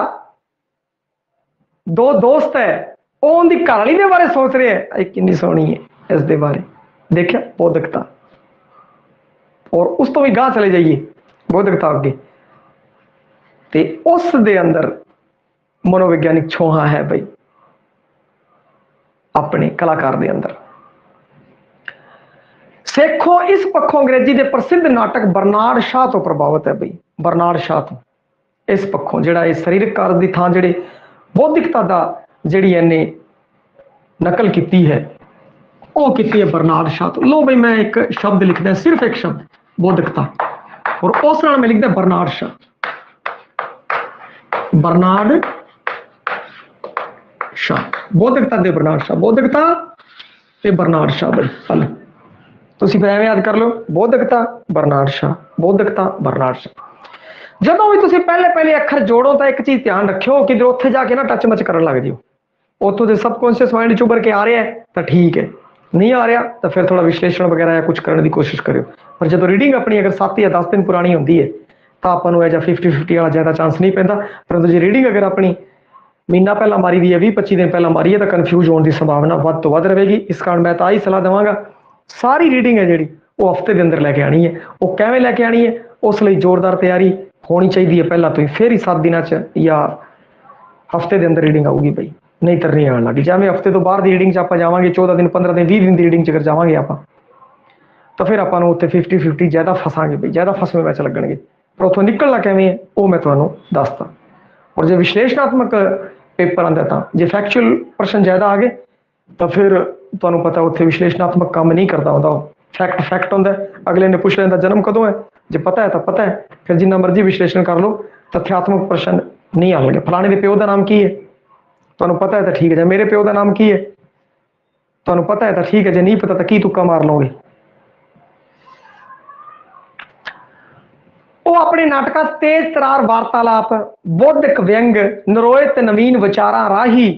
ਦੋ ਦੋਸਤ ਹੈ ਉਹ ਉਹਦੀ ਘਰ ਵਾਲੀ ਦੇ ਬਾਰੇ ਸੋਚ ਰਿਹਾ ਹੈ, ਇਹ ਕਿੰਨੀ ਸੋਹਣੀ ਹੈ, ਇਸ ਦੇ ਬਾਰੇ ਦੇਖਿਆ ਬੌਧਿਕਤਾ। ਔਰ ਉਸ ਤੋਂ ਵੀ ਗਾਂਹ ਚਲੇ ਜਾਈਏ ਬੌਧਿਕਤਾ ਅੱਗੇ, ਤੇ ਉਸ ਦੇ ਅੰਦਰ ਮਨੋਵਿਗਿਆਨਿਕ ਛੋਹਾਂ ਹੈ ਬਈ ਆਪਣੇ ਕਲਾਕਾਰ ਦੇ ਅੰਦਰ। ਸੇਖੋਂ ਇਸ ਪੱਖੋਂ ਅੰਗਰੇਜ਼ੀ ਦੇ ਪ੍ਰਸਿੱਧ ਨਾਟਕ ਬਰਨਾਰਡ ਸ਼ਾਹ ਤੋਂ ਪ੍ਰਭਾਵਿਤ ਹੈ ਬਈ, ਬਰਨਾਰਡ ਸ਼ਾਹ ਤੋਂ ਇਸ ਪੱਖੋਂ ਜਿਹੜਾ ਇਹ ਸਰੀਰਕ ਕਾਰਜ ਦੀ ਥਾਂ ਜਿਹੜੇ ਬੌਧਿਕਤਾ ਦਾ ਜਿਹੜੀ ਇਹਨੇ ਨਕਲ ਕੀਤੀ ਹੈ ਉਹ ਕੀਤੀ ਹੈ ਬਰਨਾਰਡ ਸ਼ਾਹ ਤੋਂ। ਲੋ ਬਈ ਮੈਂ ਇੱਕ ਸ਼ਬਦ ਲਿਖਦਾ, ਸਿਰਫ ਇੱਕ ਸ਼ਬਦ ਬੌਧਿਕਤਾ, ਔਰ ਉਸ ਨਾਲ ਮੈਂ ਲਿਖਦਾ ਬਰਨਾਰਡ ਸ਼ਾਹ, ਬਰਨਾਰਡ ਸ਼ਾਹ, ਬੌਧਿਕਤਾ ਦੇ ਬਰਨਾਰਡ ਸ਼ਾਹ, ਬੌਧਿਕਤਾ ਤੇ ਬਰਨਾਰਡ ਸ਼ਾਹ ਬਈ। ਹਲ ਤੁਸੀਂ ਫਿਰ ਐਵੇਂ ਯਾਦ ਕਰ ਲਓ, ਬੌਧਿਕਤਾ ਬਰਨਾਰਡ ਸ਼ਾਹ, ਬੌਧਿਕਤਾ ਬਰਨਾਰਡ ਸ਼ਾਹ। ਜਦੋਂ ਵੀ ਤੁਸੀਂ ਪਹਿਲੇ ਅੱਖਰ ਜੋੜੋ ਤਾਂ ਇੱਕ ਚੀਜ਼ ਧਿਆਨ ਰੱਖਿਓ ਕਿ ਉੱਥੇ ਜਾ ਕੇ ਨਾ ਟੱਚ ਮੱਚ ਕਰਨ ਲੱਗ ਜਿਓ, ਉੱਥੋਂ ਦੇ ਸਬਕੌਂਸ਼ੀਅਸ ਮਾਈਂਡ ਚ ਉੱਭਰ ਕੇ ਆ ਰਿਹਾ ਤਾਂ ਠੀਕ ਹੈ, ਨਹੀਂ ਆ ਰਿਹਾ ਤਾਂ ਫਿਰ ਥੋੜਾ ਵਿਸ਼ਲੇਸ਼ਣ ਵਗੈਰਾ ਜਾਂ ਕੁਝ ਕਰਨ ਦੀ ਕੋਸ਼ਿਸ਼ ਕਰਿਓ। ਪਰ ਜਦੋਂ ਰੀਡਿੰਗ ਆਪਣੀ ਅਗਰ 7 ਜਾਂ 10 ਦਿਨ ਪੁਰਾਣੀ ਹੁੰਦੀ ਹੈ ਤਾਂ ਆਪਾਂ ਨੂੰ ਇਹ ਜਾਂ 50-50 ਵਾਲਾ ਜ਼ਿਆਦਾ ਚਾਂਸ ਨਹੀਂ ਪੈਂਦਾ। ਪਰੰਤੂ ਜੇ ਰੀਡਿੰਗ ਅਗਰ ਆਪਣੀ ਮਹੀਨਾ ਪਹਿਲਾਂ ਮਾਰੀ ਦੀ ਹੈ, 20-25 ਦਿਨ ਪਹਿਲਾਂ ਮਾਰੀ ਹੈ, ਤਾਂ ਕਨਫਿਊਜ਼ ਹੋਣ ਦੀ ਸੰਭਾਵਨਾ ਵੱਧ ਤੋਂ ਵੱਧ ਰਹੇਗੀ। ਇਸ ਕਾਰਨ ਮੈਂ ਤਾਂ ਆਹੀ ਸਲਾਹ ਦੇਵਾਂਗਾ, ਸਾਰੀ ਰੀਡਿੰਗ ਹੈ ਜਿਹੜੀ ਉਹ ਹਫਤੇ ਦੇ ਅੰਦਰ ਲੈ ਕੇ ਆਣੀ ਹੈ। ਉਹ ਕਿਵੇਂ ਲੈ ਕੇ ਆਣੀ ਹੈ, ਉਸ ਲਈ ਜ਼ੋਰਦਾਰ ਤਿਆਰੀ ਹੋਣੀ ਚਾਹੀਦੀ ਹੈ ਪਹਿਲਾਂ ਤੋਂ ਹੀ, ਫਿਰ ਹੀ 7 ਦਿਨਾਂ 'ਚ ਜਾਂ ਹਫਤੇ ਦੇ ਅੰਦਰ ਰੀਡਿੰਗ ਆਊਗੀ ਬਈ, ਨਹੀਂ ਤਾਂ ਨਹੀਂ ਆਉਣ ਲੱਗੀ। ਜਿਵੇਂ ਹਫਤੇ ਤੋਂ ਬਾਹਰ ਦੀ ਰੀਡਿੰਗ 'ਚ ਆਪਾਂ ਜਾਵਾਂਗੇ, 14 ਦਿਨ 15 ਦਿਨ 20 ਦਿਨ ਦੀ ਰੀਡਿੰਗ 'ਚ ਅਗਰ ਜਾਵਾਂਗੇ ਆਪਾਂ, ਤਾਂ ਫਿਰ ਆਪਾਂ ਨੂੰ ਉੱਥੇ 50-50 ਜ਼ਿਆਦਾ ਫਸਾਂਗੇ ਬਈ, ਜ਼ਿਆਦਾ ਫਸਵੇਂ ਵਿੱਚ ਲੱਗਣਗੇ। ਪਰ ਉੱਥੋਂ ਨਿਕਲਣਾ ਕਿਵੇਂ ਹੈ ਉਹ ਮੈਂ ਤੁਹਾਨੂੰ ਦੱਸਦਾ। ਔਰ ਜੇ ਵਿਸ਼ਲੇਸ਼ਣਾਤਮਕ ਪੇਪਰ ਆਉਂਦਾ ਤਾਂ ਜੇ ਫੈਕਚੁਅਲ ਪ੍ਰਸ਼ਨ ਜ਼ਿਆਦਾ ਆ ਗਏ ਤਾਂ ਫਿਰ ਤੁਹਾਨੂੰ ਪਤਾ ਉੱਥੇ ਵਿਸ਼ਲੇਸ਼ਣਾਤਮਕ ਕੰਮ ਨਹੀਂ ਕਰਦਾ ਹੁੰਦਾ, ਉਹ ਫੈਕਟ ਹੁੰਦਾ। ਅਗਲੇ ਨੇ ਪੁੱਛ ਲੈਂਦਾ ਜਨਮ ਕਦੋਂ ਹੈ, ਜੇ ਪਤਾ ਹੈ ਤਾਂ ਪਤਾ ਹੈ, ਫਿਰ ਜਿੰਨਾ ਮਰਜ਼ੀ ਵਿਸ਼ਲੇਸ਼ਣ ਕਰ ਲਓ, ਤਥਿਆਤਮਕ ਪ੍ਰਸ਼ਨ ਨਹੀਂ ਆਉਣਗੇ। ਫਲਾਣੇ ਦੇ ਪਿਓ ਦਾ ਨਾਮ ਕੀ ਹੈ, ਤੁਹਾਨੂੰ ਪਤਾ ਹੈ ਤਾਂ ਠੀਕ ਹੈ, ਜੇ ਮੇਰੇ ਪਿਓ ਦਾ ਨਾਮ ਕੀ ਹੈ ਤੁਹਾਨੂੰ ਪਤਾ ਹੈ ਤਾਂ ਠੀਕ ਹੈ, ਜੇ ਨਹੀਂ ਪਤਾ ਤਾਂ ਕੀ ਤੁੱਕਾ ਮਾਰ ਲਓਗੇ। ਉਹ ਆਪਣੇ ਨਾਟਕਾਂ ਤੇਜ਼ ਤਰਾਰ ਵਾਰਤਾਲਾਪ, ਬੌਧਿਕ ਵਿਅੰਗ, ਨਰੋਏ ਤੇ ਨਵੀਨ ਵਿਚਾਰਾਂ ਰਾਹੀਂ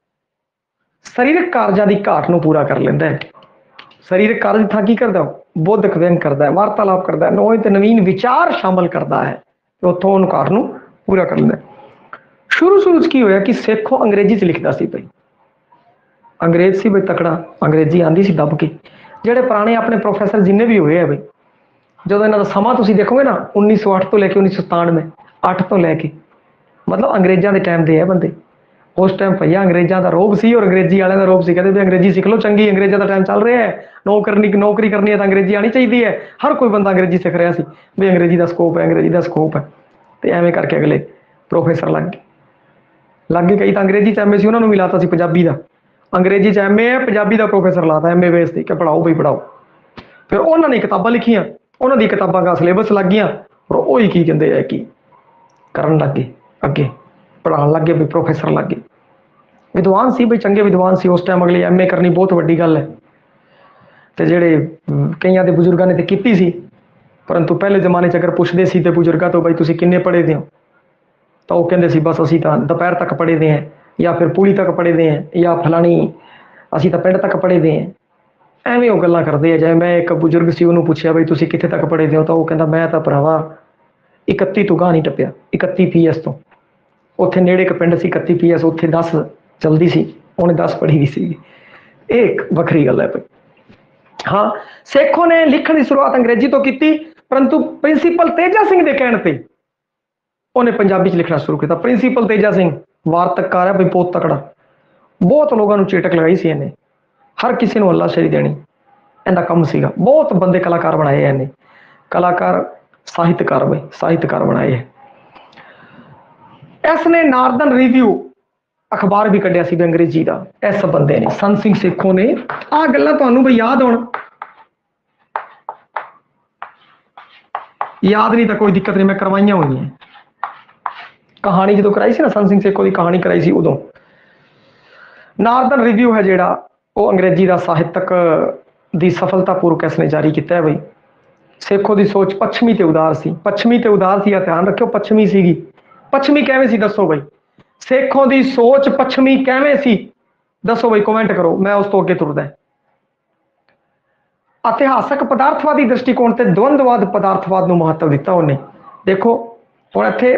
ਸਰੀਰਕ ਕਾਰਜਾਂ ਦੀ ਘਾਟ ਨੂੰ ਪੂਰਾ ਕਰ ਲੈਂਦਾ ਹੈ। ਸਰੀਰਕ ਕਾਰਜ ਥਾਂ ਕੀ ਕਰਦਾ, ਬੌਧਿਕ ਵਿਅੰਗ ਕਰਦਾ ਹੈ, ਵਾਰਤਾਲਾਪ ਕਰਦਾ ਹੈ, ਨਰੋਏ ਤੇ ਨਵੀਨ ਵਿਚਾਰ ਸ਼ਾਮਲ ਕਰਦਾ ਹੈ, ਉੱਥੋਂ ਉਹਨੂੰ ਘਾਟ ਨੂੰ ਪੂਰਾ ਕਰ ਲੈਂਦਾ। ਸ਼ੁਰੂ 'ਚ ਕੀ ਹੋਇਆ ਕਿ ਸੇਖੋਂ ਅੰਗਰੇਜ਼ੀ 'ਚ ਲਿਖਦਾ ਸੀ ਬਈ, ਅੰਗਰੇਜ਼ ਸੀ ਬਈ ਤਕੜਾ, ਅੰਗਰੇਜ਼ੀ ਆਂਦੀ ਸੀ ਦੱਬ ਕੇ। ਜਿਹੜੇ ਪੁਰਾਣੇ ਆਪਣੇ ਪ੍ਰੋਫੈਸਰ ਜਿੰਨੇ ਵੀ ਹੋਏ ਆ ਬਈ, ਜਦੋਂ ਇਹਨਾਂ ਦਾ ਸਮਾਂ ਤੁਸੀਂ ਦੇਖੋਗੇ ਨਾ 1908 ਤੋਂ ਲੈ ਕੇ 1997, 8 ਤੋਂ ਲੈ ਕੇ, ਮਤਲਬ ਅੰਗਰੇਜ਼ਾਂ ਦੇ ਟਾਈਮ ਦੇ ਹੈ ਬੰਦੇ। ਉਸ ਟਾਈਮ ਭਈਆ ਅੰਗਰੇਜ਼ਾਂ ਦਾ ਰੋਬ ਸੀ ਔਰ ਅੰਗਰੇਜ਼ੀ ਵਾਲਿਆਂ ਦਾ ਰੋਬ ਸੀ। ਕਹਿੰਦੇ ਵੀ ਅੰਗਰੇਜ਼ੀ ਸਿੱਖ ਲਓ, ਚੰਗੀ ਅੰਗਰੇਜ਼ਾਂ ਦਾ ਟਾਈਮ ਚੱਲ ਰਿਹਾ ਹੈ, ਨੌਕਰੀ ਕਰਨੀ ਹੈ ਤਾਂ ਅੰਗਰੇਜ਼ੀ ਆਣੀ ਚਾਹੀਦੀ ਹੈ। ਹਰ ਕੋਈ ਬੰਦਾ ਅੰਗਰੇਜ਼ੀ ਸਿੱਖ ਰਿਹਾ ਸੀ ਵੀ ਅੰਗਰੇਜ਼ੀ ਦਾ ਸਕੋਪ ਹੈ, ਅੰਗਰੇਜ਼ੀ ਦਾ ਸਕੋਪ ਹੈ। ਤੇ ਐਵੇਂ ਕਰਕੇ ਅਗਲੇ ਪ੍ਰੋਫੈਸਰ ਲੱਗ ਗਏ। ਕਈ ਤਾਂ ਅੰਗਰੇਜ਼ੀ 'ਚ ਐਮਏ ਸੀ, ਉਹਨਾਂ ਨੂੰ ਵੀ ਲਾਤਾ ਸੀ ਪੰਜਾਬੀ ਦਾ, ਅੰਗਰੇਜ਼ੀ 'ਚ ਐਮਏ ਹੈ, ਪੰਜਾਬੀ ਦਾ ਪ੍ਰੋਫੈਸਰ ਲਾਤਾ ਐਮਏ ਬੇਸ ਤੇ ਕਿ ਪੜਾਓ ਬਈ ਪੜਾਓ। ਫਿਰ ਉਹਨਾਂ ਨੇ ਕਿਤਾਬਾਂ ਲਿਖੀਆਂ, ਉਹਨਾਂ ਦੀ ਕਿਤਾਬਾਂ ਦਾ ਸਿਲੇਬਸ ਲੱਗ ਗਈਆਂ, ਔਰ ਉਹੀ ਕੀ ਕਹਿੰਦੇ ਹੈ ਕਿ ਕਰਨ ਲੱਗ ਗਏ, ਅੱਗੇ ਪੜ੍ਹਾਉਣ ਲੱਗ ਗਏ ਬਈ, ਪ੍ਰੋਫੈਸਰ ਲੱਗ ਗਏ। ਵਿਦਵਾਨ ਸੀ ਬਈ, ਚੰਗੇ ਵਿਦਵਾਨ ਸੀ ਉਸ ਟਾਈਮ। ਅਗਲੇ ਐਮਏ ਕਰਨੀ ਬਹੁਤ ਵੱਡੀ ਗੱਲ ਹੈ, ਤੇ ਜਿਹੜੇ ਕਈਆਂ ਦੇ ਬਜ਼ੁਰਗਾਂ ਨੇ ਤੇ ਕੀਤੀ ਸੀ। ਪਰੰਤੂ ਪਹਿਲੇ ਜ਼ਮਾਨੇ 'ਚ ਅਗਰ ਪੁੱਛਦੇ ਸੀ ਤੇ ਬਜ਼ੁਰਗਾਂ ਤੋਂ ਬਈ ਤੁਸੀਂ ਕਿੰਨੇ ਪੜ੍ਹੇ ਦੇ ਹੋ, ਤਾਂ ਉਹ ਕਹਿੰਦੇ ਸੀ ਬਸ ਅਸੀਂ ਤਾਂ ਦੁਪਹਿਰ ਤੱਕ ਪੜ੍ਹੇ ਦੇ ਹਾਂ, ਜਾਂ ਫਿਰ ਪੂਰੀ ਤੱਕ ਪੜ੍ਹੇ ਦੇ ਹਾਂ, ਜਾਂ ਫਲਾਣੀ ਅਸੀਂ ਤਾਂ ਪਿੰਡ ਤੱਕ ਪੜ੍ਹੇ ਦੇ ਹਾਂ। ਐਵੇਂ ਉਹ ਗੱਲਾਂ ਕਰਦੇ ਆ। ਜਿਵੇਂ ਮੈਂ ਇੱਕ ਬਜ਼ੁਰਗ ਸੀ, ਉਹਨੂੰ ਪੁੱਛਿਆ ਬਈ ਤੁਸੀਂ ਕਿੱਥੇ ਤੱਕ ਪੜ੍ਹੇ ਦੇ ਹੋ, ਤਾਂ ਉਹ ਕਹਿੰਦਾ ਮੈਂ ਤਾਂ ਭਰਾਵਾ 31 ਤੋਂ ਗਾਹ ਨਹੀਂ ਟੱਪਿਆ, 31 PS ਤੋਂ। ਉੱਥੇ ਨੇੜੇ ਇੱਕ ਪਿੰਡ ਸੀ 31 PS, ਉੱਥੇ 10 ਚਲਦੀ ਸੀ, ਉਹਨੇ 10 ਪੜ੍ਹੀ ਦੀ ਸੀ। ਇਹ ਇੱਕ ਵੱਖਰੀ ਗੱਲ ਹੈ ਬਈ। ਹਾਂ, ਸੇਖੋਂ ਨੇ ਲਿਖਣ ਦੀ ਸ਼ੁਰੂਆਤ ਅੰਗਰੇਜ਼ੀ ਤੋਂ ਕੀਤੀ, ਪਰੰਤੂ ਪ੍ਰਿੰਸੀਪਲ ਤੇਜਾ ਸਿੰਘ ਦੇ ਕਹਿਣ ਤੇ ਉਹਨੇ ਪੰਜਾਬੀ 'ਚ ਲਿਖਣਾ ਸ਼ੁਰੂ ਕੀਤਾ। ਪ੍ਰਿੰਸੀਪਲ ਤੇਜਾ ਸਿੰਘ ਵਾਰਤਕਕਾਰ ਹੈ ਬਈ, ਬਹੁਤ ਤਕੜਾ, ਬਹੁਤ ਲੋਕਾਂ ਨੂੰ ਚੇਟਕ ਲਗਾਈ ਸੀ ਇਹਨੇ, ਹਰ ਕਿਸੇ ਨੂੰ ਹੱਲਾਸ਼ੇਰੀ ਦੇਣੀ ਇਹਦਾ ਕੰਮ ਸੀਗਾ। ਬਹੁਤ ਬੰਦੇ ਕਲਾਕਾਰ ਬਣਾਏ ਇਹਨੇ, ਕਲਾਕਾਰ ਸਾਹਿਤਕਾਰ ਬਈ, ਸਾਹਿਤਕਾਰ ਬਣਾਏ ਹੈ। ਇਸ ਨੇ ਨਾਰਦਰਨ ਰਿਵਿਊ ਅਖਬਾਰ ਵੀ ਕੱਢਿਆ ਸੀ ਅੰਗਰੇਜ਼ੀ ਦਾ, ਇਸ ਬੰਦੇ ਨੇ, ਸੰਤ ਸਿੰਘ ਸੇਖੋਂ ਨੇ। ਆਹ ਗੱਲਾਂ ਤੁਹਾਨੂੰ ਬਈ ਯਾਦ ਹੋਣ, ਯਾਦ ਨਹੀਂ ਤਾਂ ਕੋਈ ਦਿੱਕਤ ਨਹੀਂ, ਮੈਂ ਕਰਵਾਈਆਂ ਹੋਈਆਂ। ਕਹਾਣੀ ਜਦੋਂ ਕਰਾਈ ਸੀ ਨਾ ਸੰਤ ਸਿੰਘ ਸੇਖੋਂ ਦੀ ਕਹਾਣੀ ਕਰਾਈ ਸੀ, ਉਦੋਂ ਨਾਰਦਰਨ ਰਿਵਿਊ ਹੈ ਜਿਹੜਾ ਉਹ ਅੰਗਰੇਜ਼ੀ ਦਾ ਸਾਹਿਤਕ ਦੀ ਸਫਲਤਾਪੂਰਵਕ ਇਸਨੇ ਜਾਰੀ ਕੀਤਾ ਹੈ ਬਈ। ਸੇਖੋਂ ਦੀ ਸੋਚ ਪੱਛਮੀ ਤੇ ਉਦਾਰ ਸੀ, ਪੱਛਮੀ ਤੇ ਉਦਾਰ ਸੀ, ਆ ਧਿਆਨ ਰੱਖਿਓ, ਪੱਛਮੀ ਸੀਗੀ। ਪੱਛਮੀ ਕਿਵੇਂ ਸੀ ਦੱਸੋ ਬਈ, ਸੇਖੋਂ ਦੀ ਸੋਚ ਪੱਛਮੀ ਕਿਵੇਂ ਸੀ ਦੱਸੋ ਬਈ, ਕਮੈਂਟ ਕਰੋ, ਮੈਂ ਉਸ ਤੋਂ ਅੱਗੇ ਤੁਰਦਾ। ਇਤਿਹਾਸਕ ਪਦਾਰਥਵਾਦੀ ਦ੍ਰਿਸ਼ਟੀਕੋਣ ਤੇ ਦਵੰਦਵਾਦ ਪਦਾਰਥਵਾਦ ਨੂੰ ਮਹੱਤਵ ਦਿੱਤਾ ਉਹਨੇ। देखो हुण इत्थे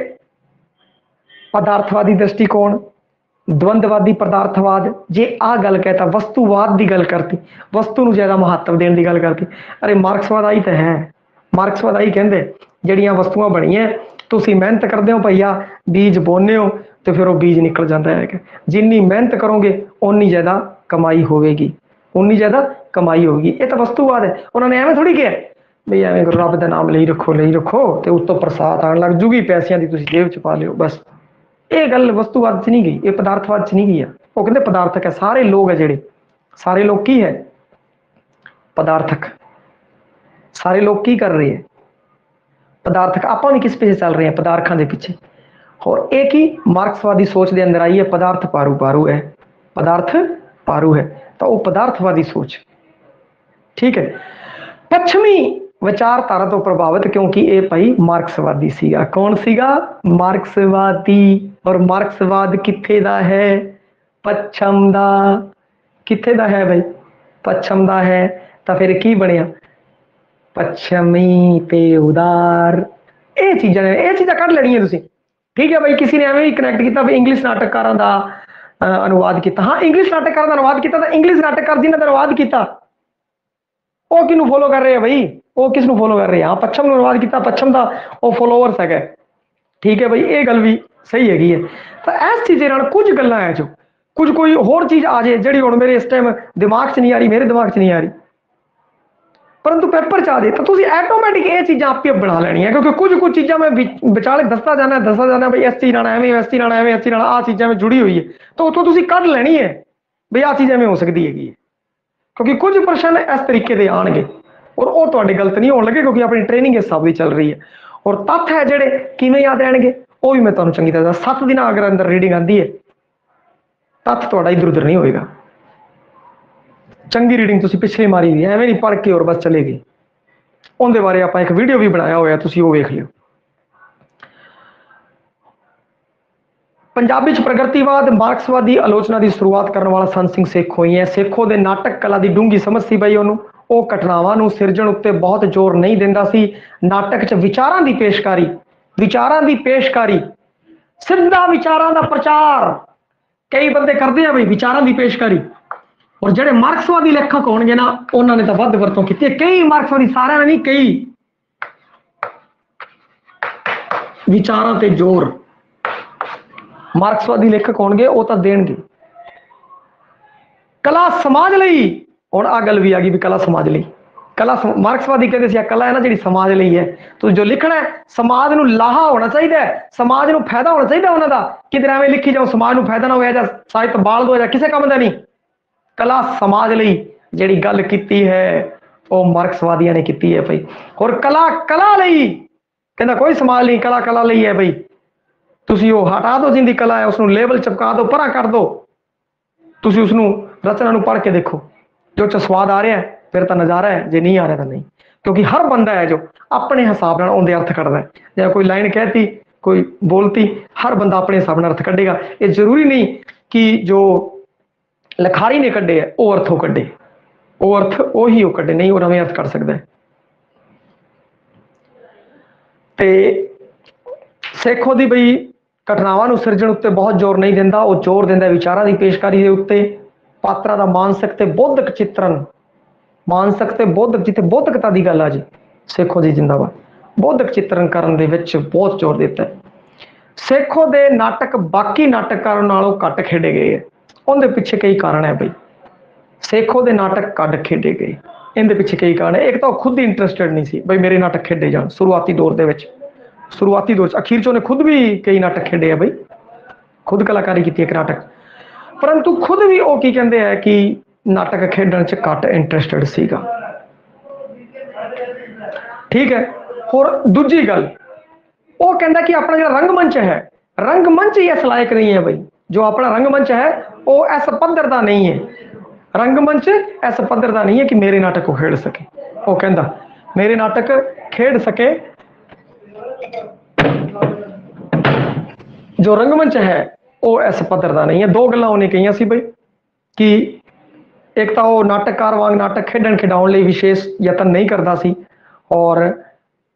पदार्थवादी दृष्टिकोण, द्वंद्ववादी पदार्थवाद, जे आ गल कहता वस्तुवाद की गल करती, वस्तु नूं ज़्यादा महत्व देने की गल करती। अरे मार्क्सवाद आई तो है, मार्क्सवाद आई कहते ਜਿਹੜੀਆਂ वस्तुआं ਬਣੀਆਂ ਤੁਸੀਂ मेहनत करते हो भैया, बीज बोने हो तो फिर वो बीज निकल जाता है। जिन्नी मेहनत करोगे उन्नी ज़्यादा कमाई होगी, उन्नी ज़्यादा कमाई होगी। ये तो वस्तुवाद है। उन्होंने एवं थोड़ी किया बई एवं करो, रब का नाम ले रखो तो उत्तों बरसात आने लग जूगी, पैसों की तुम जेब च पा लियो बस। ये गल वस्तुवाद च नहीं गई, ये पदार्थवाद च नहीं गई है। वो कहते पदार्थक है, सारे लोग है जेडे, सारे लोग की है पदार्थक, सारे लोग की कर रहे हैं पदार्थक। आप भी किस पीछे चल रहे हैं? पदार्थों के पीछे। और एक ही मार्क्सवादी सोच के अंदर आई है, पदार्थ पारू पारू है, पदार्थ पारू है, तो वो पदार्थवादी सोच। ठीक है, पश्चिमी विचारधारा तो प्रभावित, क्योंकि ये भाई मार्क्सवादी सीगा। कौन सीगा? मार्क्सवादी। और मार्क्सवाद किथे दा है? पश्चिम दा। किथे दा है भाई? पश्चिम दा है। तो फिर की बनया? पश्चिमी ते उदार। ये चीज़ां कढ़ लैनियां तुसीं। ठीक है भाई, किसी ने एवं भी कनैक्ट किया इंग्लिश नाटककारां दा अनुवाद किया। हाँ, इंग्लिश नाटककारां दा अनुवाद किया, तो इंग्लिश नाटककार जिन्हां दा अनुवाद किया वो किनू फॉलो कर रहे हैं भाई? वो किसनू फॉलो कर रहे हैं? हाँ, पश्चिम ने अनुवाद किया, पश्चिम का वो फॉलोअर्स है। ठीक है भाई, ये गल भी सही हैगी है। तो इस चीज़ नाल कुछ गल्लां है जो कुछ कोई होर चीज़ आ जाए जिहड़ी हुण मेरे इस टाइम दिमाग च नहीं आ रही, मेरे दिमाग च नहीं आ रही, परंतु पेपर च आ जाए तो तुसीं ऐटोमैटिक ये चीज़ां आपे बना लैणियां, क्योंकि कुछ चीज़ां मैं विचाले दसदा जाना भाई इस चीज़ नाल एवें, इस चीज़ नाल एवें, इस चीज़ नाल आ चीज़ां में जुड़ी हुई है, तो उत्थों तुसीं कढ लैणी है भाई आ चीज़ एवें हो सकती हैगी। क्योंकि कुछ प्रश्न इस तरीके के आएंगे और वो तुहाडे गलत नहीं होने लगे, क्योंकि अपनी ट्रेनिंग इस हिसाब की चल रही है। और तत्थ है जिहड़े किवें याद रहणगे वो भी मैं तुहानूं चंगी तरह 7 दिन अगर अंदर रीडिंग आती है, तत्थ तुहाडा इधर उधर नहीं होएगा। चंगी रीडिंग तुसीं पिछले मारी दी, एवें नहीं पढ़ के और बस चले गए। उनके बारे आप एक वीडियो भी बनाया होया, तुसीं वो वेख लियो। पंजाबी प्रगतिवाद मार्क्सवादी आलोचना की शुरुआत करने वाला संत सिंह सेखों ही है। सेखों के नाटक कला की डूंगी समझ सी बई उन्होंने, वो घटनावां नूं सिरजण उत्ते बहुत जोर नहीं दिंदा सी। नाटक च विचारां दी पेशकारी, विचारां दी पेशकारी, सिद्धा विचारां दा प्रचार कई बंदे करते हैं भाई, विचारां दी पेशकारी। और जिहड़े मार्क्सवादी लेखक होणगे ना, उन्होंने तो वध वरतों की। कई मार्क्सवादी, सारे नहीं, कई विचारां ते जोर मार्क्सवादी लेखक होणगे, वो तो देणगे। कला समाज लई, हुण आ गल भी आ गई भी कला समाज लई। कला मार्क्सवादी कहते सी कला है ना जी समाज लई है, तो जो लिखना है समाज नूं लाहा होना चाहिए, समाज नूं फायदा होना चाहिए उन्होंने। किधर एवें लिखी जाओ समाज नूं फायदा ना होया जाए, साहित्य बाल दो, किसी काम का नहीं। कला समाज लई जिहड़ी गल कीती है वो मार्क्सवादियों ने की है भाई। और कला कला लई कहता कोई समाज नहीं, कला कला लई है भाई। तुसीं वो हटा दो जिंदी कला है, उसनूं लेबल चिपका दो, परा कर दो, तुसीं उसनूं रचना नूं पढ़ के देखो, जो च स्वाद आ रहा है फिर तो नज़ारा है, जे नहीं आ रहा तो नहीं। क्योंकि हर बंदा है जो अपने हिसाब नाल उहदे अर्थ कढदा है। जैसे कोई लाइन कहती, कोई बोलती, हर बंदा अपने हिसाब नाल अर्थ कढेगा। ये जरूरी नहीं कि जो लिखारी ने कढे है वो अर्थ वो कढे, वो अर्थ उही वो कढे, नहीं वो नवें अर्थ कढ सकदा है। ते सेखों दी बई घटनावां नूं सिरजण उत्ते बहुत जोर नहीं दिंदा, वो जोर दिंदा विचारां दी पेशकारी दे उत्ते। पात्रां दा मानसिक ते बौद्धिक चित्रण, मानसिक ते बौद्धिक, जिथे बौद्धिकता की गल आ जी, सेखों दी जिंदाबाद। बौद्धिक चित्रण करन दे विच बहुत जोर दिता है। सेखों दे नाटक बाकी नाटककारों नालों घट खेडे गए है, उनके पिछे कई कारण है भाई। सेखों दे नाटक घट खेडे गए, इनके पिछे कई कारण है। एक तो खुद ही इंटरस्टेड नहीं सी भाई मेरे नाटक खेडे जान, शुरुआती दौर दे विच, शुरुआती दौर अखीर च उन्हें खुद भी कई नाटक खेडे है भाई, खुद कलाकारी की एक नाटक। परंतु खुद भी वो की कहते हैं कि नाटक खेडण च घट इंटरस्टेड सीगा। ठीक है। और दूजी गल वो कहता कि अपना जो रंगमंच है, रंगमंच ही इस लायक नहीं है भाई। जो अपना रंगमंच है वो इस पद्धर का नहीं है, रंगमंच इस पद्धर का नहीं है कि मेरे नाटक को खेड सके। वो कहता मेरे नाटक खेड सके, जो रंगमंच है वो इस पद्धर का नहीं है। दो गल्लां उन्हें कही सी भाई कि एक तो वो नाटककार वांग नाटक खेडण खिडाउण लई विशेष यतन नहीं करता सी, और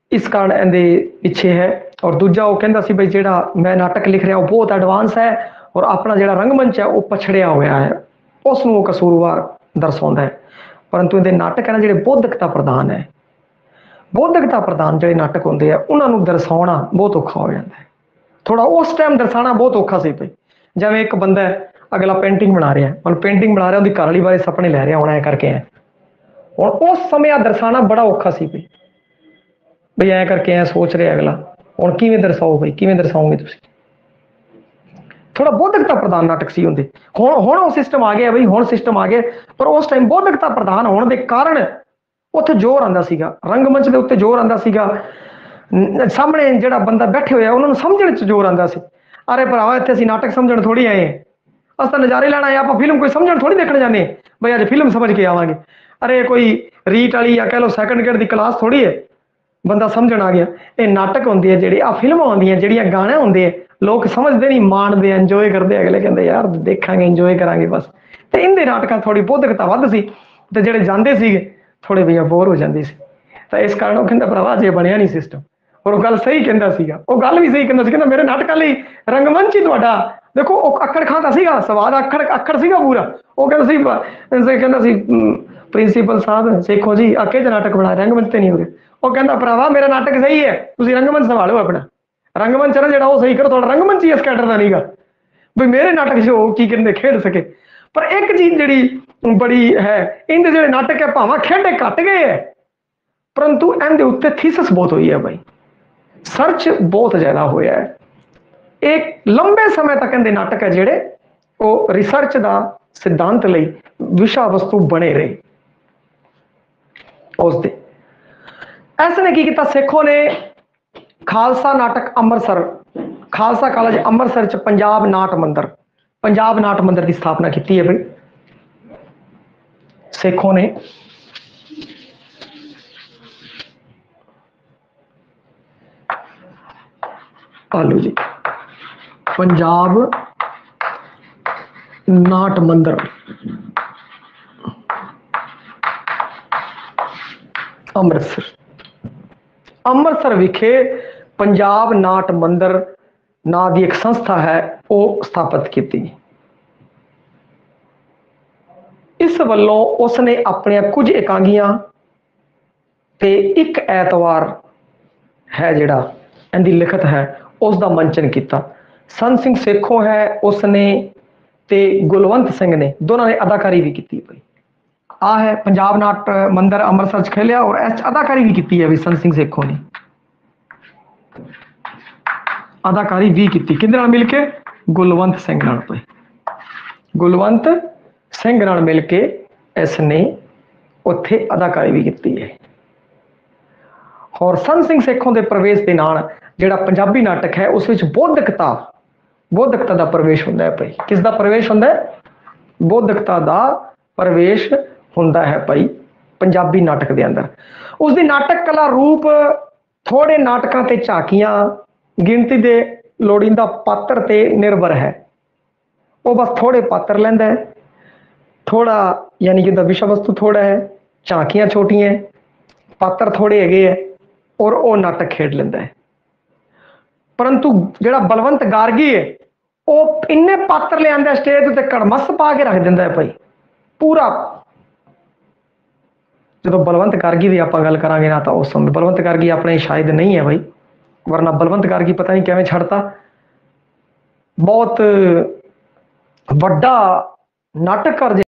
इस कारण ਇਹਦੇ ਪਿੱਛੇ है। और दूजा वो कहता सी बई ਜਿਹੜਾ मैं नाटक लिख रहा वो बहुत एडवांस है और अपना ਜਿਹੜਾ रंगमंच है वो पछड़िया होया है, उस ਨੂੰ कसूरवार दर्शाਉਂਦਾ है। परंतु ਇਹਦੇ नाटक है ना ਜਿਹੜੇ ਬੌਧਿਕਤਾ प्रधान है, ਬੌਧਿਕਤਾ प्रधान ਜਿਹੜੇ नाटक ਹੁੰਦੇ ਆ ਉਹਨਾਂ ਨੂੰ ਦਰਸਾਉਣਾ ਬਹੁਤ ਔਖਾ ਹੋ ਜਾਂਦਾ है। थोड़ा उस टाइम दर्शाना बहुत औखा सी पई। जिवें एक बंदा है अगला पेंटिंग बना रहा है, हम पेंटिंग बना रहा, उसकी घर वाली बारे सपने लै रहा, होना करके है और उस समय आ दर्शाना बड़ा औखा सी पई बई ऐ करके ऐ सोच रहे अगला हुण किवें दर्शाओ बई किवें दर्शाओगे तुसीं। थोड़ा बौद्धिकता प्रधान नाटक सी हुंदे। हुण वो सिस्टम आ गया बई, हुण सिस्टम आ गया, पर उस टाइम बौद्धिकता प्रधान होने के कारण उत्थे जोर आंदा सीगा, रंगमंच के उत्ते जोर आंदा सीगा, सामने जिहड़ा बंदा बैठे होया उन्होंने समझण च जोर आंदा सी। अरे भरावा इत्थे असीं नाटक समझण थोड़ी आए हैं, अस तां नज़ारे लैण आए, आपां फिल्म कोई समझण थोड़ी देखण जाने बई अज फिल्म समझ के आवांगे। अरे कोई रीट वाली या कह लो सैकंड ग्रेड की क्लास थोड़ी है बंदा समझण आ गया। ये नाटक होंदे है जिहड़ी आ फिल्म आउंदियां जिहड़ियां गाने होंदे है लोग समझते नहीं, माणदे इंजॉय करते, अगले कहते यार देखांगे इंजॉय करांगे बस। तो इनके नाटकां थोड़ी बौद्धिकता वध सी ते जिहड़े जांदे सीगे थोड़े भैया बोर हो जांदे सी। तो इस कारण वो कहंदा भरावा जे बनिया नहीं सिस्टम। और वो गल सही कहंदा सीगा, वो गल भी सही कहंदा सी, कहंदा मेरे नाटकां लई रंगमंच ही तुहाडा देखो ਉਹ ਅੱਖੜ ਖਾਂਦਾ ਸੀਗਾ, ਸਵਾਦ ਅੱਖੜ ਸੀਗਾ ਪੂਰਾ। ਉਹ ਕਹਿੰਦਾ ਸੀ ਪ੍ਰਿੰਸੀਪਲ ਸਾਹਿਬ ਸੇਖੋ ਜੀ ਅੱਕੇ ਚ ਨਾਟਕ ਬਣਾ ਰੰਗਮੰਚ ਤੇ ਨਹੀਂ ਹੋ ਗਏ। ਉਹ ਕਹਿੰਦਾ ਭਰਾਵਾ ਮੇਰਾ ਨਾਟਕ ਸਹੀ ਹੈ, ਤੁਸੀਂ ਰੰਗਮੰਚ ਸੰਭਾਲੋ ਆਪਣਾ। ਰੰਗਮੰਚ ਨਾ ਜਿਹੜਾ ਉਹ ਸਹੀ ਕਰੋ, ਤੁਹਾਡਾ ਰੰਗਮੰਚ ਹੀ ਇਸ ਕੈਡਰ ਦਾ ਨਹੀਂਗਾ ਵੀ ਮੇਰੇ ਨਾਟਕ 'ਚ ਉਹ ਕੀ ਕਹਿੰਦੇ ਖੇਡ ਸਕੇ। ਪਰ ਇੱਕ ਚੀਜ਼ ਜਿਹੜੀ ਬੜੀ ਹੈ ਇਹਦੇ ਜਿਹੜੇ ਨਾਟਕ ਹੈ ਭਾਵੇਂ ਖੇਡੇ ਘੱਟ ਗਏ ਹੈ परंतु ਇਹਦੇ ਉੱਤੇ ਥੀਸਿਸ ਬਹੁਤ ਹੋਈ ਹੈ ਬਾਈ, ਸਰਚ ਬਹੁਤ ਜ਼ਿਆਦਾ ਹੋਇਆ ਹੈ। एक लंबे समय तक इहदे नाटक है जिहड़े वो रिसर्च का सिद्धांत लई विषा वस्तु बने रहे। उसदे इसने की किया, सिखों ने खालसा नाटक अमृतसर, खालसा कॉलेज अमृतसर च पंजाब नाट मंदिर की स्थापना की है भाई सिखों ने। आलू जी पंजाब नाट मंदिर अमृतसर विखे पंजाब नाट मंदिर ना दी एक संस्था है वो स्थापित की। इस वल्लों उसने अपने कुछ एकांगियां ते एक ऐतवार है जिहड़ा इहदी लिखत है उसका मंचन किया। सन सिंह सेखों है उसने ते गुलवंत सिंह ने दोनों ने अदाकारी भी की भाई। आ है पंजाब नाट मंदिर अमृतसर च खेलिया और इस अदाकारी भी की है भी सन सिंह सेखों ने अदाकारी भी की किहदे नाल मिल के गुलवंत सिंह नाल भाई, गुलवंत सिंह नाल मिल के इसने उत्थे अदाकारी भी की है। और सन सिंह सेखों के प्रवेश के नाल जिहड़ा पंजाबी नाटक है उस विच बौद्धिकता का प्रवेश होंदा है भाई। किस दा प्रवेश होंदा है? बौद्धिकता का प्रवेश होंदा है भाई पंजाबी नाटक के अंदर। उसकी नाटक कला रूप थोड़े नाटकों ते झाकियां गिनती के लोड़ींदा पात्र ते निर्भर है। वो बस थोड़े पात्र लैंदा है, थोड़ा यानी कि विषय वस्तु थोड़ा है, झाकियां छोटियां है, पात्र थोड़े हैगे है और वो नाटक खेड लेंदा है। परंतु जिहड़ा बलवंत गार्गी है वो इन्ने पात्र ले आंदा स्टेज ते कड़मस पा के रख दिंदा है भाई पूरा। जो बलवंत गार्गी की आप गल करांगे ना तो उस समय बलवंत गार्गी अपने शायद नहीं है भाई, वरना बलवंत गार्गी पता नहीं किवें छड़ता। बहुत वड्डा नाटककार